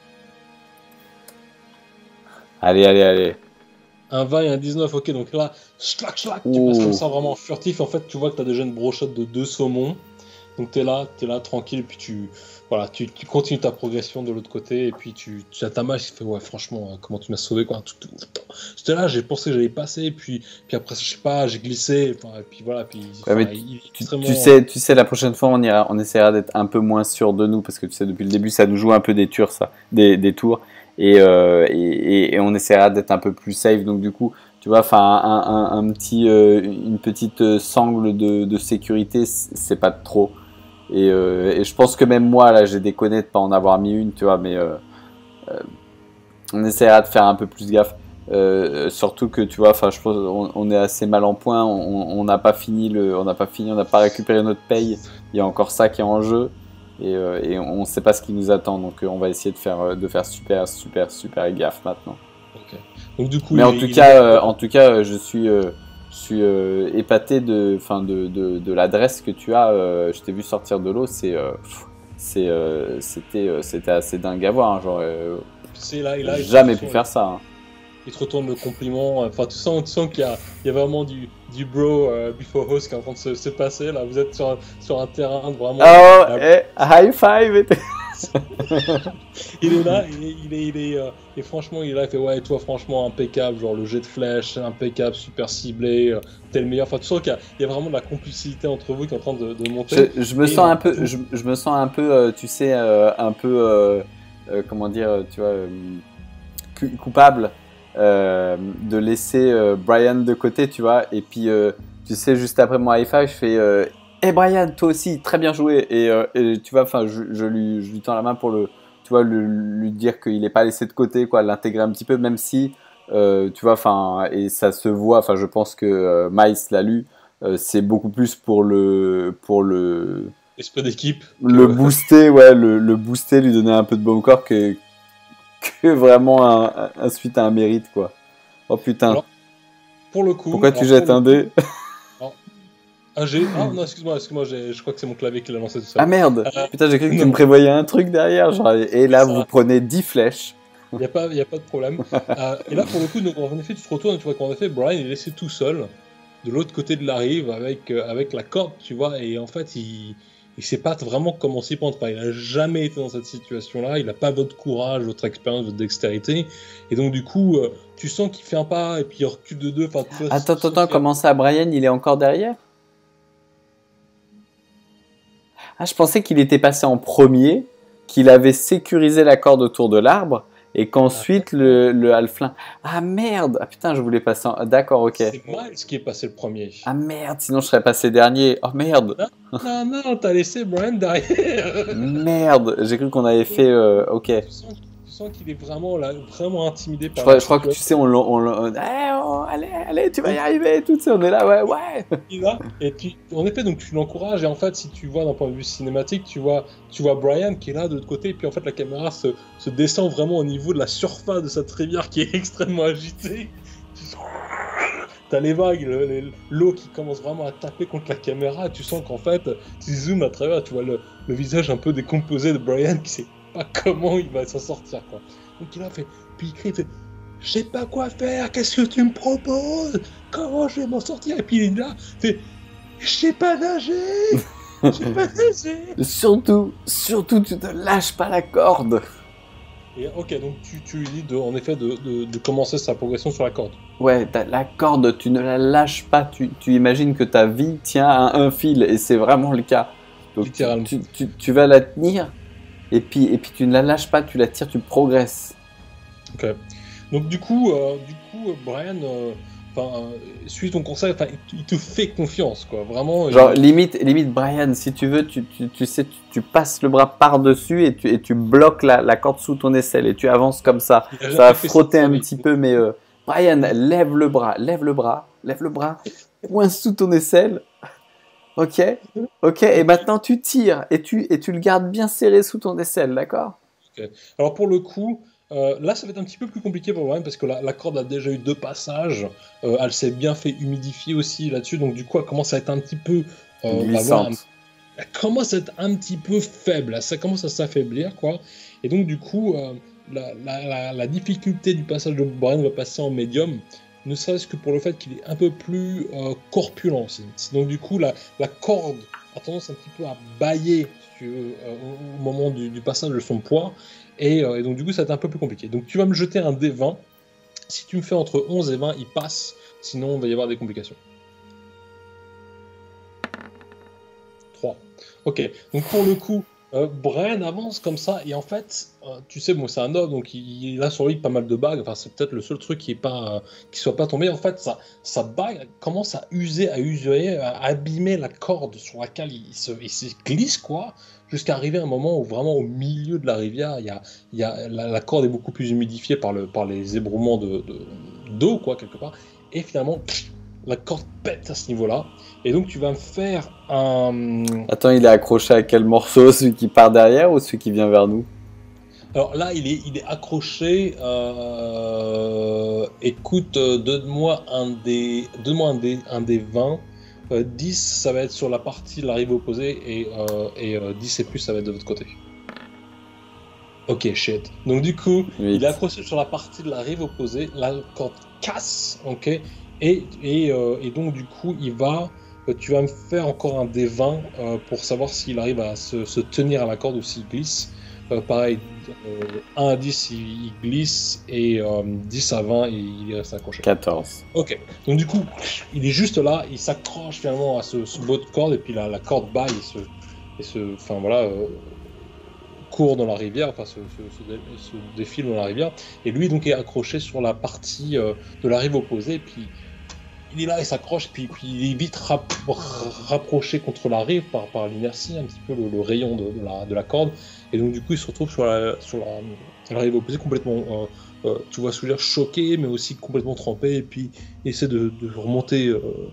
Allez. Un 20 et un 19, ok, donc là, schlac, tu passes comme ça vraiment furtif. En fait, tu vois que tu as déjà une brochette de 2 saumons. Donc t'es là tranquille, et puis tu continues ta progression de l'autre côté, et puis tu as ta mâche qui fait ouais franchement comment tu m'as sauvé quoi. J'étais là, j'ai pensé que j'allais passer, puis après je sais pas, j'ai glissé, et puis voilà, puis ouais, il est extrêmement... tu sais la prochaine fois on essaiera d'être un peu moins sûr de nous parce que tu sais depuis le début ça nous joue un peu des tours des tours et on essaiera d'être un peu plus safe, donc du coup tu vois, enfin une petite sangle de sécurité c'est pas trop. Et je pense que même moi, là, j'ai déconné de pas en avoir mis une, tu vois, mais on essaiera de faire un peu plus gaffe. Surtout que, tu vois, enfin, je pense on est assez mal en point, on n'a pas fini, on n'a pas récupéré notre paye. Il y a encore ça qui est en jeu et on ne sait pas ce qui nous attend. Donc, on va essayer de faire super gaffe maintenant. Okay. Donc, du coup, mais en tout cas, je suis épaté de l'adresse que tu as. Je t'ai vu sortir de l'eau, c'était assez dingue à voir. Hein, genre, là, jamais pu faire ça. Hein. Il te retourne le compliment. Enfin, tu sens qu'il y a vraiment du bro before host qui est en train de se passer. Là, vous êtes sur un terrain vraiment. Oh, high five. Il est là, et franchement, il est là, il fait ouais, toi, franchement, impeccable, genre le jet de flèche, impeccable, super ciblé, t'es le meilleur. Enfin, tu sens qu'il y a vraiment de la complicité entre vous qui est en train de monter. Je me sens un peu, je me sens un peu, tu sais, un peu, comment dire, tu vois, coupable de laisser Brian de côté, tu vois, et puis, tu sais, juste après mon high five, je fais. Hey Brian, toi aussi, très bien joué. Et tu vois, enfin, je lui tends la main pour lui dire qu'il n'est pas laissé de côté, quoi, l'intégrer un petit peu, même si, tu vois, enfin, et ça se voit. Enfin, je pense que Miles l'a lu. C'est beaucoup plus pour le esprit d'équipe. Le booster, ouais, le booster, lui donner un peu de bon corps que vraiment un suite à un mérite, quoi. Oh putain. Alors, pour le coup. Pourquoi tu jettes un dé? Ah non, excuse-moi, je crois que c'est mon clavier qui l'a lancé tout seul. Ah merde, putain, j'ai cru que tu me prévoyais un truc derrière, genre, et là vous prenez 10 flèches. Il n'y a pas de problème. Et là pour le coup, donc, en effet, tu te retournes et tu vois qu'en effet, Brian est laissé tout seul, de l'autre côté de la rive, avec la corde, tu vois, et en fait, il sait pas vraiment comment s'y prendre. Enfin, il a jamais été dans cette situation-là, il n'a pas votre courage, votre expérience, votre dextérité, et donc du coup, tu sens qu'il fait un pas, et puis il recule de 2. Attends, comment ça, Brian, il est encore derrière? Ah, je pensais qu'il était passé en premier, qu'il avait sécurisé la corde autour de l'arbre et qu'ensuite le halflin. Ah merde! Ah putain, je voulais passer en... D'accord, ok. C'est Miles qui est passé le premier. Ah merde, sinon je serais passé dernier. Oh merde! Non, t'as laissé Brian derrière. Merde, j'ai cru qu'on avait fait... ok. Tu sens qu'il est vraiment intimidé par... Je crois que tu sais, allez, tu vas y arriver, tout ça, on est là, ouais. Il est là, et puis, en effet, donc tu l'encourages, et en fait, si tu vois d'un point de vue cinématique, tu vois Brian qui est là de l'autre côté, et puis en fait, la caméra se descend vraiment au niveau de la surface de cette rivière qui est extrêmement agitée. T'as les vagues, l'eau qui commence vraiment à taper contre la caméra, et tu sens qu'en fait, tu zoomes à travers, tu vois le visage un peu décomposé de Brian qui sait pas comment il va s'en sortir, quoi. Donc il a fait, puis il crie, il fait, je sais pas quoi faire, qu'est-ce que tu me proposes, comment je vais m'en sortir, et puis il est là, il fait, je sais pas nager, je sais pas nager. Surtout, tu ne lâches pas la corde. Et ok, donc tu lui dis en effet de commencer sa progression sur la corde. Ouais, la corde, tu ne la lâches pas. Tu imagines que ta vie tient à un fil, et c'est vraiment le cas. Donc Littéralement. tu vas la tenir, et puis tu ne la lâches pas, tu la tires, tu progresses. Ok. Donc Brian, suit ton conseil, enfin, il te fait confiance, quoi. Vraiment. Genre, limite, Brian, si tu veux, tu sais, tu passes le bras par-dessus, et tu bloques la corde sous ton aisselle, et tu avances comme ça. Il a Ça va jamais fait ça de frotter sa un vie. petit peu, mais Brian, lève le bras, point sous ton aisselle. Ok, ok, et maintenant tu tires, et tu le gardes bien serré sous ton aisselle, d'accord? Ok. Alors pour le coup, là ça va être un petit peu plus compliqué pour Brian parce que la corde a déjà eu 2 passages. Elle s'est bien fait humidifier aussi là-dessus, donc du coup elle commence à être un petit peu, Glissante. elle commence à être un petit peu faible, ça commence à s'affaiblir quoi. Et donc du coup, la difficulté du passage de Brian va passer en médium, ne serait-ce que pour le fait qu'il est un peu plus corpulent aussi. Donc du coup la corde a tendance un petit peu à bâiller si tu veux, au moment du passage de son poids. Et donc du coup ça va être un peu plus compliqué. Donc tu vas me jeter un D20. Si tu me fais entre 11 et 20, il passe. Sinon il va y avoir des complications. 3. Ok, donc pour le coup, Brian avance comme ça, et en fait, tu sais, bon, c'est un homme, donc il a sur lui pas mal de bagues, enfin, c'est peut-être le seul truc qui soit pas tombé. En fait, sa bague commence à user, à usurer, à abîmer la corde sur laquelle il se glisse, quoi, jusqu'à arriver à un moment où vraiment au milieu de la rivière, la corde est beaucoup plus humidifiée par les ébrouements d'eau, quoi, quelque part, et finalement, la corde pète à ce niveau-là. Et donc tu vas me faire un... Attends, il est accroché à quel morceau? Celui qui part derrière ou celui qui vient vers nous? Alors là, il est accroché. Écoute, donne-moi un des 20. 10, ça va être sur la partie de la rive opposée. Et 10 et plus, ça va être de votre côté. Ok, shit. Donc du coup, il est 8. accroché sur la partie de la rive opposée. La corde casse, ok. Et donc du coup, tu vas me faire encore un des 20 pour savoir s'il arrive à se tenir à la corde ou s'il glisse. Pareil, 1 à 10, il glisse, et 10 à 20, il reste accroché. 14. Ok. Donc du coup, il est juste là, il s'accroche finalement à ce bout de corde, et puis la corde baille enfin voilà, court dans la rivière, enfin se défile dans la rivière, et lui donc est accroché sur la partie de la rive opposée, et puis il est là, il s'accroche, puis il est vite rapproché contre la rive par l'inertie, un petit peu le rayon de la corde, et donc du coup il se retrouve sur la rive opposée complètement, tu vois, sous l'air choqué, mais aussi complètement trempé, et puis il essaie de remonter,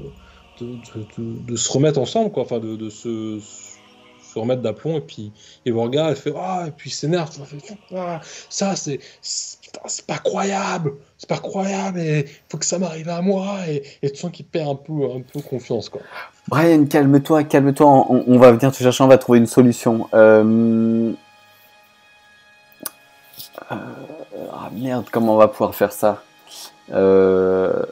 de se remettre ensemble, quoi, enfin se remettre d'aplomb, et puis il vous regarde, elle fait ah, et puis il s'énerve, ah, ça putain, c'est pas croyable, et faut que ça m'arrive à moi, et tu sens qu'il perd un peu confiance, quoi. Brian, calme-toi, calme-toi. On va venir te chercher, on va trouver une solution. Ah merde, comment on va pouvoir faire ça? Euh,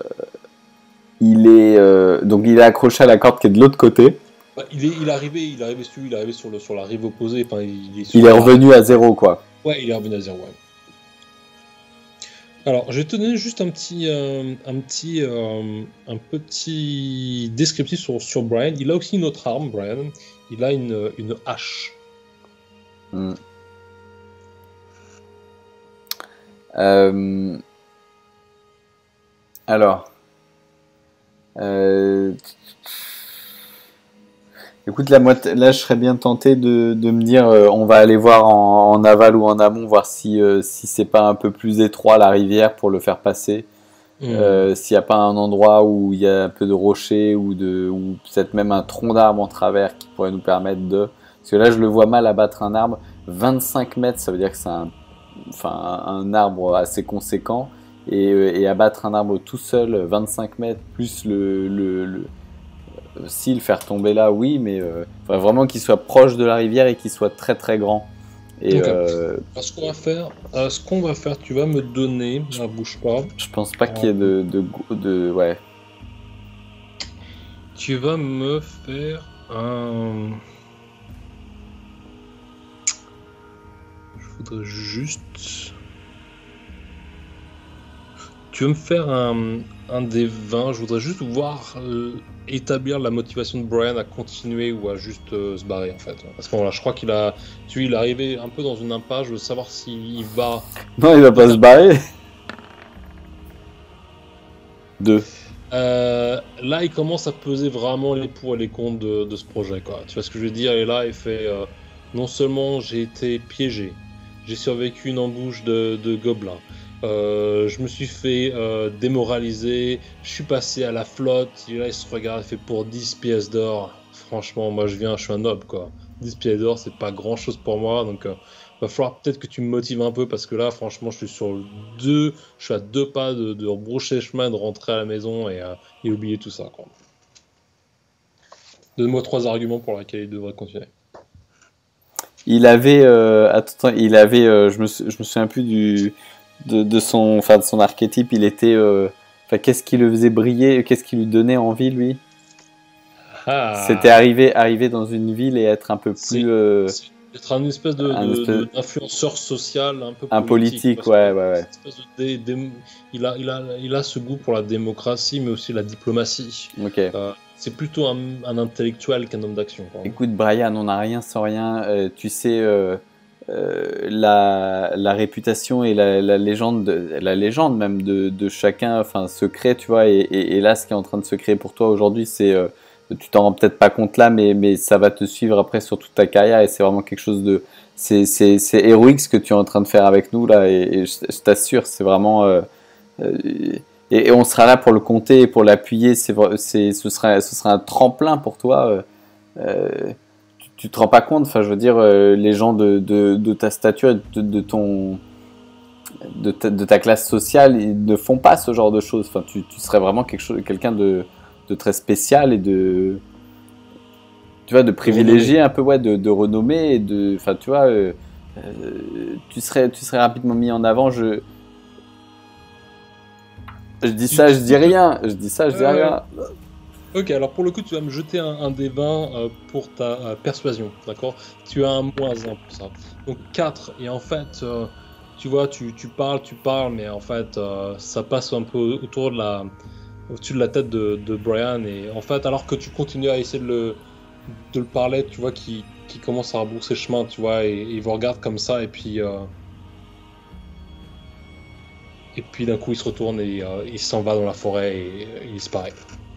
donc il est accroché à la corde qui est de l'autre côté. Bah, il est arrivé sur la rive opposée, enfin il est Il sur est la rive. revenu à zéro, quoi. Ouais, il est revenu à zéro, ouais. Alors, je vais te donner juste un petit descriptif sur Brian. Il a aussi une autre arme, Brian. Il a une hache. Hmm. Euh, alors, euh, écoute, là, je serais bien tenté de me dire, on va aller voir en aval ou en amont, voir si c'est pas un peu plus étroit la rivière pour le faire passer. Hmm. S'il n'y a pas un endroit où il y a un peu de rochers, ou peut-être même un tronc d'arbre en travers qui pourrait nous permettre de... Parce que là, je le vois mal abattre un arbre. 25 mètres, ça veut dire que c'est un arbre assez conséquent. Et abattre un arbre tout seul, 25 mètres, plus si le faire tomber là, oui, mais faudrait vraiment qu'il soit proche de la rivière et qu'il soit très très grand. Et Ok. Alors, ce qu'on va faire, tu vas me donner, bouge pas. je pense pas qu'il y ait ouais. Tu vas me faire un. Je voudrais juste. tu veux me faire un des 20. Je voudrais juste voir établir la motivation de Brian à continuer ou à juste se barrer en fait. À ce moment-là, je crois qu'il a, il est arrivé un peu dans une impasse. Je veux savoir s'il va. Non, il va pas se barrer. 2. Là, il commence à peser vraiment les pour et les contre de ce projet, quoi. Tu vois ce que je veux dire? Et là, il fait non seulement j'ai été piégé, j'ai survécu une embouche de gobelins, je me suis fait démoraliser, je suis passé à la flotte. Et là, il se regarde, il fait pour 10 pièces d'or. Franchement, moi, je suis un noble, quoi. 10 pièces d'or, c'est pas grand chose pour moi, donc va falloir peut-être que tu me motives un peu parce que là, franchement, je suis à 2 pas de rebrousser chemin, de rentrer à la maison et oublier tout ça, quoi. Donne-moi 3 arguments pour lesquels il devrait continuer. Il avait, attends, il avait, je me souviens plus de son archétype. Il était, qu'est-ce qui le faisait briller, qu'est-ce qui lui donnait envie, lui? C'était arriver dans une ville et être un peu plus. Être un espèce d'influenceur social, un peu politique, ouais. Il a ce goût pour la démocratie, mais aussi la diplomatie. Ok. C'est plutôt un intellectuel qu'un homme d'action. Écoute, Brian, on n'a rien sans rien. Tu sais, la réputation et la légende même de chacun, enfin, se crée, tu vois. Et là, ce qui est en train de se créer pour toi aujourd'hui, c'est tu t'en rends peut-être pas compte là, mais ça va te suivre après sur toute ta carrière et c'est vraiment quelque chose de... C'est héroïque ce que tu es en train de faire avec nous là et je t'assure, c'est vraiment... et on sera là pour le compter et pour l'appuyer, ce sera un tremplin pour toi. Tu te rends pas compte, enfin je veux dire, les gens de ta stature, de ta classe sociale, ils ne font pas ce genre de choses. Enfin, tu serais vraiment quelqu'un de très spécial et de privilégié un peu, ouais, de renommée et enfin tu vois, tu serais rapidement mis en avant. Je dis ça, je dis rien. Ok, alors pour le coup, tu vas me jeter un des 20 pour ta persuasion, d'accord? Tu as un -1 pour ça. Donc 4, et en fait, tu vois, tu parles, mais en fait, ça passe un peu au-dessus de la tête de Brian, et en fait, alors que tu continues à essayer de le parler, tu vois, qui commence à rebourser chemin, tu vois, et il vous regarde comme ça, et puis d'un coup, il se retourne et il s'en va dans la forêt et il disparaît.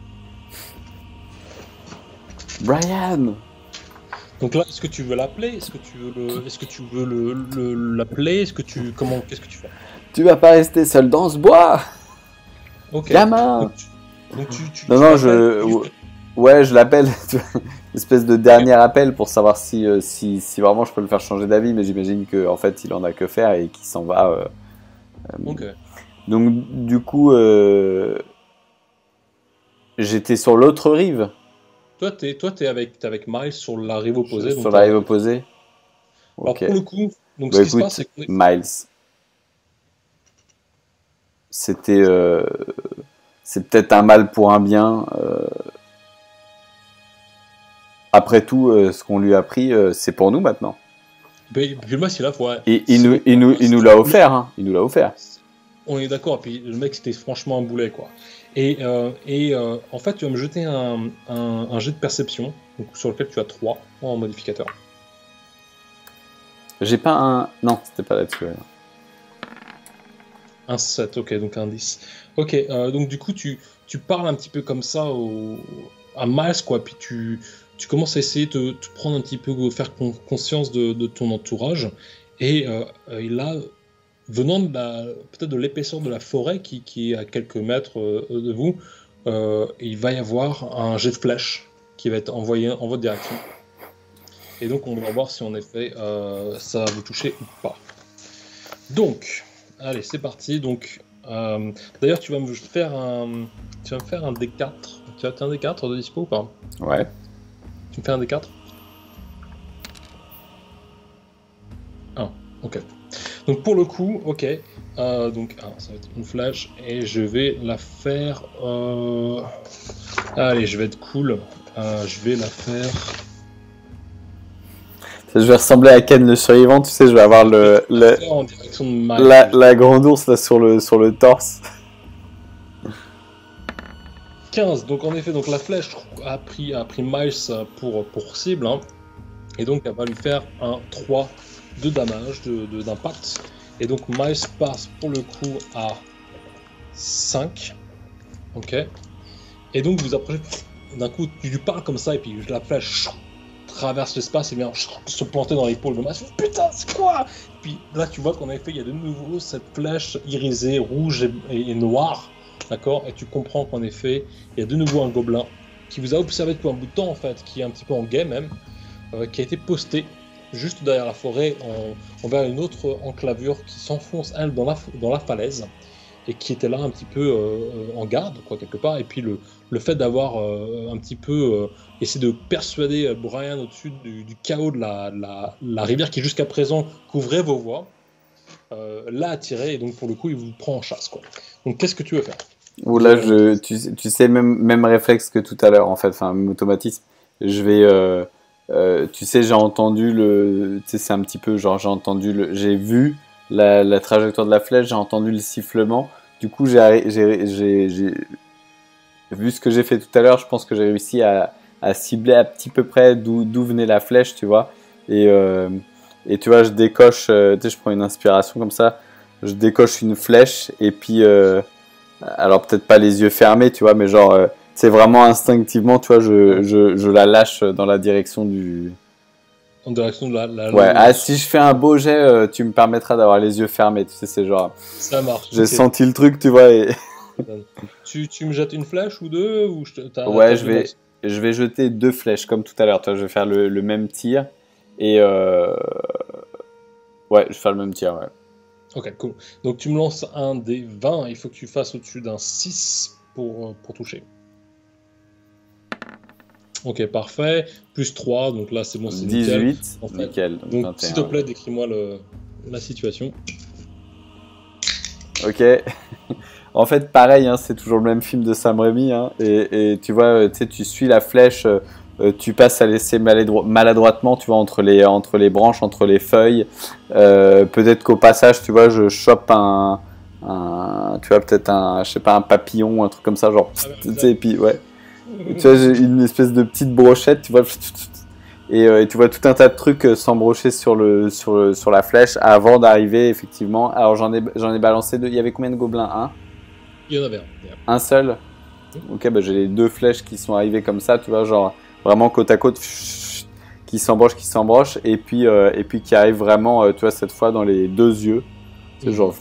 Brian! Donc là, est-ce que tu veux l'appeler? Est-ce que tu veux l'appeler? Qu'est-ce que tu fais? Tu vas pas rester seul dans ce bois! Ok. Gamin! Donc non, ouais, je l'appelle. Espèce de dernier appel pour savoir si vraiment je peux le faire changer d'avis, mais j'imagine qu'en fait il en a que faire et qu'il s'en va. Ok. Donc du coup, j'étais sur l'autre rive. Toi, t'es avec Miles sur la rive opposée. Sur la rive opposée. Alors okay. pour le coup, donc bah, ce qui se passe, c'est que Miles, c'était, c'est peut-être un mal pour un bien. Après tout, ce qu'on lui a pris, c'est pour nous maintenant. Puis moi, c'est là, ouais. Et il nous l'a offert, hein. Il nous l'a offert. On est d'accord. Puis le mec, c'était franchement un boulet, quoi. Et en fait, tu vas me jeter un jet de perception, donc, sur lequel tu as 3 en modificateur. J'ai pas un... Non, c'était pas là-dessus. Un 7, ok, donc un 10. Ok, donc du coup, tu parles un petit peu comme ça à Miles, quoi, puis tu commences à essayer de te prendre un petit peu, faire conscience de ton entourage, et là, venant peut-être de l'épaisseur de la forêt qui est à quelques mètres de vous, il va y avoir un jet de flèche qui va être envoyé en votre direction. Et donc on va voir si en effet ça va vous toucher ou pas. Donc, allez, c'est parti. Donc, d'ailleurs, tu vas me faire un D4. Tu as un D4 de dispo ou pas? Ouais. Tu me fais un D4? 1, ok. Donc pour le coup, ok. Donc ça va être une flèche et je vais la faire. Allez, je vais être cool. Je vais la faire. Je vais ressembler à Ken le survivant, tu sais, je vais avoir en direction de Miles, la grande ours là sur le torse. 15. Donc en effet, donc la flèche a pris Miles pour cible, hein, et donc elle va lui faire un 3 de damage d'impact. Et donc Miles passe pour le coup à 5. Ok. Et donc vous approchez, d'un coup tu lui parles comme ça, et puis la flèche traverse l'espace et vient se planter dans l'épaule de Miles. Putain, c'est quoi? Puis là tu vois qu'en effet il y a de nouveau cette flèche irisée, rouge et noire. D'accord? Et tu comprends qu'en effet il y a de nouveau un gobelin qui vous a observé depuis un bout de temps en fait, qui est un petit peu en game même, qui a été posté juste derrière la forêt envers une autre enclavure qui s'enfonce elle dans la falaise, et qui était là un petit peu en garde quoi quelque part. Et puis le fait d'avoir un petit peu essayé de persuader Brian au-dessus du chaos de la rivière qui jusqu'à présent couvrait vos voies, l'a attiré, et donc pour le coup il vous prend en chasse quoi. Donc qu'est-ce que tu veux faire? Ou là, tu sais, même réflexe que tout à l'heure, en fait, enfin, même automatisme. Je vais, tu sais, j'ai entendu tu sais, c'est un petit peu genre, j'ai vu la trajectoire de la flèche, j'ai entendu le sifflement. Du coup, j'ai vu ce que j'ai fait tout à l'heure, je pense que j'ai réussi à cibler à petit peu près d'où venait la flèche, tu vois. Et tu vois, je décoche, tu sais, je prends une inspiration comme ça, je décoche une flèche, et puis, alors peut-être pas les yeux fermés, tu vois, mais genre, c'est vraiment instinctivement, tu vois, je la lâche dans la direction du... En direction de la Ouais, ah, si je fais un beau jet, tu me permettras d'avoir les yeux fermés, tu sais, c'est genre... Ça marche. J'ai senti le truc, tu vois, et... tu me jettes une flèche ou deux, ou Ouais, je vais jeter 2 flèches, comme tout à l'heure, tu vois, je vais faire le même tir, et ouais, je vais faire le même tir, ouais. Ok, cool. Donc tu me lances un des 20, il faut que tu fasses au-dessus d'un 6 pour toucher. Ok, parfait. Plus 3, donc là c'est bon, c'est 18, nickel. En fait. nickel. Donc 21. s'il te plaît, décris-moi la situation. Ok. En fait, pareil, hein, c'est toujours le même film de Sam Raimi, hein, et tu vois, tu sais, tu suis la flèche, tu passes à laisser maladroitement, tu vois, entre les branches, entre les feuilles. Peut-être qu'au passage, tu vois, je chope tu vois, peut-être je sais pas, un papillon, un truc comme ça, genre, tu sais, et puis, ouais. Tu vois, j'ai une espèce de petite brochette, tu vois, et tu vois tout un tas de trucs s'embrocher sur la flèche avant d'arriver, effectivement. Alors, j'en ai balancé 2. Il y avait combien de gobelins? Il y en avait un. Un seul? Ok, bah j'ai les 2 flèches qui sont arrivées comme ça, tu vois, genre vraiment côte à côte, qui s'embrochent, et puis qui arrivent vraiment, tu vois, cette fois dans les 2 yeux. C'est genre...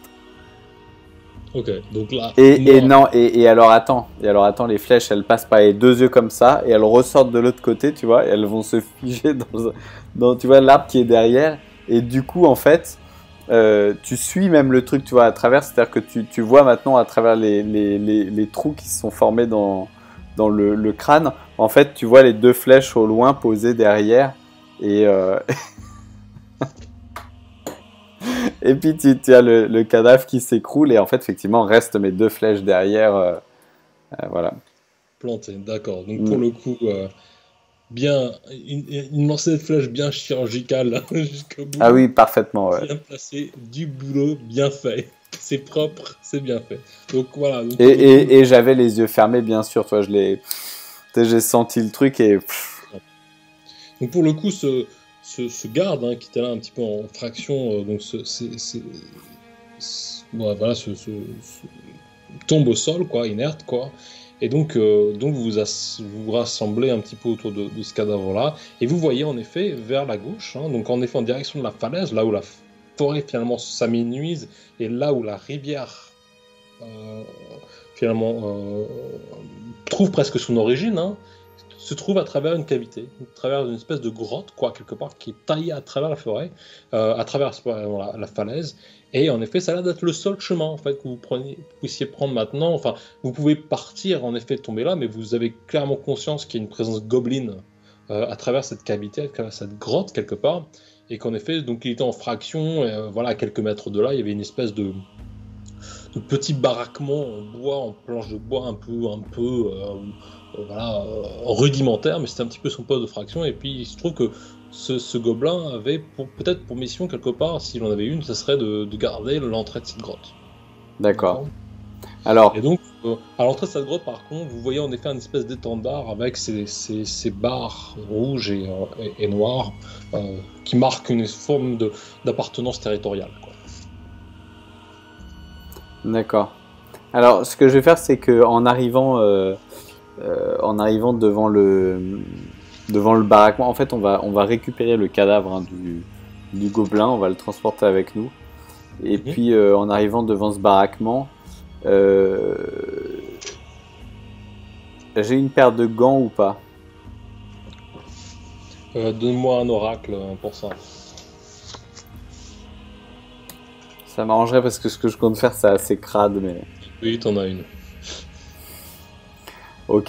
Ok, donc là... Et alors attends, les flèches, elles passent par les 2 yeux comme ça, et elles ressortent de l'autre côté, tu vois, et elles vont se figer dans tu vois, l'arbre qui est derrière, et du coup, en fait... tu suis même le truc, tu vois, à travers, c'est-à-dire que tu vois maintenant à travers les trous qui se sont formés dans le crâne, en fait, tu vois les 2 flèches au loin posées derrière, et et puis tu as le cadavre qui s'écroule, et en fait, effectivement, restent mes 2 flèches derrière, voilà. Planté, d'accord. Donc pour le coup... bien, une lancée de flèche bien chirurgicale là, jusqu'au bout. Ah oui, parfaitement, ouais. Bien placé, du boulot bien fait. C'est propre, c'est bien fait. Donc voilà. Donc, et j'avais les yeux fermés, bien sûr, toi, j'ai senti le truc et... Donc pour le coup, ce garde hein, qui était là un petit peu en fraction, donc voilà, tombe au sol, quoi, inerte, quoi. Et donc vous vous rassemblez un petit peu autour de ce cadavre-là, et vous voyez en effet vers la gauche, hein, donc en effet en direction de la falaise, là où la forêt finalement s'amenuise, et là où la rivière finalement trouve presque son origine, hein, se trouve à travers une cavité, à travers une espèce de grotte, quoi, quelque part, qui est taillée à travers la forêt, à travers la falaise. Et en effet, ça a l'air d'être le seul chemin en fait, que vous puissiez prendre maintenant. Enfin, vous pouvez partir, en effet, tomber là, mais vous avez clairement conscience qu'il y a une présence gobeline à travers cette cavité, à travers cette grotte, quelque part. Et qu'en effet, donc, il était en fraction, et, voilà, à quelques mètres de là, il y avait une espèce de petit baraquement en bois, en planche de bois, un peu voilà, rudimentaire, mais c'était un petit peu son poste de fraction. Et puis il se trouve que ce gobelin avait peut-être pour mission quelque part, s'il en avait une, ce serait de garder l'entrée de cette grotte. D'accord. Alors, Et donc, à l'entrée de cette grotte, par contre, vous voyez en effet une espèce d'étendard avec ces barres rouges et noires qui marquent une forme d'appartenance territoriale, quoi. d'accord. Alors, ce que je vais faire, c'est que en arrivant devant le baraquement, en fait, on va récupérer le cadavre hein, du gobelin, on va le transporter avec nous. Et Mhm. puis, en arrivant devant ce baraquement, euh, j'ai une paire de gants ou pas? Donne-moi un oracle pour ça. Ça m'arrangerait parce que ce que je compte faire, c'est assez crade, mais Oui, t'en as une. ok.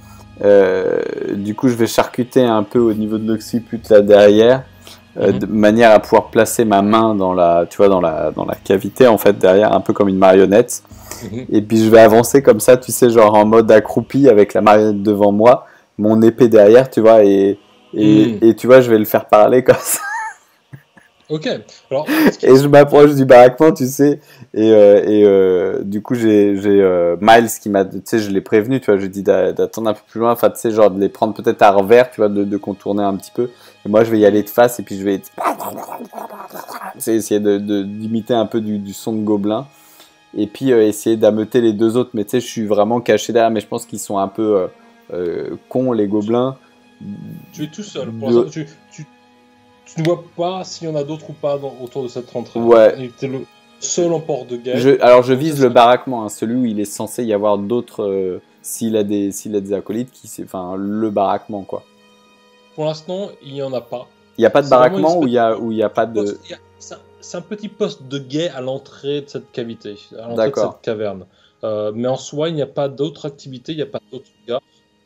Du coup, je vais charcuter un peu au niveau de l'occiput là derrière, Mhm. de manière à pouvoir placer ma main dans la, tu vois, dans la cavité en fait derrière, un peu comme une marionnette. Mhm. Et puis je vais avancer comme ça, tu sais, genre en mode accroupi avec la marionnette devant moi, mon épée derrière, tu vois, Hmm. et tu vois, je vais le faire parler comme ça. Ok. Alors, Et je m'approche du baraquement, tu sais, du coup, j'ai Miles qui m'a, tu sais, je l'ai prévenu, tu vois, je lui ai dit d'attendre un peu plus loin, enfin, tu sais, genre de les prendre peut-être à revers, tu vois, de contourner un petit peu. Et moi, je vais y aller de face, et puis je vais, tu sais, essayer d'imiter un peu du son de gobelin, et puis essayer d'ameuter les deux autres. Mais tu sais, je suis vraiment caché derrière, mais je pense qu'ils sont un peu cons, les gobelins. tu es tout seul. Pour l'instant, De... tu ne vois pas s'il y en a d'autres ou pas autour de cette rentrée. Ouais, Tu es le seul en port de guet. alors je Donc, ça vise le serait... baraquement, hein, celui où il est censé y avoir d'autres, s'il a des acolytes, enfin le baraquement quoi. Pour l'instant, il n'y en a pas. Il n'y a pas de C'est vraiment une baraquement espèce où il y a de pas de. poste. C'est un petit poste de guet à l'entrée de cette cavité, à l'entrée de D'accord. cette caverne. Mais en soi, il n'y a pas d'autre activité, il n'y a pas d'autres gars.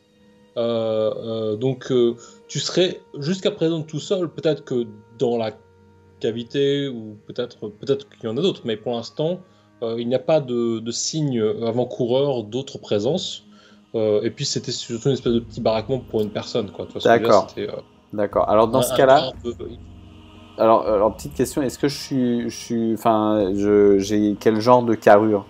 Donc, tu serais jusqu'à présent tout seul. Peut-être que dans la cavité, ou peut-être qu'il y en a d'autres, mais pour l'instant, il n'y a pas de signe avant-coureur d'autres présences. Et puis, c'était surtout une espèce de petit baraquement pour une personne, quoi. Tu vois ce que je veux dire? D'accord. C'était D'accord. Alors dans ce un gars cas-là, un peu. alors petite question, est-ce que enfin, j'ai quel genre de carrure?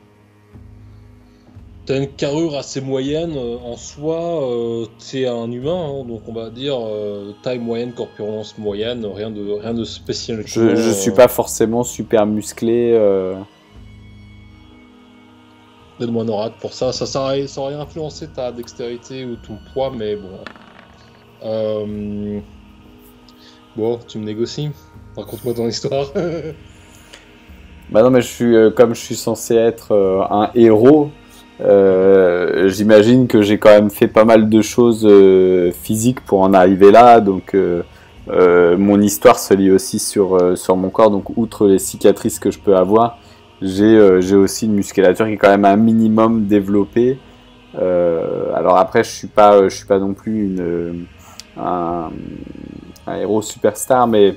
T'as une carrure assez moyenne en soi, t'es un humain, hein, donc on va dire taille moyenne, corpulence moyenne, rien de Je spécialement. suis pas forcément super musclé. Donne-moi un oracle pour ça. Ça aurait influencé ta dextérité ou ton poids, mais bon. Euh, Bon, tu me négocies. Raconte-moi ton histoire. Bah non, mais je suis comme je suis censé être un héros. J'imagine que j'ai quand même fait pas mal de choses physiques pour en arriver là. Donc, mon histoire se lie aussi sur mon corps. Donc, outre les cicatrices que je peux avoir, j'ai aussi une musculature qui est quand même un minimum développée. Alors après, je suis pas non plus un, un héros superstar, mais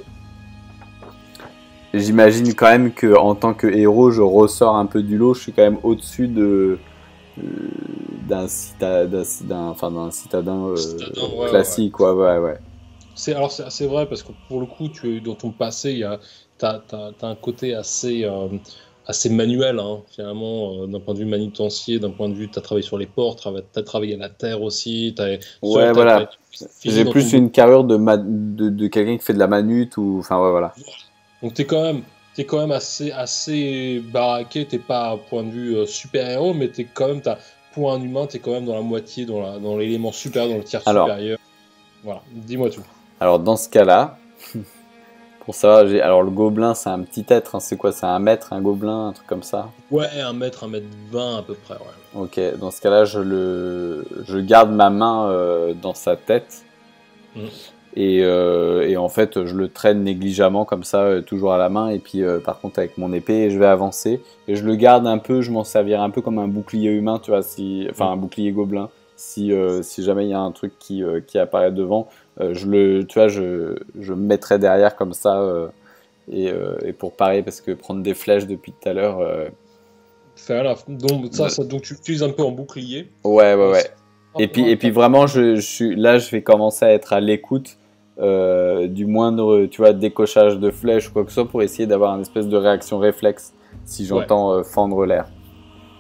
j'imagine quand même que en tant que héros, je ressors un peu du lot. Je suis quand même au-dessus euh, d'un citadin Citadin, ouais, ouais, ouais. classique, quoi. Ouais, ouais. C'est assez vrai parce que pour le coup, dans ton passé, t'as un côté assez manuel, hein, finalement, d'un point de vue manutancier, d'un point de vue, t'as travaillé sur les ports, t'as travaillé à la terre aussi, Ouais, t'as voilà. physique J'ai dans ton plus boulot. une carrure de quelqu'un qui fait de la manute ou, enfin, ouais, voilà. Donc t'es quand même assez baraqué, t'es pas à point de vue super-héros, mais pour un humain, t'es quand même dans la moitié, dans l'élément supérieur, dans le tiers Alors, supérieur. Voilà, dis-moi tout. alors dans ce cas-là, pour ça, alors le gobelin, c'est un petit être, hein, c'est quoi? C'est un mètre, un gobelin, un truc comme ça. Ouais, 1 mètre 20 à peu près, ouais. Ok, dans ce cas-là, je garde ma main dans sa tête Mm. et en fait, je le traîne négligemment comme ça, toujours à la main. Et puis, par contre, avec mon épée, je vais avancer et je le garde un peu. Je m'en servirai un peu comme un bouclier humain, tu vois, enfin un bouclier gobelin. Si jamais il y a un truc qui apparaît devant, tu vois, je me mettrai derrière comme ça et pour parer parce que prendre des flèches depuis tout à l'heure. Fair enough. Donc, Bah, donc tu utilises un peu en bouclier. ouais, ouais, ouais. Rappelle-moi Et puis vraiment, là, je vais commencer à être à l'écoute du moindre, tu vois, décochage de flèche ou quoi que ce soit pour essayer d'avoir une espèce de réaction réflexe si Ouais. j'entends fendre l'air.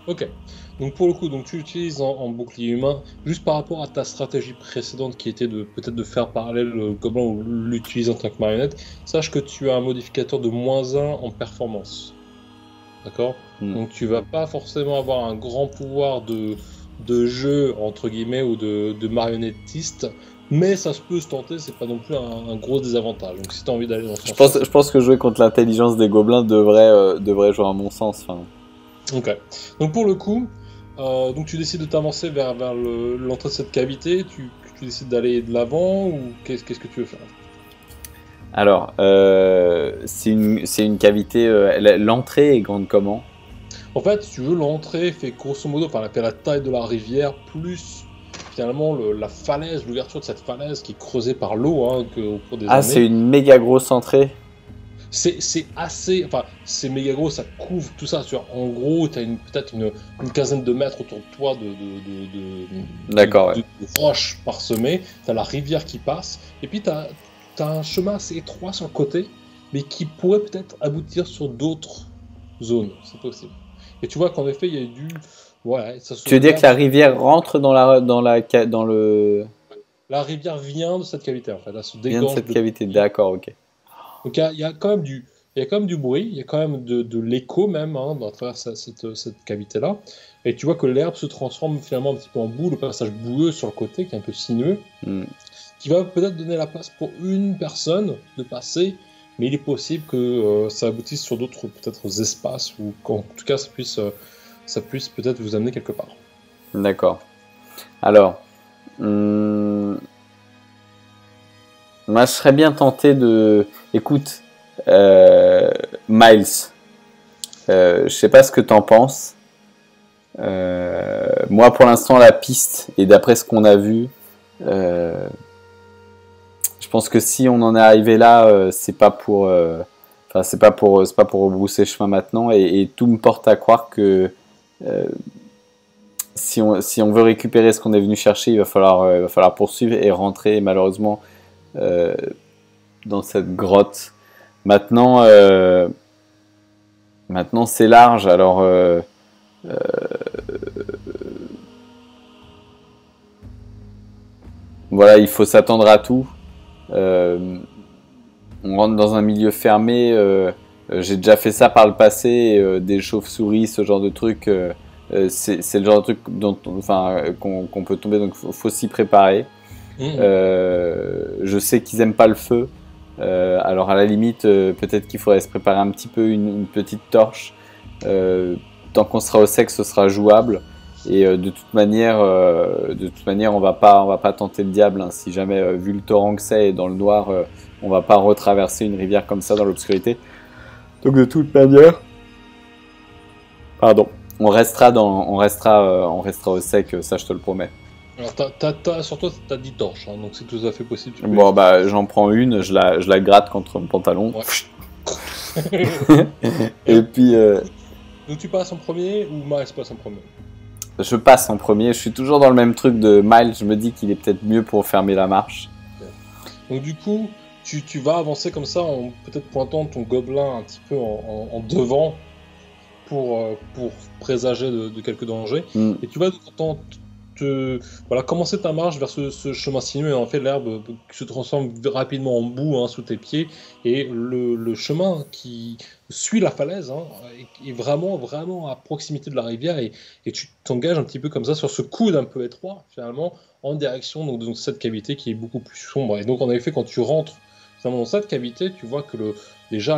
Ok. Donc pour le coup, donc tu utilises en bouclier humain, juste par rapport à ta stratégie précédente qui était de peut-être de faire parallèle le gobelin ou l'utiliser en tant que marionnette, sache que tu as un modificateur de -1 en performance. D'accord? Hmm. Donc tu vas pas forcément avoir un grand pouvoir de jeu, entre guillemets, ou de marionnettiste, mais ça se peut se tenter, c'est pas non plus un gros désavantage. Donc si tu as envie d'aller dans ce sens-là, Je pense que jouer contre l'intelligence des gobelins devrait jouer à mon sens. Enfin, Ok. Donc pour le coup, donc tu décides de t'avancer vers l'entrée de cette cavité, tu décides d'aller de l'avant ou qu'est-ce que tu veux faire? alors, c'est une cavité. L'entrée est grande comment? En fait, si tu veux, l'entrée fait grosso modo, enfin, fait la taille de la rivière, plus finalement la falaise, l'ouverture de cette falaise qui est creusée par l'eau hein, au cours des Ah, c'est années. une méga grosse entrée. C'est assez, enfin, c'est méga gros, ça couvre tout ça. En gros, tu as peut-être une quinzaine de mètres autour de toi D'accord, ouais. de roches parsemées. Tu as la rivière qui passe, et puis tu as un chemin assez étroit sur le côté, mais qui pourrait peut-être aboutir sur d'autres zones, c'est possible. Et tu vois qu'en effet, il y a du. Ouais, ça se. Tu veux dire que L'herbe, la rivière rentre dans le la rivière vient de cette cavité, en fait. Elle se vient de dégorge cette de. cavité. D'accord, ok. Donc il y a quand même il y a quand même du bruit, il y a quand même de l'écho même hein, à travers cette cavité-là. Et tu vois que l'herbe se transforme finalement un petit peu en boue, le passage boueux sur le côté qui est un peu sinueux, Hmm. qui va peut-être donner la place pour une personne de passer, mais il est possible que ça aboutisse sur d'autres peut-être espaces ou qu'en tout cas ça puisse peut-être vous amener quelque part. D'accord. Alors, hmm, moi, je serais bien tenté de. Écoute, euh, Miles, je sais pas ce que t'en penses. Moi, pour l'instant, la piste, et d'après ce qu'on a vu, euh, je pense que si on en est arrivé là, c'est pas pour. Enfin, c'est pas pour rebrousser chemin maintenant, et tout me porte à croire que euh, si on veut récupérer ce qu'on est venu chercher, il va falloir poursuivre et rentrer malheureusement euh, dans cette grotte. Maintenant, maintenant c'est large, alors voilà, il faut s'attendre à tout. Euh, on rentre dans un milieu fermé. J'ai déjà fait ça par le passé, des chauves-souris, ce genre de truc. C'est le genre de truc qu'on peut tomber, donc faut s'y préparer. Mhm. Je sais qu'ils aiment pas le feu. Alors à la limite, peut-être qu'il faudrait se préparer un petit peu une petite torche. Euh, Tant qu'on sera au sec, ce sera jouable. Et de toute manière, on va pas tenter le diable. Hein. Si jamais, vu le torrent que c'est et dans le noir, on va pas retraverser une rivière comme ça dans l'obscurité. Donc de toute manière, pardon, on restera au sec. Ça, je te le promets. Alors, sur toi, tu as 10 torches, hein, donc c'est tout à fait possible, tu peux Bon, utiliser. bah, j'en prends une, je la gratte contre mon pantalon. Ouais. Et Et puis, donc tu passes en premier ou Max passe en premier? je passe en premier. Je suis toujours dans le même truc de Miles. Je me dis qu'il est peut-être mieux pour fermer la marche. Ok. Donc du coup, tu vas avancer comme ça en peut-être pointant ton gobelin un petit peu en devant pour présager de quelques dangers. Hmm. Et tu vas voilà, commencer ta marche vers ce chemin sinueux. Et en fait, l'herbe se transforme rapidement en boue hein, sous tes pieds. Et le chemin qui suit la falaise hein, est vraiment, vraiment à proximité de la rivière. Et tu t'engages un petit peu comme ça sur ce coude un peu étroit, finalement, en direction de cette cavité qui est beaucoup plus sombre. Et donc, en effet, quand tu rentres dans cette cavité, tu vois que déjà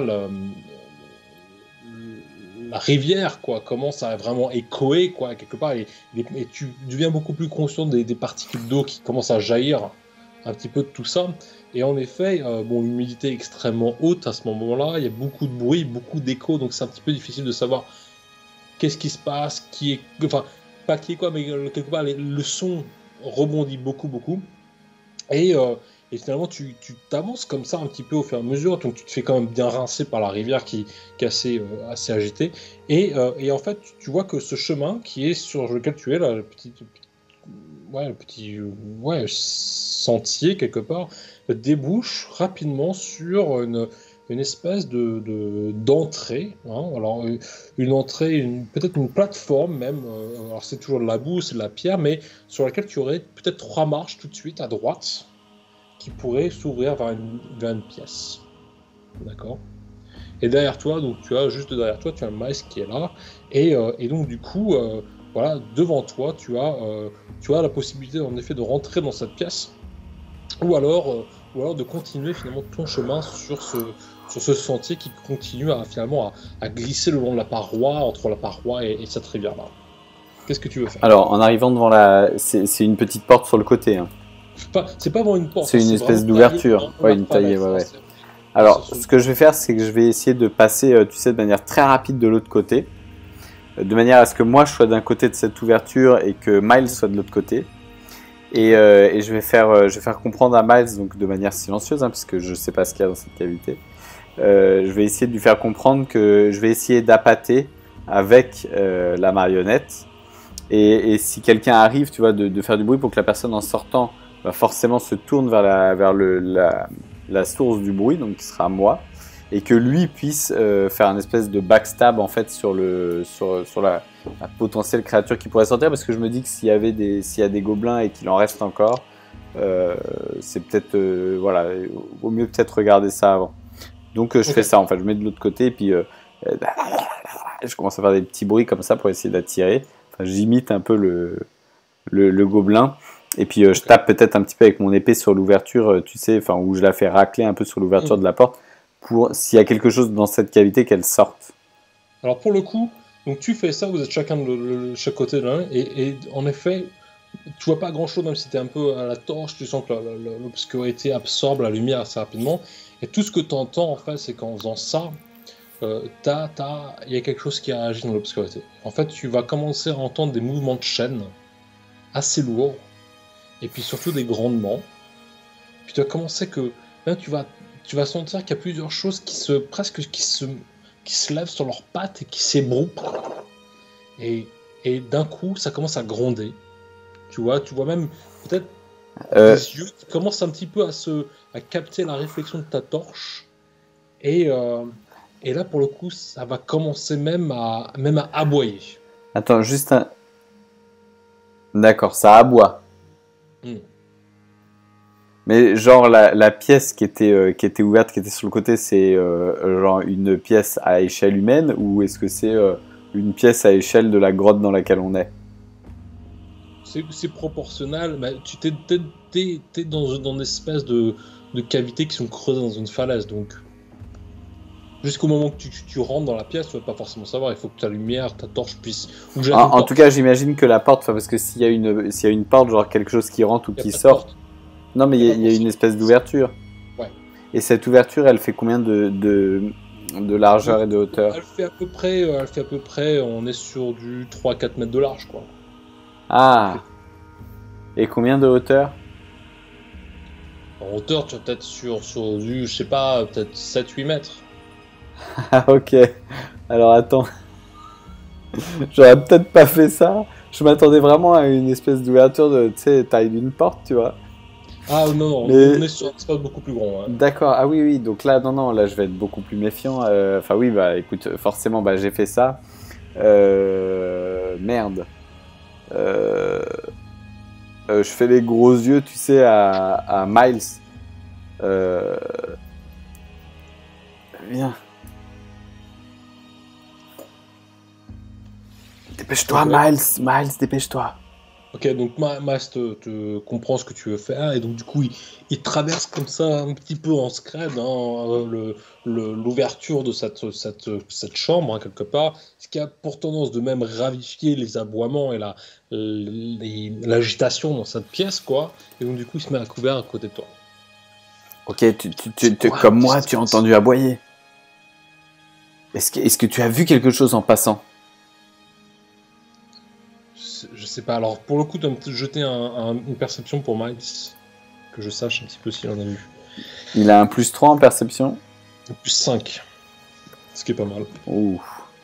la rivière quoi commence à vraiment échoer quoi quelque part et tu deviens beaucoup plus conscient des particules d'eau qui commencent à jaillir un petit peu de tout ça et en effet bon l'humidité est extrêmement haute à ce moment-là il y a beaucoup de bruit beaucoup d'écho donc c'est un petit peu difficile de savoir qu'est-ce qui se passe qui est enfin pas qui est quoi mais quelque part le son rebondit beaucoup et et finalement, tu t'avances comme ça un petit peu au fur et à mesure, donc tu te fais quand même bien rincer par la rivière qui est assez agitée. Et en fait, tu vois que ce chemin qui est sur lequel tu es, là, le petit ouais, sentier quelque part, débouche rapidement sur une espèce d'entrée, hein. Alors une entrée, peut-être une plateforme même, alors c'est toujours de la boue, c'est de la pierre, mais sur laquelle tu aurais peut-être 3 marches tout de suite à droite qui pourraient s'ouvrir vers une pièce. D'accord? Et derrière toi, donc juste derrière toi, tu as Miles qui est là, et donc du coup, voilà, devant toi, tu as la possibilité en effet de rentrer dans cette pièce, ou alors de continuer finalement ton chemin sur ce sentier qui continue finalement à glisser le long de la paroi, entre la paroi et cette rivière-là. Qu'est-ce que tu veux faire? Alors, en arrivant devant la... C'est une petite porte sur le côté, hein. C'est pas vraiment une porte, C'est une espèce vraiment d'ouverture. on Ouais, la une taillée, traverse, ouais, hein, ouais. Alors, ce que je vais faire, c'est que je vais essayer de passer, tu sais, de manière très rapide de l'autre côté, de manière à ce que moi, je sois d'un côté de cette ouverture et que Miles soit de l'autre côté. Et je vais faire comprendre à Miles, donc de manière silencieuse, hein, puisque je sais pas ce qu'il y a dans cette cavité. Je vais essayer de lui faire comprendre que je vais essayer d'appâter avec la marionnette. Et si quelqu'un arrive, tu vois, de faire du bruit pour que la personne en sortant bah, forcément se tourne vers la source du bruit, donc qui sera moi, et que lui puisse faire un espèce de backstab en fait sur la potentielle créature qui pourrait sortir, parce que je me dis que s'il y a des gobelins et qu'il en reste encore, c'est peut-être voilà, vaut mieux peut-être regarder ça avant. Donc je fais ça en fait, je mets de l'autre côté et puis je commence à faire des petits bruits comme ça pour essayer d'attirer. Enfin, j'imite un peu le gobelin. Et puis je tape peut-être un petit peu avec mon épée sur l'ouverture, tu sais, enfin où je la fais racler un peu sur l'ouverture de la porte pour s'il y a quelque chose dans cette cavité qu'elle sorte. Alors pour le coup, donc tu fais ça, vous êtes chacun de chaque côté de l'un, et en effet, tu vois pas grand-chose, même si t'es un peu à la torche, tu sens que l'obscurité absorbe la lumière assez rapidement, et tout ce que tu entends en fait, c'est qu'en faisant ça, il y a quelque chose qui réagit dans l'obscurité. En fait, tu vas commencer à entendre des mouvements de chaîne assez lourds, et puis surtout des grondements. Puis tu vas commencer que là, tu vas sentir qu'il y a plusieurs choses qui se lèvent sur leurs pattes et qui s'ébrouent. Et d'un coup, ça commence à gronder. Tu vois même peut-être des yeux qui commencent un petit peu à capter la réflexion de ta torche. Et là, pour le coup, ça va commencer même à aboyer. Attends, juste un... D'accord, ça aboie. Mais genre la pièce qui était ouverte, qui était sur le côté, c'est genre une pièce à échelle humaine, ou est-ce que c'est une pièce à échelle de la grotte dans laquelle on est? C'est proportionnel, mais t'es dans une espèce de cavités qui sont creusées dans une falaise, donc jusqu'au moment que tu rentres dans la pièce, tu vas pas forcément savoir. Il faut que ta lumière, ta torche puisse. En tout cas, j'imagine que la porte, parce que s'il y a une porte, genre quelque chose qui rentre ou qui sort. Non, mais il y a une espèce d'ouverture. Ouais. Et cette ouverture, elle fait combien de largeur et de hauteur? Elle fait à peu près, on est sur du 3-4 mètres de large, quoi. Ah. Et combien de hauteur? En hauteur, tu vas peut-être sur du, je sais pas, peut-être 7-8 mètres. Ah, ok. Alors attends. J'aurais peut-être pas fait ça. Je m'attendais vraiment à une espèce d'ouverture de, tu sais, taille d'une porte, tu vois. Ah non, on est sur un espace beaucoup plus grand. Hein. D'accord, ah oui, donc là, non, là, je vais être beaucoup plus méfiant. Enfin oui, bah écoute, forcément, bah j'ai fait ça. Merde. Je fais les gros yeux, tu sais, à Miles. Viens. Dépêche-toi, Miles, dépêche-toi. Ok, donc Miles te comprend ce que tu veux faire, et donc du coup, il traverse comme ça un petit peu en scred l'ouverture de cette chambre, hein, quelque part, ce qui a pour tendance de même ravifier les aboiements et l'agitation dans cette pièce, quoi. Et donc du coup, il se met à couvert à côté de toi. Ok, comme moi, tu as entendu aboyer. Est-ce que tu as vu quelque chose en passant? Je sais pas. Alors, pour le coup, tu vas me jeter une perception pour Miles, que je sache un petit peu s'il en a vu. Il a un +3 en perception. Un +5. Ce qui est pas mal. Ouh.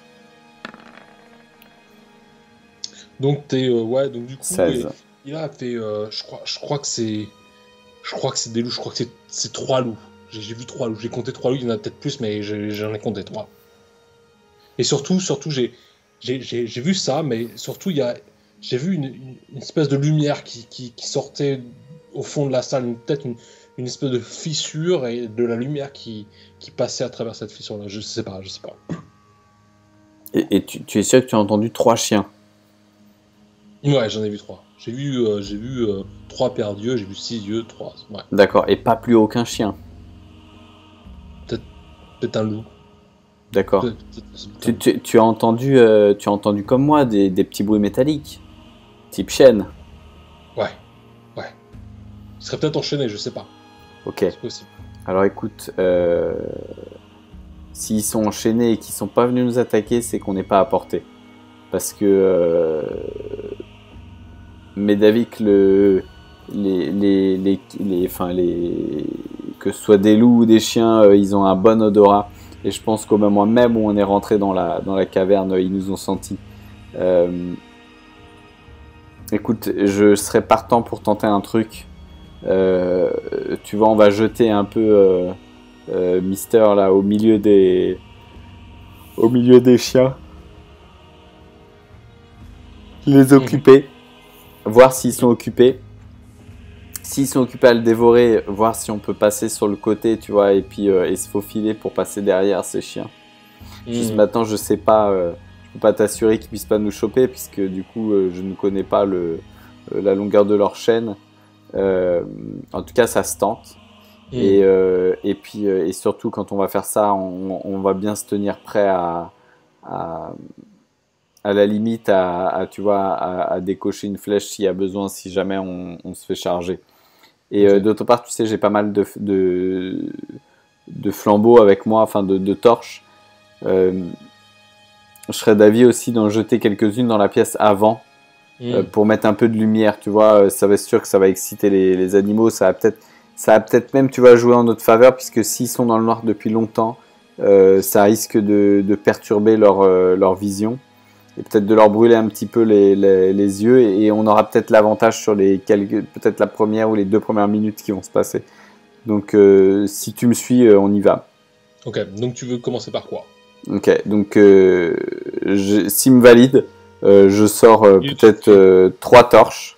Donc, donc du coup, 16. Il a fait. Je crois que c'est des loups. Je crois que c'est 3 loups. J'ai vu 3 loups. J'ai compté 3 loups. Il y en a peut-être plus, mais j'en ai compté 3. Et surtout, j'ai vu ça, mais surtout, j'ai vu une espèce de lumière qui sortait au fond de la salle, peut-être une espèce de fissure et de la lumière qui passait à travers cette fissure-là. Je sais pas. Et tu es sûr que tu as entendu 3 chiens? Ouais, j'en ai vu 3. J'ai vu 3 paires d'yeux, j'ai vu 6 yeux, 3. Ouais. D'accord, et pas plus aucun chien? Peut-être un loup. D'accord. Tu as entendu, comme moi des petits bruits métalliques, type chaîne? Ouais. Il serait peut-être enchaîné, je sais pas. Ok. C'est possible. Alors écoute, s'ils sont enchaînés et qu'ils sont pas venus nous attaquer, c'est qu'on n'est pas à portée. Parce que Medavik, que ce soit des loups ou des chiens, ils ont un bon odorat. Et je pense qu'au moment même où on est rentré dans la caverne, ils nous ont sentis. Écoute, je serais partant pour tenter un truc. Tu vois, on va jeter un peu Mister là au milieu des chiens. Les occuper, voir s'ils sont occupés. S'ils sont occupés à le dévorer, voir si on peut passer sur le côté, tu vois, et puis et se faufiler pour passer derrière ces chiens. Juste maintenant, je sais pas, je peux pas t'assurer qu'ils puissent pas nous choper, puisque du coup, je ne connais pas la longueur de leur chaîne. En tout cas, ça se tente. Et puis, et surtout, quand on va faire ça, on va bien se tenir prêt à la limite, tu vois, à décocher une flèche s'il y a besoin, si jamais on se fait charger. Et d'autre part, tu sais, j'ai pas mal de flambeaux avec moi, enfin de torches. Je serais d'avis aussi d'en jeter quelques-unes dans la pièce avant, pour mettre un peu de lumière, tu vois. Ça va être sûr que ça va exciter les animaux, ça va peut-être même, tu vois, jouer en notre faveur, puisque s'ils sont dans le noir depuis longtemps, ça risque de perturber leur vision. Et peut-être de leur brûler un petit peu les yeux, et on aura peut-être l'avantage sur peut-être la première ou les 2 premières minutes qui vont se passer. Donc si tu me suis, on y va. Ok, donc tu veux commencer par quoi? Ok, donc s'il me valide, je sors peut-être 3 torches.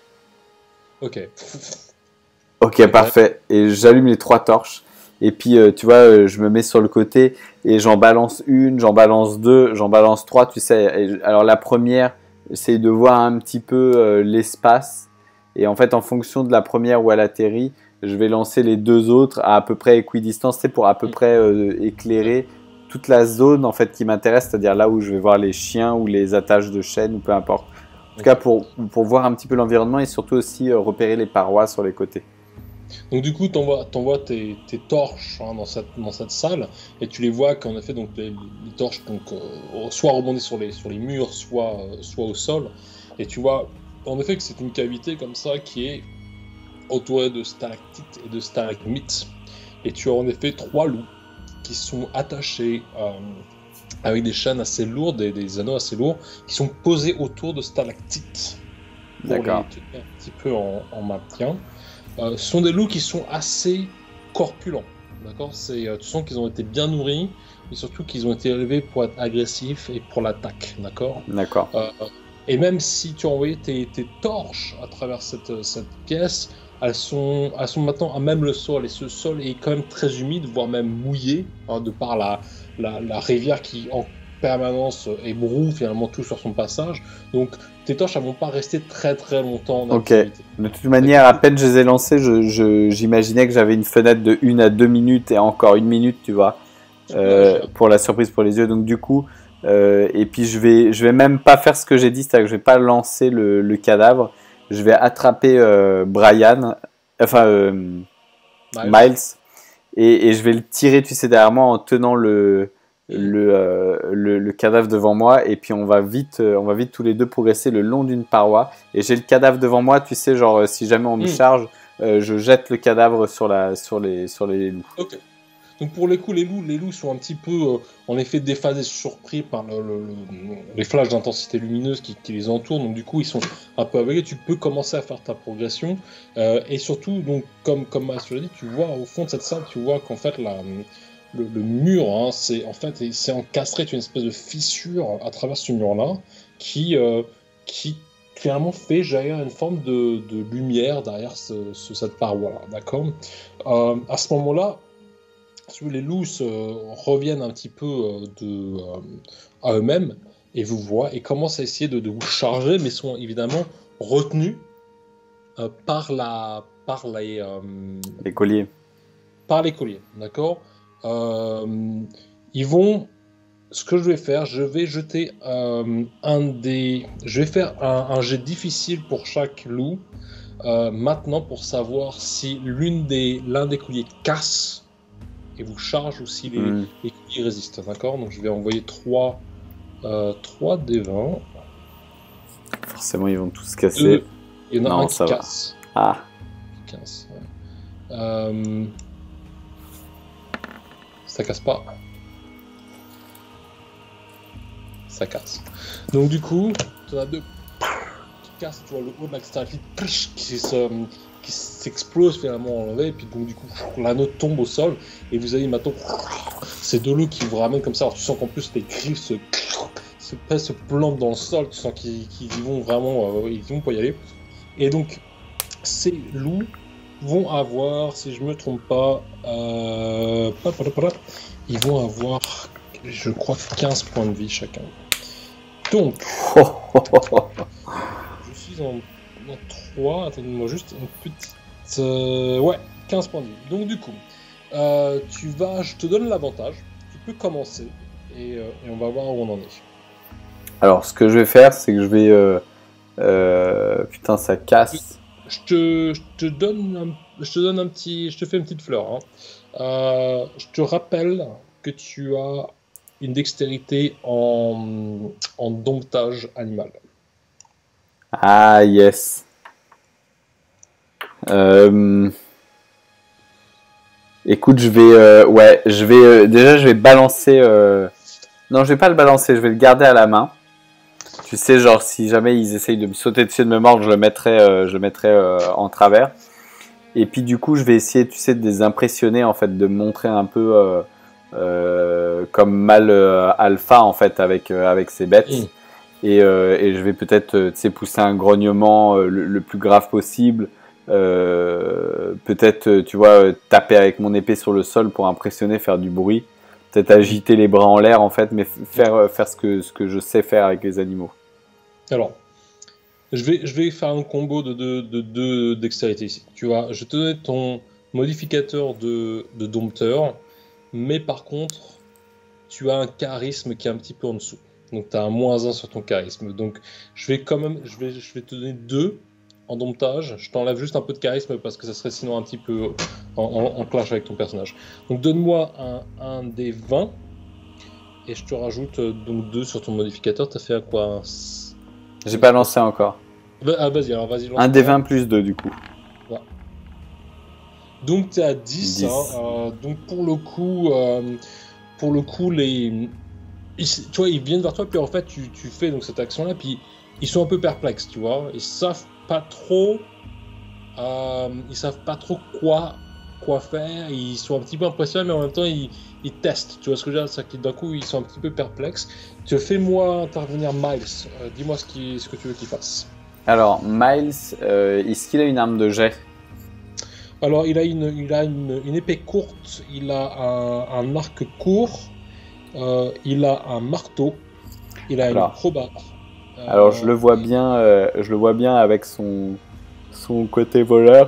Ok, parfait. Et j'allume les 3 torches. Et puis, tu vois, je me mets sur le côté et j'en balance une, j'en balance 2, j'en balance 3, tu sais. Alors, la première, c'est de voir un petit peu l'espace. Et en fait, en fonction de la première où elle atterrit, je vais lancer les 2 autres à peu près équidistance, c'est pour à peu près éclairer toute la zone en fait qui m'intéresse, c'est-à-dire là où je vais voir les chiens ou les attaches de chaîne ou peu importe. En tout cas, pour voir un petit peu l'environnement et surtout aussi repérer les parois sur les côtés. Donc du coup, t'envoies tes torches dans cette salle, et tu les vois qu'en effet, donc les torches soit rebondissent sur les murs, soit au sol, et tu vois en effet que c'est une cavité comme ça qui est entourée de stalactites et de stalagmites, et tu as en effet 3 loups qui sont attachés avec des chaînes assez lourdes et des anneaux assez lourds, qui sont posés autour de stalactites pour les tenir un petit peu en maintien. Ce sont des loups qui sont assez corpulents, d'accord. Tu sens qu'ils ont été bien nourris, et surtout qu'ils ont été élevés pour être agressifs et pour l'attaque, d'accord. D'accord. Et même si tu as envoyé tes torches à travers cette pièce, elles sont maintenant à même le sol, et ce sol est quand même très humide, voire même mouillé, de par la rivière qui en permanence ébroue finalement tout sur son passage. Donc tes torches elles vont pas rester très très longtemps en activité. De toute manière, à peine je les ai lancées, j'imaginais que j'avais une fenêtre de 1 à 2 minutes et encore 1 minute, tu vois, pour la surprise pour les yeux. Donc du coup, et puis je vais même pas faire ce que j'ai dit, c'est-à-dire que je vais pas lancer le cadavre. Je vais attraper Miles, et je vais le tirer, tu sais, derrière moi en tenant le cadavre devant moi, et puis on va vite tous les deux progresser le long d'une paroi, et j'ai le cadavre devant moi, tu sais, genre si jamais on me charge, je jette le cadavre sur les loups. Ok. Donc pour les coups, les loups sont un petit peu, en effet, déphasés, surpris par les flashs d'intensité lumineuse qui les entourent. Donc du coup, ils sont un peu aveuglés. Tu peux commencer à faire ta progression. Et surtout, donc, comme Mathieu l'a dit, tu vois au fond de cette salle, tu vois qu'en fait, le mur, hein, c'est encastré, tu as une espèce de fissure à travers ce mur-là qui clairement fait jaillir une forme de lumière derrière cette paroi-là, d'accord. À ce moment-là, les loups reviennent un petit peu à eux-mêmes et vous voient et commencent à essayer de vous charger, mais sont évidemment retenus Les colliers. par les colliers, d'accord. Ils vont. Ce que je vais faire, je vais jeter je vais faire un jet difficile pour chaque loup maintenant pour savoir si l'un des colliers casse et vous charge ou si les colliers résistent, d'accord. Donc je vais envoyer 3 des 20. Forcément, ils vont tous casser. Il y en a non, un qui ça casse. Va. Ah. 15, ouais. Ça casse pas. Ça casse. Donc du coup, tu en as 2 qui cassent, tu vois le haut de la cristalline qui s'explose finalement en l'enlever, et puis donc du coup l'anneau tombe au sol, et vous avez maintenant ces 2 loups qui vous ramènent comme ça. Alors tu sens qu'en plus les griffes se plantent dans le sol, tu sens qu'ils vont vraiment, ils vont pas y aller. Et donc ces loups vont avoir, si je me trompe pas, ils vont avoir, je crois, 15 points de vie chacun. Donc, je suis en 3, attendez-moi juste une petite... ouais, 15 points de vie. Donc du coup, je te donne l'avantage, tu peux commencer, et on va voir où on en est. Alors, ce que je vais faire, c'est que je vais... putain, ça casse. Je te fais une petite fleur. Hein. Je te rappelle que tu as une dextérité en domptage animal. Ah, yes. Écoute, je vais... déjà, je vais balancer... Non, je vais pas le balancer, je vais le garder à la main. Tu sais, genre, si jamais ils essayent de me sauter dessus, de me mordre, je le mettrai en travers. Et puis, du coup, je vais essayer, tu sais, de les impressionner, en fait, de me montrer un peu comme mâle alpha, en fait, avec ces bêtes. Et je vais peut-être, tu sais, pousser un grognement le plus grave possible. Peut-être, tu vois, taper avec mon épée sur le sol pour impressionner, faire du bruit. Peut-être agiter les bras en l'air, en fait, mais faire ce que je sais faire avec les animaux. Alors, je vais faire un combo de dextérité ici. Tu vois, je te donne ton modificateur de dompteur, mais par contre, tu as un charisme qui est un petit peu en dessous. Donc, tu as un -1 sur ton charisme. Donc, je vais te donner 2 en domptage. Je t'enlève juste un peu de charisme parce que ça serait sinon un petit peu en clash avec ton personnage. Donc, donne-moi un des 20 et je te rajoute donc 2 sur ton modificateur. T'as fait à quoi? J'ai pas lancé encore. Vas-y, lance. Un des 20 plus 2 du coup. Ouais. Donc, tu es à 10. Hein, donc, pour le coup, tu vois, ils viennent vers toi, puis en fait, tu fais donc cette action-là, puis ils sont un peu perplexes, tu vois. Ils savent pas trop quoi faire. Ils sont un petit peu impressionnés, mais en même temps, ils testent. Tu vois ce que je veux dire? C'est que d'un coup, ils sont un petit peu perplexes. Fais-moi intervenir Miles. Dis-moi ce que tu veux qu'il fasse. Alors, Miles, est-ce qu'il a une arme de jet? Alors, il a une épée courte, il a un arc court, il a un marteau, il a une crowbar. Alors, je le vois bien avec son côté voleur.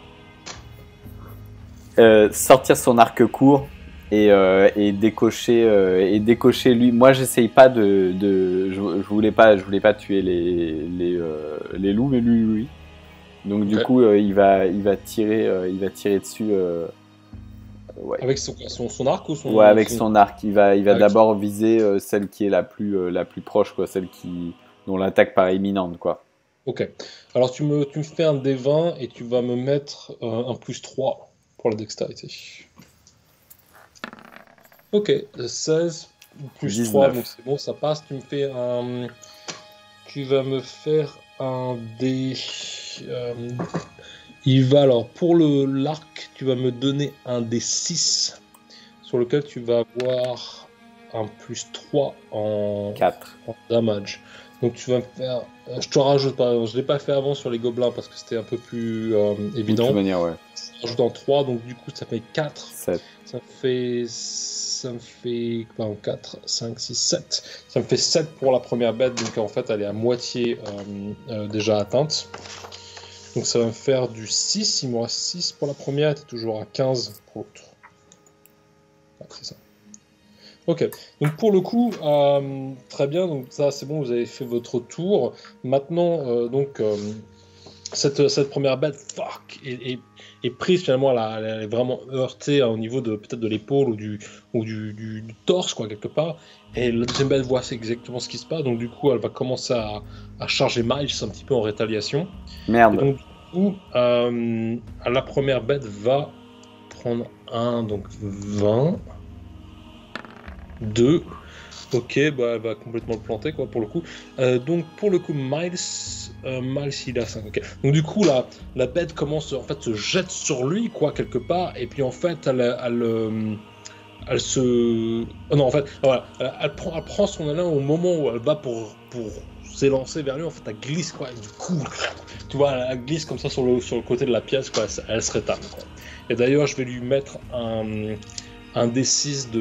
Sortir son arc court et décocher lui. Moi, j'essaye pas je voulais pas tuer les loups, mais lui, oui. Donc du coup, il va tirer dessus. Ouais. Avec son arc ou son. Ouais, avec son arc. Il va d'abord viser celle qui est la plus proche, quoi, celle dont l'attaque paraît imminente, quoi. Ok. Alors tu me fais un D20 et tu vas me mettre un +3 pour la dextérité. Ok, 16 plus 19. 3, donc c'est bon, ça passe. Tu vas me faire un dé. euh, Il va alors, pour l'arc, tu vas me donner un dé 6 sur lequel tu vas avoir un plus 3 4. en damage. Donc tu vas me faire. Je te rajoute pas, je ne l'ai pas fait avant sur les gobelins parce que c'était un peu plus De toute évident. manière, ouais. Je rajoute en 3, donc du coup ça fait 4. 7. Ça me fait. Pardon, 4, 5, 6, 7. Ça me fait 7 pour la première bête, donc en fait elle est à moitié déjà atteinte. Donc ça va me faire du 6, il me reste 6 pour la première, t'es toujours à 15 pour l'autre. Ah, c'est ça. Ok, donc pour le coup, très bien, donc ça c'est bon, vous avez fait votre tour. Maintenant, cette première bête, fuck, est prise finalement, elle est vraiment heurtée au niveau de peut-être de l'épaule ou du torse, quoi, quelque part. Et la deuxième bête voit c'est exactement ce qui se passe, donc du coup elle va commencer à charger Miles un petit peu en rétaliation. Merde. Et donc du coup, la première bête va prendre donc 20. 2. Ok, bah elle va complètement le planter quoi pour le coup. Donc pour le coup Miles il a 5. Ok. Donc du coup la bête commence en fait se jette sur lui quoi quelque part et puis en fait elle se non en fait voilà elle prend son élan au moment où elle va pour s'élancer vers lui en fait elle glisse quoi et du coup tu vois elle glisse comme ça sur le côté de la pièce quoi elle se rétame quoi. Et d'ailleurs je vais lui mettre un D6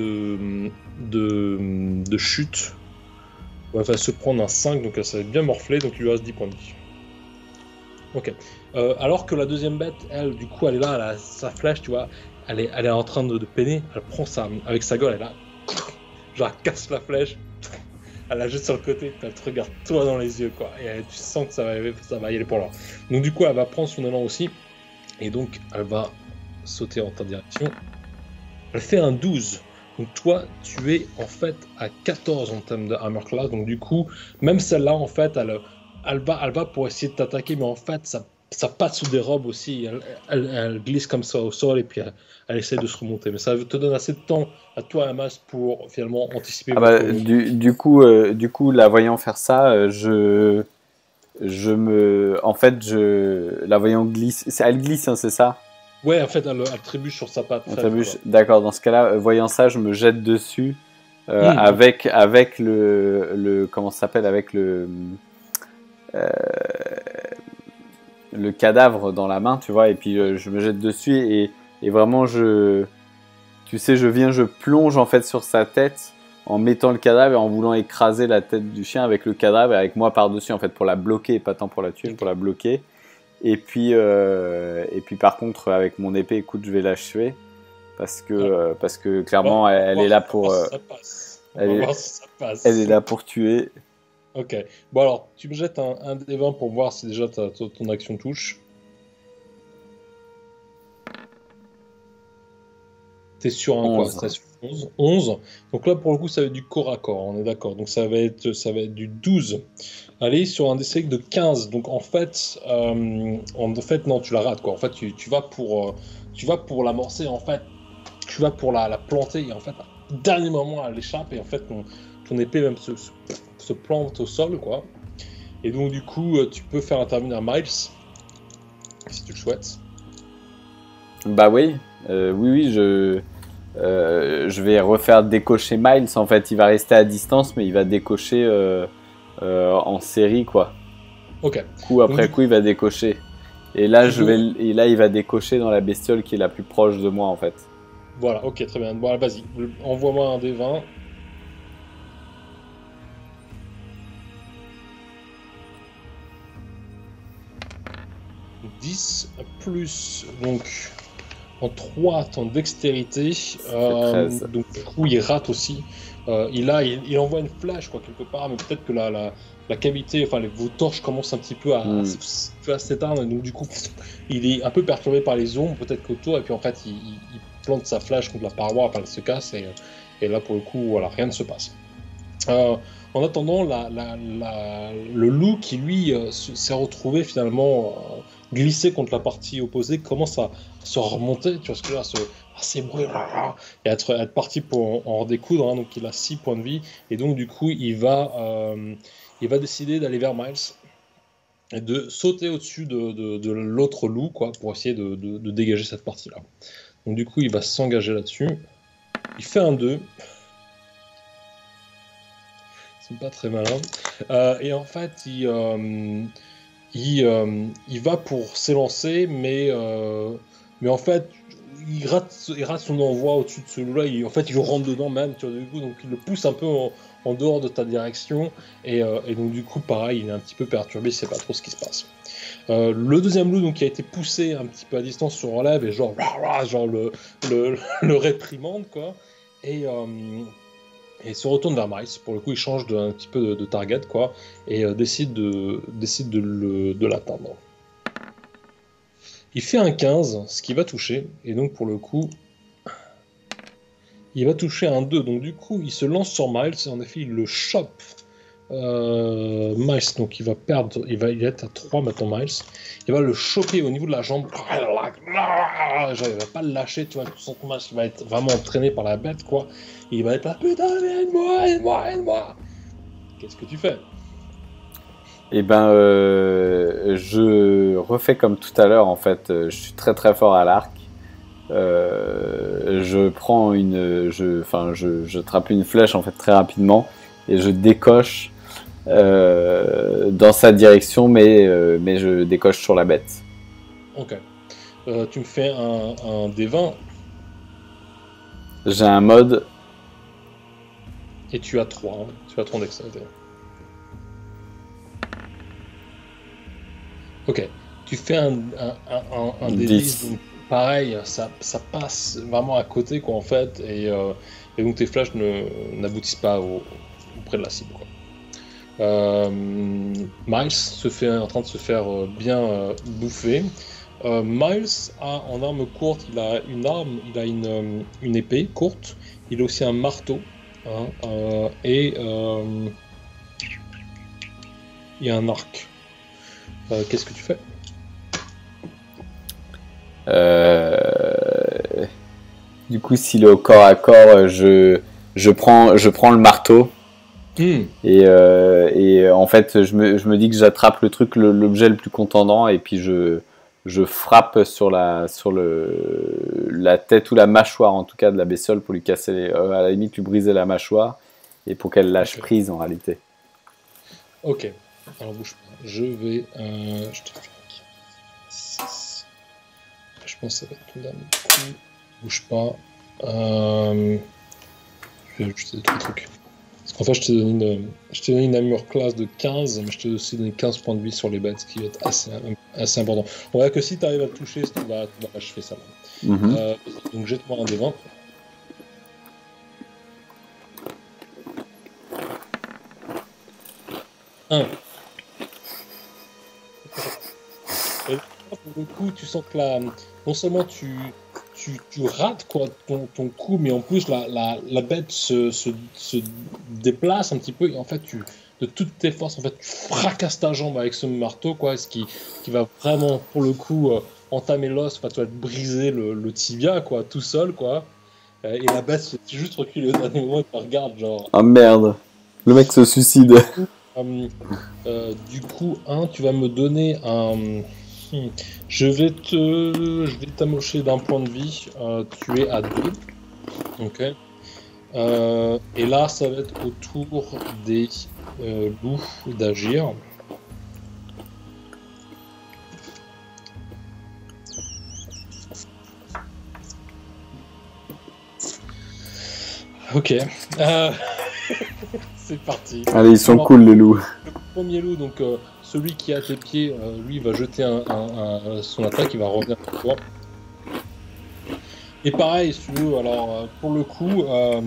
de chute. Elle va se prendre un 5, donc ça va être bien morflé, donc il lui reste 10 points de vie. Ok. Alors que la deuxième bête, elle, du coup, elle est là, elle a sa flèche, tu vois, elle est en train de peiner, elle prend avec sa gueule, elle a, genre, elle casse la flèche, elle la jette sur le côté, puis elle te regarde toi dans les yeux, quoi, et tu sens que ça va y aller pour là. Donc du coup, elle va prendre son élan aussi, et donc elle va sauter en ta direction. Elle fait un 12. Donc toi, tu es en fait à 14 en termes de armor class. Donc du coup, même celle-là, en fait, elle va pour essayer de t'attaquer, mais en fait, ça passe sous des robes aussi. Elle glisse comme ça au sol et puis elle essaie de se remonter. Mais ça te donne assez de temps à toi, Hamas, pour finalement anticiper Ah votre bah, move. du coup, la voyant faire ça, en fait, la voyant glisse. Elle glisse, hein, c'est ça? Ouais, en fait, elle trébuche sur sa patte. D'accord, dans ce cas-là, voyant ça, je me jette dessus avec comment ça s'appelle, avec euh, le cadavre dans la main, tu vois, et puis je me jette dessus et vraiment tu sais, je plonge en fait sur sa tête en mettant le cadavre et en voulant écraser la tête du chien avec le cadavre et avec moi par-dessus en fait pour la bloquer, pas tant pour la tuer, pour la bloquer. Et puis par contre avec mon épée, écoute, je vais l'achever parce que clairement elle est là pour elle est là pour tuer. Ok. Bon alors, tu me jettes un des 20 pour voir si déjà ton action touche. T'es sur un 11. quoi? T'es sur 11. 11. Donc là, pour le coup, ça va être du corps à corps, on est d'accord. Donc ça va être du 12. Allez, sur un D6 de 15. Donc en fait, non, tu la rates, quoi. En fait, tu vas pour l'amorcer, en fait. Tu vas pour la planter, et en fait, au dernier moment, elle échappe, et en fait, ton épée même se plante au sol, quoi. Et donc, du coup, tu peux faire intervenir Miles, si tu le souhaites. Bah oui, oui, je vais refaire décocher Miles. En fait, il va rester à distance, mais il va décocher en série, quoi. Ok. Coup après coup, il va décocher. Et là, il va décocher dans la bestiole qui est la plus proche de moi, en fait. Voilà, ok, très bien. Bon, vas-y, envoie-moi un des 20. « 10 plus, donc, en 3, ton dextérité. Donc, du coup, il rate aussi. Il envoie une flash, quoi, quelque part, mais peut-être que la cavité, enfin, vos torches commencent un petit peu à s'éteindre, donc du coup, il est un peu perturbé par les ombres, peut-être qu'autour, et puis en fait, il plante sa flash contre la paroi, enfin, elle se casse, et là, pour le coup, voilà, rien ne se passe. En attendant, le loup qui, lui, s'est retrouvé finalement glissé contre la partie opposée, commence à se remonter, tu vois ce que là, assez bruit, et être parti pour en redécoudre, hein, donc il a 6 points de vie, et donc du coup il va décider d'aller vers Miles, et de sauter au-dessus de l'autre loup, quoi, pour essayer de dégager cette partie-là. Donc du coup il va s'engager là-dessus, il fait un 2, c'est pas très malin, et en fait il va pour s'élancer, mais en fait, il rate son envoi au-dessus de celui-là. En fait, il rentre dedans même, tu vois, du coup, donc il le pousse un peu en dehors de ta direction. Et donc, du coup, pareil, il est un petit peu perturbé, il sait pas trop ce qui se passe. Le deuxième loup, donc, qui a été poussé un petit peu à distance, se relève et genre le réprimande, quoi. Et, euh, et se retourne vers Miles. Pour le coup, il change un petit peu de target, quoi, et décide de l'atteindre. Il fait un 15, ce qui va toucher, et donc pour le coup, il va toucher un 2. Donc du coup, il se lance sur Miles, et en effet, il le chope. Miles, donc il va perdre, il va être à 3 maintenant, Miles. Il va le choper au niveau de la jambe. Genre, il va pas le lâcher, tu vois, tu sens que Miles va être vraiment entraîné par la bête, quoi. Il va être là, putain, aide-moi, aide-moi, aide-moi. Qu'est-ce que tu fais? Et ben, je refais comme tout à l'heure, en fait, je suis très très fort à l'arc. Je prends je trappe une flèche en fait très rapidement et je décoche dans sa direction, mais je décoche sur la bête. Ok. Tu me fais un D20 J'ai un mode et tu as 3. Hein. Tu as 3 dextérité. Ok. Tu fais un D10, 10. donc pareil, ça passe vraiment à côté, quoi, en fait, et donc tes flashs n'aboutissent pas auprès de la cible, quoi. Miles est en train de se faire bien bouffer. Miles a en arme courte, il a une épée courte, il a aussi un marteau, hein, et un arc. Qu'est-ce que tu fais? Du coup, s'il est au corps à corps, je prends le marteau. Et en fait, je me dis que j'attrape le truc, l'objet le plus contendant, et puis je frappe sur la tête ou la mâchoire, en tout cas, de la bestiole pour lui casser, à la limite, lui briser la mâchoire, et pour qu'elle lâche prise en réalité. Ok, alors bouge pas. Je vais. Je te fais 6. Je pense que ça va être tout dernier coup. Bouge pas. Je vais ajouter 3 trucs. Parce qu'en fait, je t'ai donné une armure classe de 15, mais je t'ai aussi donné 15 points de vie sur les bêtes, ce qui va être assez important. On voit que si tu arrives à te toucher, tu vas achever ça. Donc jette-moi un des 20. Un. Et là, pour le coup, tu sens que non seulement tu rates quoi, ton coup, mais en plus la bête se déplace un petit peu, et en fait, de toutes tes forces, en fait, tu fracasses ta jambe avec ce marteau, quoi, ce qui va vraiment, pour le coup, entamer l'os, enfin, tu vas te briser le tibia, quoi, tout seul, quoi. Et la bête se juste recule au dernier moment et te regarde, genre. Ah merde, le mec se suicide. Du coup, tu vas me donner un. Je vais t'amocher d'un point de vie. Tu es à 2. Ok. Et là, ça va être au tour des loups d'agir. Ok. C'est parti. Allez, ils sont cool les loups. Le premier loup, donc celui qui est à tes pieds, lui va jeter son attaque, il va revenir vers toi. Et pareil, si tu veux, alors pour le coup,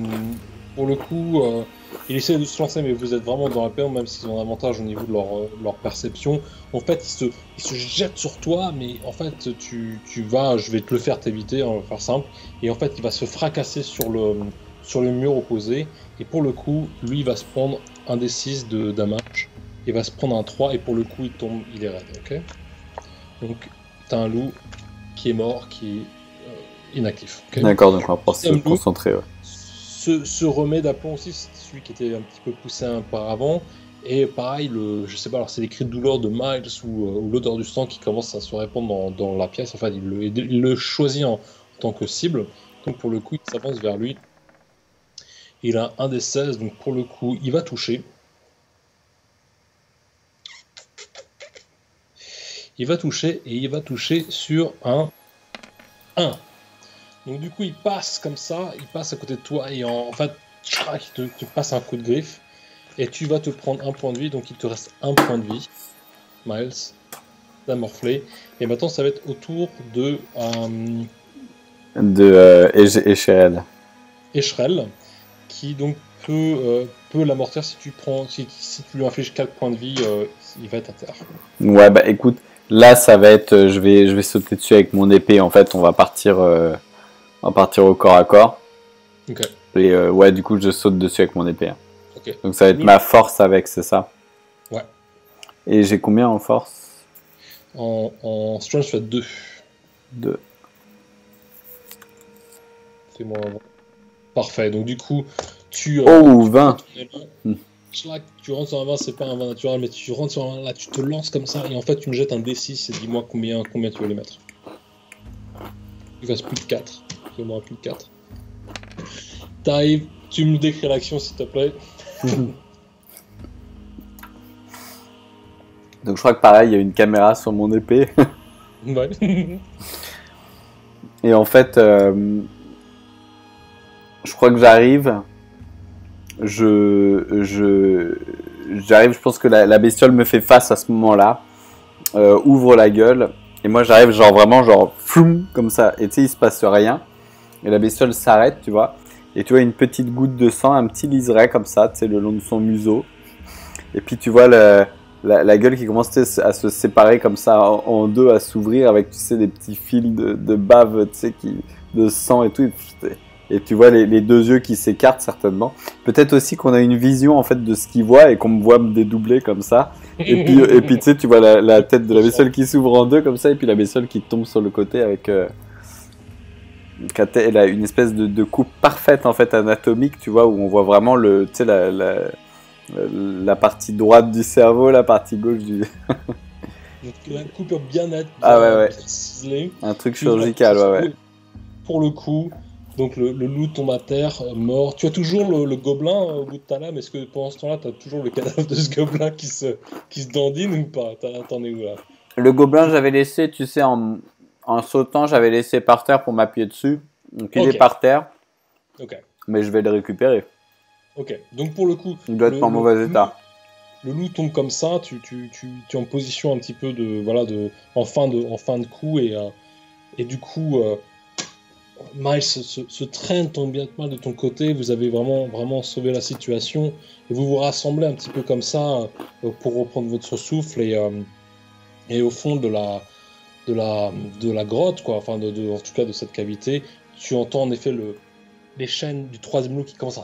il essaie de se lancer, mais vous êtes vraiment dans la perte, même s'ils ont un avantage au niveau de leur perception. En fait, il se jette sur toi, mais en fait, je vais te le faire t'éviter, on va faire simple. Et en fait, il va se fracasser sur le mur opposé. Et pour le coup, lui, il va se prendre un des 6 de damage. Il va se prendre un 3, et pour le coup, il tombe, il est raide, ok? Donc, t'as un loup qui est mort, inactif. Okay. D'accord, donc on va pouvoir se Deuxième loup concentrer. Ouais. se remet d'aplomb aussi, c'est celui qui était un petit peu poussé auparavant. Et pareil, je sais pas, alors c'est les cris de douleur de Miles ou l'odeur du sang qui commence à se répandre dans la pièce. Enfin, il le choisit en tant que cible. Donc pour le coup, il s'avance vers lui. Il a un des 16, donc pour le coup, il va toucher. Il va toucher et il va toucher sur un 1. Donc du coup, il passe comme ça, il passe à côté de toi et en fait, il te passe un coup de griffe et tu vas te prendre un point de vie. Donc il te reste un point de vie, Miles, t'as morflé. Et maintenant, ça va être au tour de Echerel. Echerel, qui donc peut l'amortir si tu lui infliges 4 points de vie, il va être à terre. Ouais, bah écoute, là ça va être, je vais sauter dessus avec mon épée. En fait, on va partir au corps à corps. Ok. Et ouais, du coup, je saute dessus avec mon épée. Okay. Donc ça va être ma force avec, c'est ça? Ouais. Et j'ai combien en force? En strength, tu as 2. 2. Fais-moi un... Parfait, donc du coup, tu 20. Tu rentres sur un 20, c'est pas un 20 naturel, mais tu rentres sur un 20, là, tu te lances comme ça, et en fait, tu me jettes un D6 et dis-moi combien tu veux les mettre. Il reste plus de 4. Fais-moi plus de 4. T'arrives, tu me décris l'action, s'il te plaît. Donc je crois que pareil, il y a une caméra sur mon épée. Ouais. Et en fait, je crois que j'arrive. J'arrive, je pense que la bestiole me fait face à ce moment-là. Ouvre la gueule. Et moi j'arrive genre vraiment genre floum comme ça. Et tu sais, il se passe rien. Et la bestiole s'arrête, tu vois. Et tu vois une petite goutte de sang, un petit liseré comme ça, tu sais, le long de son museau. Et puis tu vois la gueule qui commence à se séparer comme ça en deux, à s'ouvrir avec, tu sais, des petits fils de bave, tu sais, de sang et tout. Et tu vois les deux yeux qui s'écartent certainement. Peut-être aussi qu'on a une vision en fait de ce qu'il voit et qu'on me voit me dédoubler comme ça. Et puis tu sais, tu vois la tête de la bestiole qui s'ouvre en deux comme ça, et puis la bestiole qui tombe sur le côté avec... elle a une espèce de coupe parfaite en fait anatomique, tu vois, où on voit vraiment tu sais, la partie droite du cerveau, la partie gauche du... Donc la coupe bien nette, ouais. ciselée. Un truc chirurgical, ouais. Pour le coup, donc le loup tombe à terre, mort. Tu as toujours le gobelin au bout de ta lame. Est-ce que pendant ce temps-là, tu as toujours le cadavre de ce gobelin qui se dandine ou pas? T'en es où là? Le gobelin, j'avais laissé, tu sais, en sautant, j'avais laissé par terre pour m'appuyer dessus. Donc il est par terre. Ok. Mais je vais le récupérer. Ok. Donc pour le coup, il doit être en mauvais état. Le loup tombe comme ça. Tu es en position un petit peu en fin de coup et du coup, Miles se traîne tant bien que mal de ton côté. Vous avez vraiment sauvé la situation et vous vous rassemblez un petit peu comme ça pour reprendre votre souffle et au fond de la grotte, quoi, enfin en tout cas de cette cavité, tu entends en effet les chaînes du troisième loup qui commencent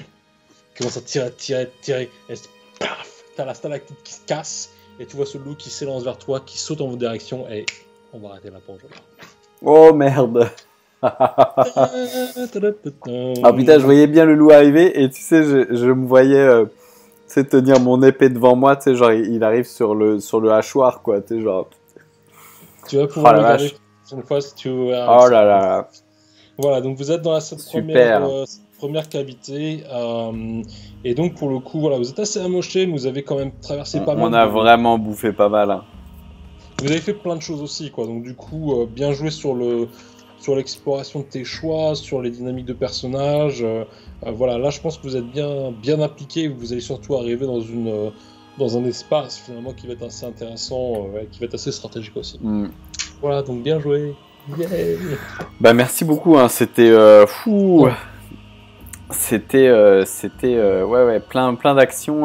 à tirer, et paf, t'as la stalactite qui se casse, et tu vois ce loup qui s'élance vers toi, qui saute en votre direction, et on va arrêter là pour aujourd'hui. Oh merde. Ah putain, je voyais bien le loup arriver, et tu sais, je me voyais tenir mon épée devant moi, tu sais, genre il arrive sur le hachoir, quoi, tu sais, genre... Tu vas pouvoir le regarder une fois si tu veux. Oh là là. Voilà, donc vous êtes dans cette première cavité. Et donc pour le coup, voilà, vous êtes assez amoché, mais vous avez quand même traversé pas mal. On a vraiment bouffé pas mal. Hein. Vous avez fait plein de choses aussi, quoi. Donc du coup, bien joué sur l'exploration de tes choix, sur les dynamiques de personnages. Voilà, là je pense que vous êtes bien impliqué. Vous allez surtout arriver dans un espace finalement qui va être assez intéressant, qui va être assez stratégique aussi. Voilà, donc bien joué. Yeah. Bah merci beaucoup, hein. C'était fou. Ouais. C'était ouais, plein d'actions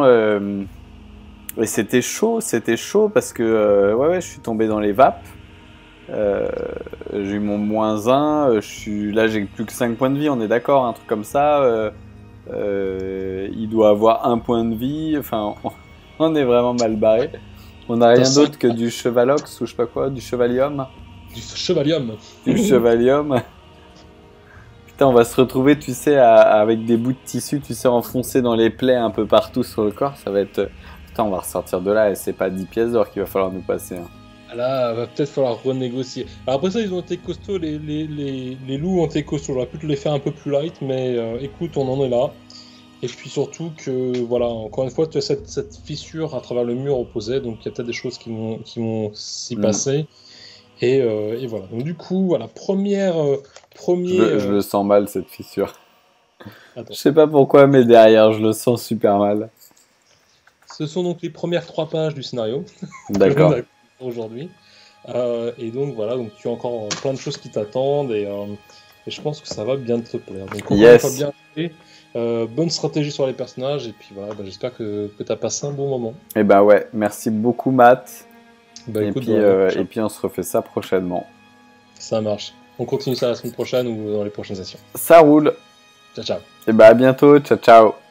et c'était chaud parce que ouais, je suis tombé dans les vapes. J'ai eu mon -1, là j'ai plus que 5 points de vie, on est d'accord, un truc comme ça. Il doit avoir 1 point de vie, enfin on est vraiment mal barré. On n'a rien d'autre que du chevalox ou je sais pas quoi, du chevalium. Du chevalium. Du chevalium. Putain, on va se retrouver, tu sais, avec des bouts de tissu, tu sais, enfoncés dans les plaies un peu partout sur le corps. Ça va être... Putain, on va ressortir de là et c'est pas 10 pièces d'or qu'il va falloir nous passer. Hein. Là, va peut-être falloir renégocier. Alors après ça, ils ont été costauds, les loups ont été costauds. J'aurais pu te les faire un peu plus light, mais écoute, on en est là. Et puis surtout que, voilà, encore une fois, tu as cette fissure à travers le mur opposé, donc il y a peut-être des choses qui vont s'y passer. Et voilà. Donc du coup, voilà, Je le sens mal, cette fissure. Attends. Je sais pas pourquoi, mais derrière, je le sens super mal. Ce sont donc les premières 3 pages du scénario. D'accord. Aujourd'hui. Et donc voilà, donc tu as encore plein de choses qui t'attendent et je pense que ça va bien te plaire. Donc encore une fois, bien fait. Bonne stratégie sur les personnages et puis voilà, j'espère que tu as passé un bon moment. Et bah ouais, merci beaucoup Matt. Écoute, et puis on se refait ça prochainement. Ça marche. On continue ça la semaine prochaine ou dans les prochaines sessions. Ça roule. Ciao ciao. Et bah à bientôt, ciao ciao.